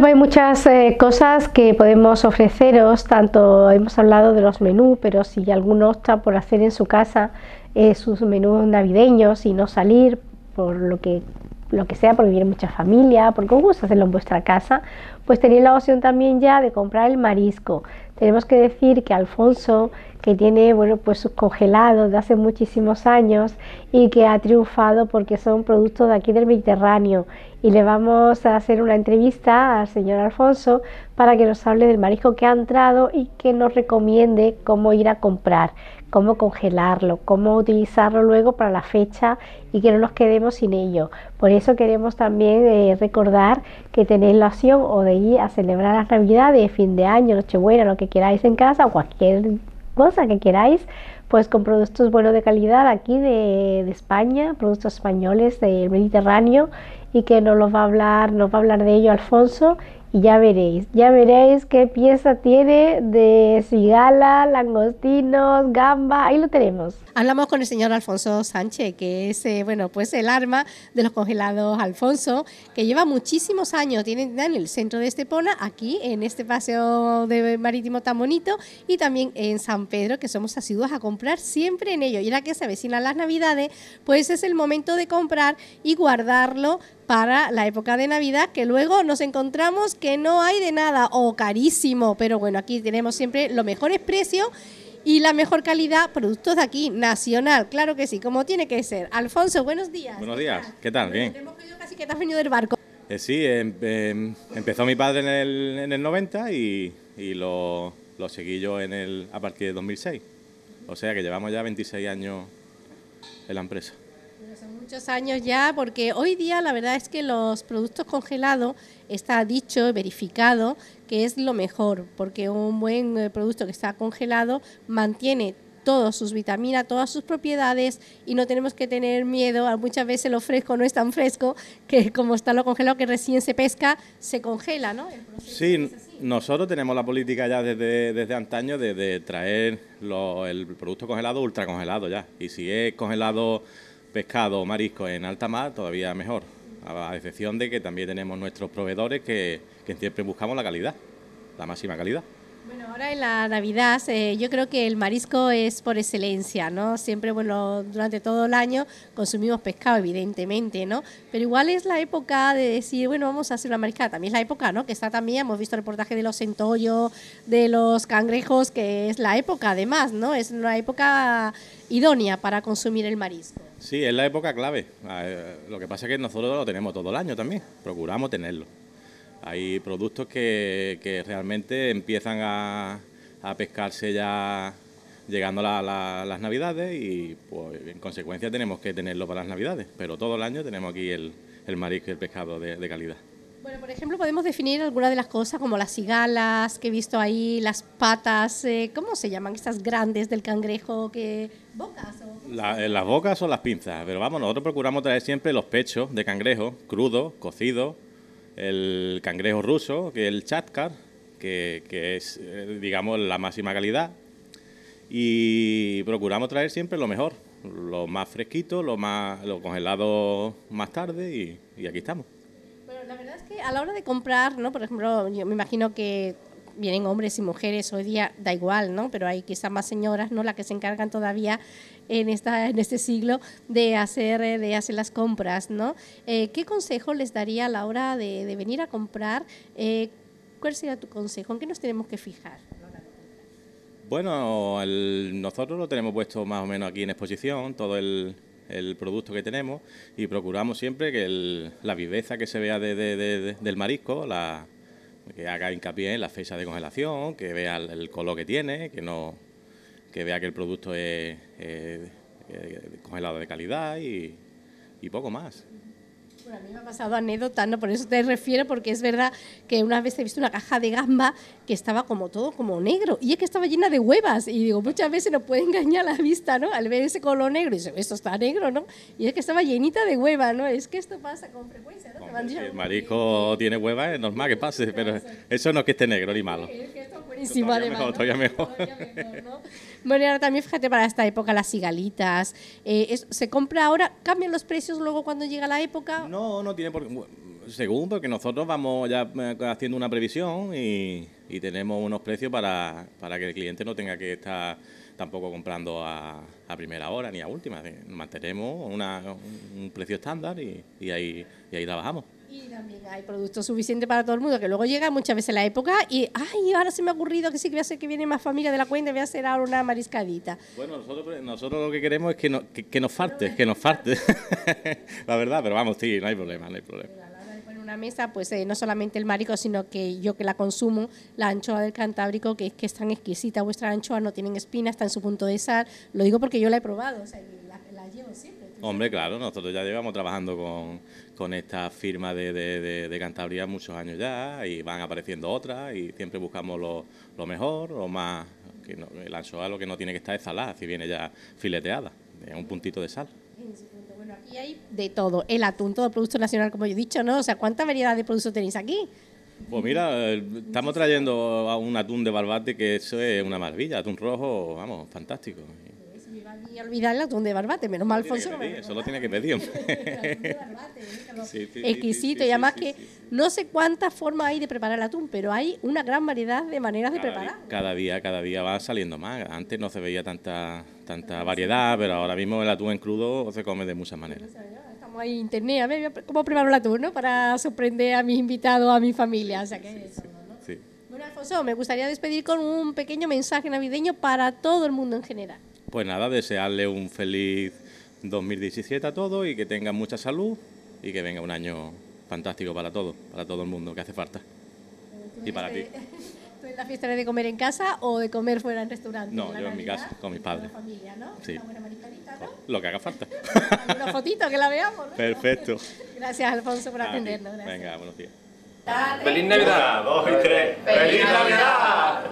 S2: Bueno, pues hay muchas eh, cosas que podemos ofreceros, tanto hemos hablado de los menús, pero si alguno opta por hacer en su casa eh, sus menús navideños y no salir por lo que, lo que sea, porque viene mucha familia, porque os gusta hacerlo en vuestra casa, pues tenéis la opción también ya de comprar el marisco. Tenemos que decir que Alfonso, que tiene bueno pues sus congelados de hace muchísimos años y que ha triunfado porque son productos de aquí del Mediterráneo, y le vamos a hacer una entrevista al señor Alfonso para que nos hable del marisco que ha entrado y que nos recomiende cómo ir a comprar, cómo congelarlo, cómo utilizarlo luego para la fecha y que no nos quedemos sin ello. Por eso queremos también eh, recordar que tenéis la opción o de ir a celebrar las Navidades, fin de año, Nochebuena, lo que queráis en casa o cualquier cosa que queráis, pues con productos buenos de calidad aquí de, de España, productos españoles del Mediterráneo, y que nos los va a hablar, nos va a hablar de ello Alfonso, y ya veréis, ya veréis qué pieza tiene de cigala, langostinos, gamba, ahí lo tenemos.
S4: Hablamos con el señor Alfonso Sánchez, que es eh, bueno, pues el arma de los congelados Alfonso, que lleva muchísimos años, tiene en el centro de Estepona, aquí en este paseo de marítimo tan bonito, y también en San Pedro, que somos asiduos a comprar siempre en ello. Y ahora que se avecinan las Navidades, pues es el momento de comprar y guardarlo para la época de Navidad, que luego nos encontramos que no hay de nada o carísimo, pero bueno, aquí tenemos siempre los mejores precios y la mejor calidad, productos de aquí, nacional, claro que sí, como tiene que ser. Alfonso, buenos días.
S1: Buenos días, ¿qué tal? Bien.
S4: Hemos creído casi que te has venido del barco.
S1: Eh, sí, eh, eh, empezó mi padre en el, en el noventa y, y lo, lo seguí yo en el, a partir de dos mil seis. O sea que llevamos ya veintiséis años en la empresa.
S4: Son muchos años ya, porque hoy día la verdad es que los productos congelados está dicho, verificado, que es lo mejor, porque un buen eh, producto que está congelado mantiene todas sus vitaminas, todas sus propiedades, y no tenemos que tener miedo. Muchas veces lo fresco no es tan fresco, que como está lo congelado, que recién se pesca, se congela, ¿no?
S1: Sí, nosotros tenemos la política ya desde, desde antaño de, de traer lo, el producto congelado ultra congelado ya, y si es congelado pescado o marisco en alta mar, todavía mejor, a excepción de que también tenemos nuestros proveedores que, que siempre buscamos la calidad, la máxima calidad.
S4: Bueno, ahora en la Navidad eh, yo creo que el marisco es por excelencia, ¿no? Siempre, bueno, durante todo el año consumimos pescado, evidentemente, ¿no? Pero igual es la época de decir, bueno, vamos a hacer una mariscada. También es la época, ¿no? Que está también, hemos visto el reportaje de los centollos, de los cangrejos, que es la época además, ¿no? Es una época idónea para consumir el marisco.
S1: Sí, es la época clave. Lo que pasa es que nosotros lo tenemos todo el año también, procuramos tenerlo. Hay productos que, que realmente empiezan a, a pescarse ya llegando a la, la, las Navidades y pues en consecuencia tenemos que tenerlo para las Navidades, pero todo el año tenemos aquí el, el marisco y el pescado de, de calidad.
S4: Bueno, por ejemplo, podemos definir algunas de las cosas como las cigalas que he visto ahí, las patas, eh, ¿cómo se llaman estas grandes del cangrejo? Que ¿Bocas? O...
S1: La, las bocas o las pinzas, pero vamos, nosotros procuramos traer siempre los pechos de cangrejo, crudos, cocidos, el cangrejo ruso, que es el chatkar, que, que es, eh, digamos, la máxima calidad, y procuramos traer siempre lo mejor, lo más fresquito, lo más lo congelado más tarde, y, y aquí estamos.
S4: Bueno, la verdad es que a la hora de comprar, ¿no? Por ejemplo, yo me imagino que vienen hombres y mujeres, hoy día da igual, ¿no? Pero hay quizás más señoras, ¿no? Las que se encargan todavía en esta en este siglo de hacer de hacer las compras, ¿no? Eh, ¿Qué consejo les daría a la hora de, de venir a comprar? Eh, ¿Cuál sería tu consejo? ¿En qué nos tenemos que fijar?
S1: Bueno, el, nosotros lo tenemos puesto más o menos aquí en exposición, todo el, el producto que tenemos, y procuramos siempre que el, la viveza que se vea de, de, de, de, del marisco, la que haga hincapié en la fecha de congelación, que vea el, el color que tiene, que no que vea que el producto es, es, es congelado de calidad y, y poco más.
S4: Bueno, a mí me ha pasado anécdota, ¿no? Por eso te refiero, porque es verdad que una vez he visto una caja de gamba que estaba como todo como negro, y es que estaba llena de huevas, y digo, muchas veces nos puede engañar la vista, ¿no? Al ver ese color negro, y dice, esto está negro, ¿no? Y es que estaba llenita de huevas, ¿no? Es que esto pasa con frecuencia, ¿no?
S1: Hombre, si el marisco tiene huevas, es normal que pase, pero eso no es que esté negro ni malo.
S4: Es que esto es buenísimo, además,
S1: mejor,
S4: ¿no?
S1: todavía mejor.
S4: Todavía mejor, ¿no? Bueno, y ahora también fíjate para esta época las cigalitas, eh, es, ¿se compra ahora? ¿Cambian los precios luego cuando llega la época?
S1: No, no tiene por qué. Según, porque nosotros vamos ya haciendo una previsión y, y tenemos unos precios para, para que el cliente no tenga que estar tampoco comprando a, a primera hora ni a última. Mantenemos una, un precio estándar y, y, ahí, y ahí trabajamos.
S4: Y también hay productos suficientes para todo el mundo, que luego llega muchas veces la época y, ay, ahora se me ha ocurrido que sí que voy a hacer que viene más familia de la cuenta y voy a hacer ahora una mariscadita.
S1: Bueno, nosotros, nosotros lo que queremos es que, no, que, que nos falte, que nos falte, la verdad, pero vamos, sí, no hay problema, no hay problema.
S4: En una mesa, pues eh, no solamente el marisco, sino que yo que la consumo, la anchoa del Cantábrico, que es que es tan exquisita, vuestra anchoa no tienen espinas, está en su punto de sal, lo digo porque yo la he probado, o sea, la, la llevo siempre.
S1: Hombre, claro, nosotros ya llevamos trabajando con, con esta firma de, de, de, de Cantabria muchos años ya y van apareciendo otras y siempre buscamos lo, lo mejor, lo más... que no, la anchoa lo que no tiene que estar es salada, si viene ya fileteada, de un puntito de sal.
S4: Bueno, aquí hay de todo, el atún, todo producto nacional, como yo he dicho, ¿no? O sea, ¿cuánta variedad de productos tenéis aquí?
S1: Pues mira, estamos trayendo a un atún de Barbate que eso es una maravilla, atún rojo, vamos, fantástico.
S4: Se me iba a olvidar el atún de Barbate, menos mal, Alfonso.
S1: Eso lo tiene que pedir, hombre.
S4: Sí, sí, exquisito, sí, sí, y además sí, sí, que sí, sí. No sé cuántas formas hay de preparar el atún, pero hay una gran variedad de maneras
S1: cada
S4: de preparar.
S1: Día, cada día, cada día va saliendo más. Antes no se veía tanta tanta variedad, pero ahora mismo el atún en crudo se come de muchas maneras.
S4: Estamos ahí en internet, a ver cómo preparo el atún, ¿no? Para sorprender a mis invitados, a mi familia, o sea que es eso, ¿no?
S1: Sí.
S4: Bueno, Alfonso, me gustaría despedir con un pequeño mensaje navideño para todo el mundo en general.
S1: Pues nada, desearle un feliz dos mil diecisiete a todos y que tengan mucha salud y que venga un año fantástico para todos, para todo el mundo, que hace falta. Y para ti.
S4: ¿Tú en la fiesta eres de comer en casa o de comer fuera en restaurante?
S1: No, yo en mi casa, con mis padres.
S4: Con la familia, ¿no?
S1: Sí.
S4: Una buena mariscadita, ¿no?
S1: Lo que haga falta.
S4: Una fotito, que la veamos, ¿no?
S1: Perfecto.
S4: Gracias, Alfonso, por atendernos.
S1: Gracias. Venga, buenos días.
S3: ¡Feliz Navidad! Una, dos y tres. ¡Feliz Navidad!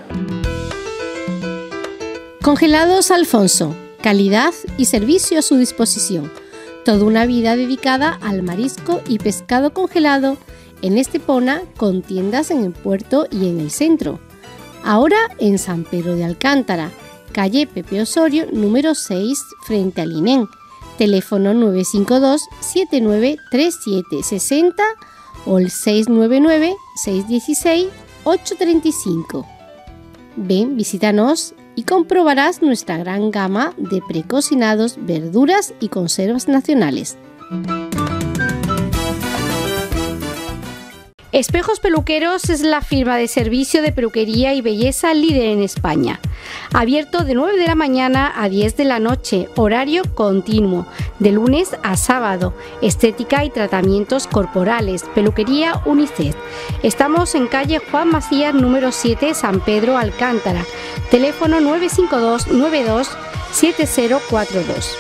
S18: Congelados Alfonso. Calidad y servicio a su disposición. Toda una vida dedicada al marisco y pescado congelado en Estepona, con tiendas en el puerto y en el centro. Ahora en San Pedro de Alcántara, calle Pepe Osorio, número seis, frente al I N E M. Teléfono nueve cinco dos, siete nueve tres siete seis cero o el seis nueve nueve, seis uno seis, ocho tres cinco. Ven, visítanos y comprobarás nuestra gran gama de precocinados, verduras y conservas nacionales. Espejos Peluqueros es la firma de servicio de peluquería y belleza líder en España. Abierto de nueve de la mañana a diez de la noche, horario continuo, de lunes a sábado. Estética y tratamientos corporales, peluquería unisex. Estamos en calle Juan Macías, número siete, San Pedro Alcántara. Teléfono nueve cinco dos, nueve dos, siete cero cuatro dos.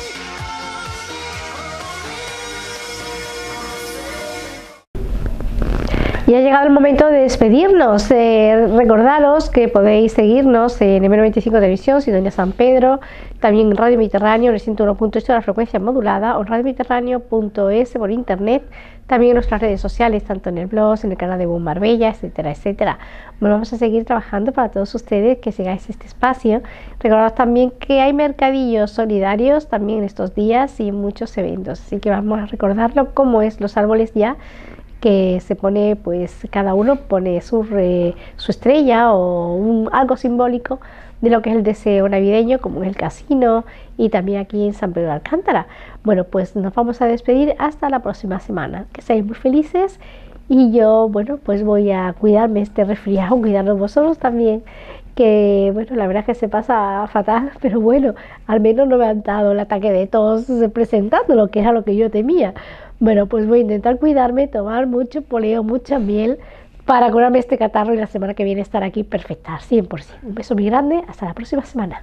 S2: Y ha llegado el momento de despedirnos, de recordaros que podéis seguirnos en M noventa y cinco Televisión, Sintonía San Pedro, también en Radio Mediterráneo, en el ciento uno punto ocho de la frecuencia modulada, o radio mediterráneo punto es por internet, también en nuestras redes sociales, tanto en el blog, en el canal de Boom Marbella, etcétera, etcétera. Bueno, vamos a seguir trabajando para todos ustedes que sigáis este espacio. Recordaros también que hay mercadillos solidarios también en estos días y muchos eventos, así que vamos a recordarlo como es los árboles ya, que se pone, pues cada uno pone su, re, su estrella o un, algo simbólico de lo que es el deseo navideño, como es el casino y también aquí en San Pedro de Alcántara. Bueno, pues nos vamos a despedir hasta la próxima semana. Que seáis muy felices y yo, bueno, pues voy a cuidarme este resfriado, cuidarnos vosotros también, que bueno, la verdad es que se pasa fatal, pero bueno, al menos no me han dado el ataque de tos presentando, lo que era lo que yo temía. Bueno, pues voy a intentar cuidarme, tomar mucho poleo, mucha miel para curarme este catarro y la semana que viene estar aquí perfecta, cien por ciento. Un beso muy grande, hasta la próxima semana.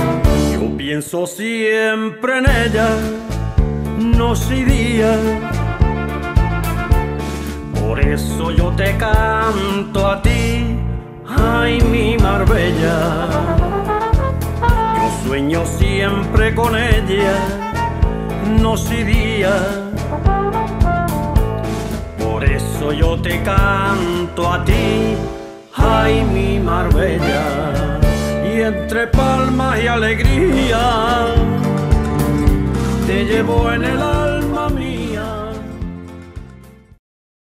S5: Pienso siempre en ella, noche y día, eso yo te canto a ti, ay mi Marbella. Yo sueño siempre con ella, noche y día. Por eso yo te canto a ti, ay mi Marbella. Y entre palmas y alegría te llevo en el alma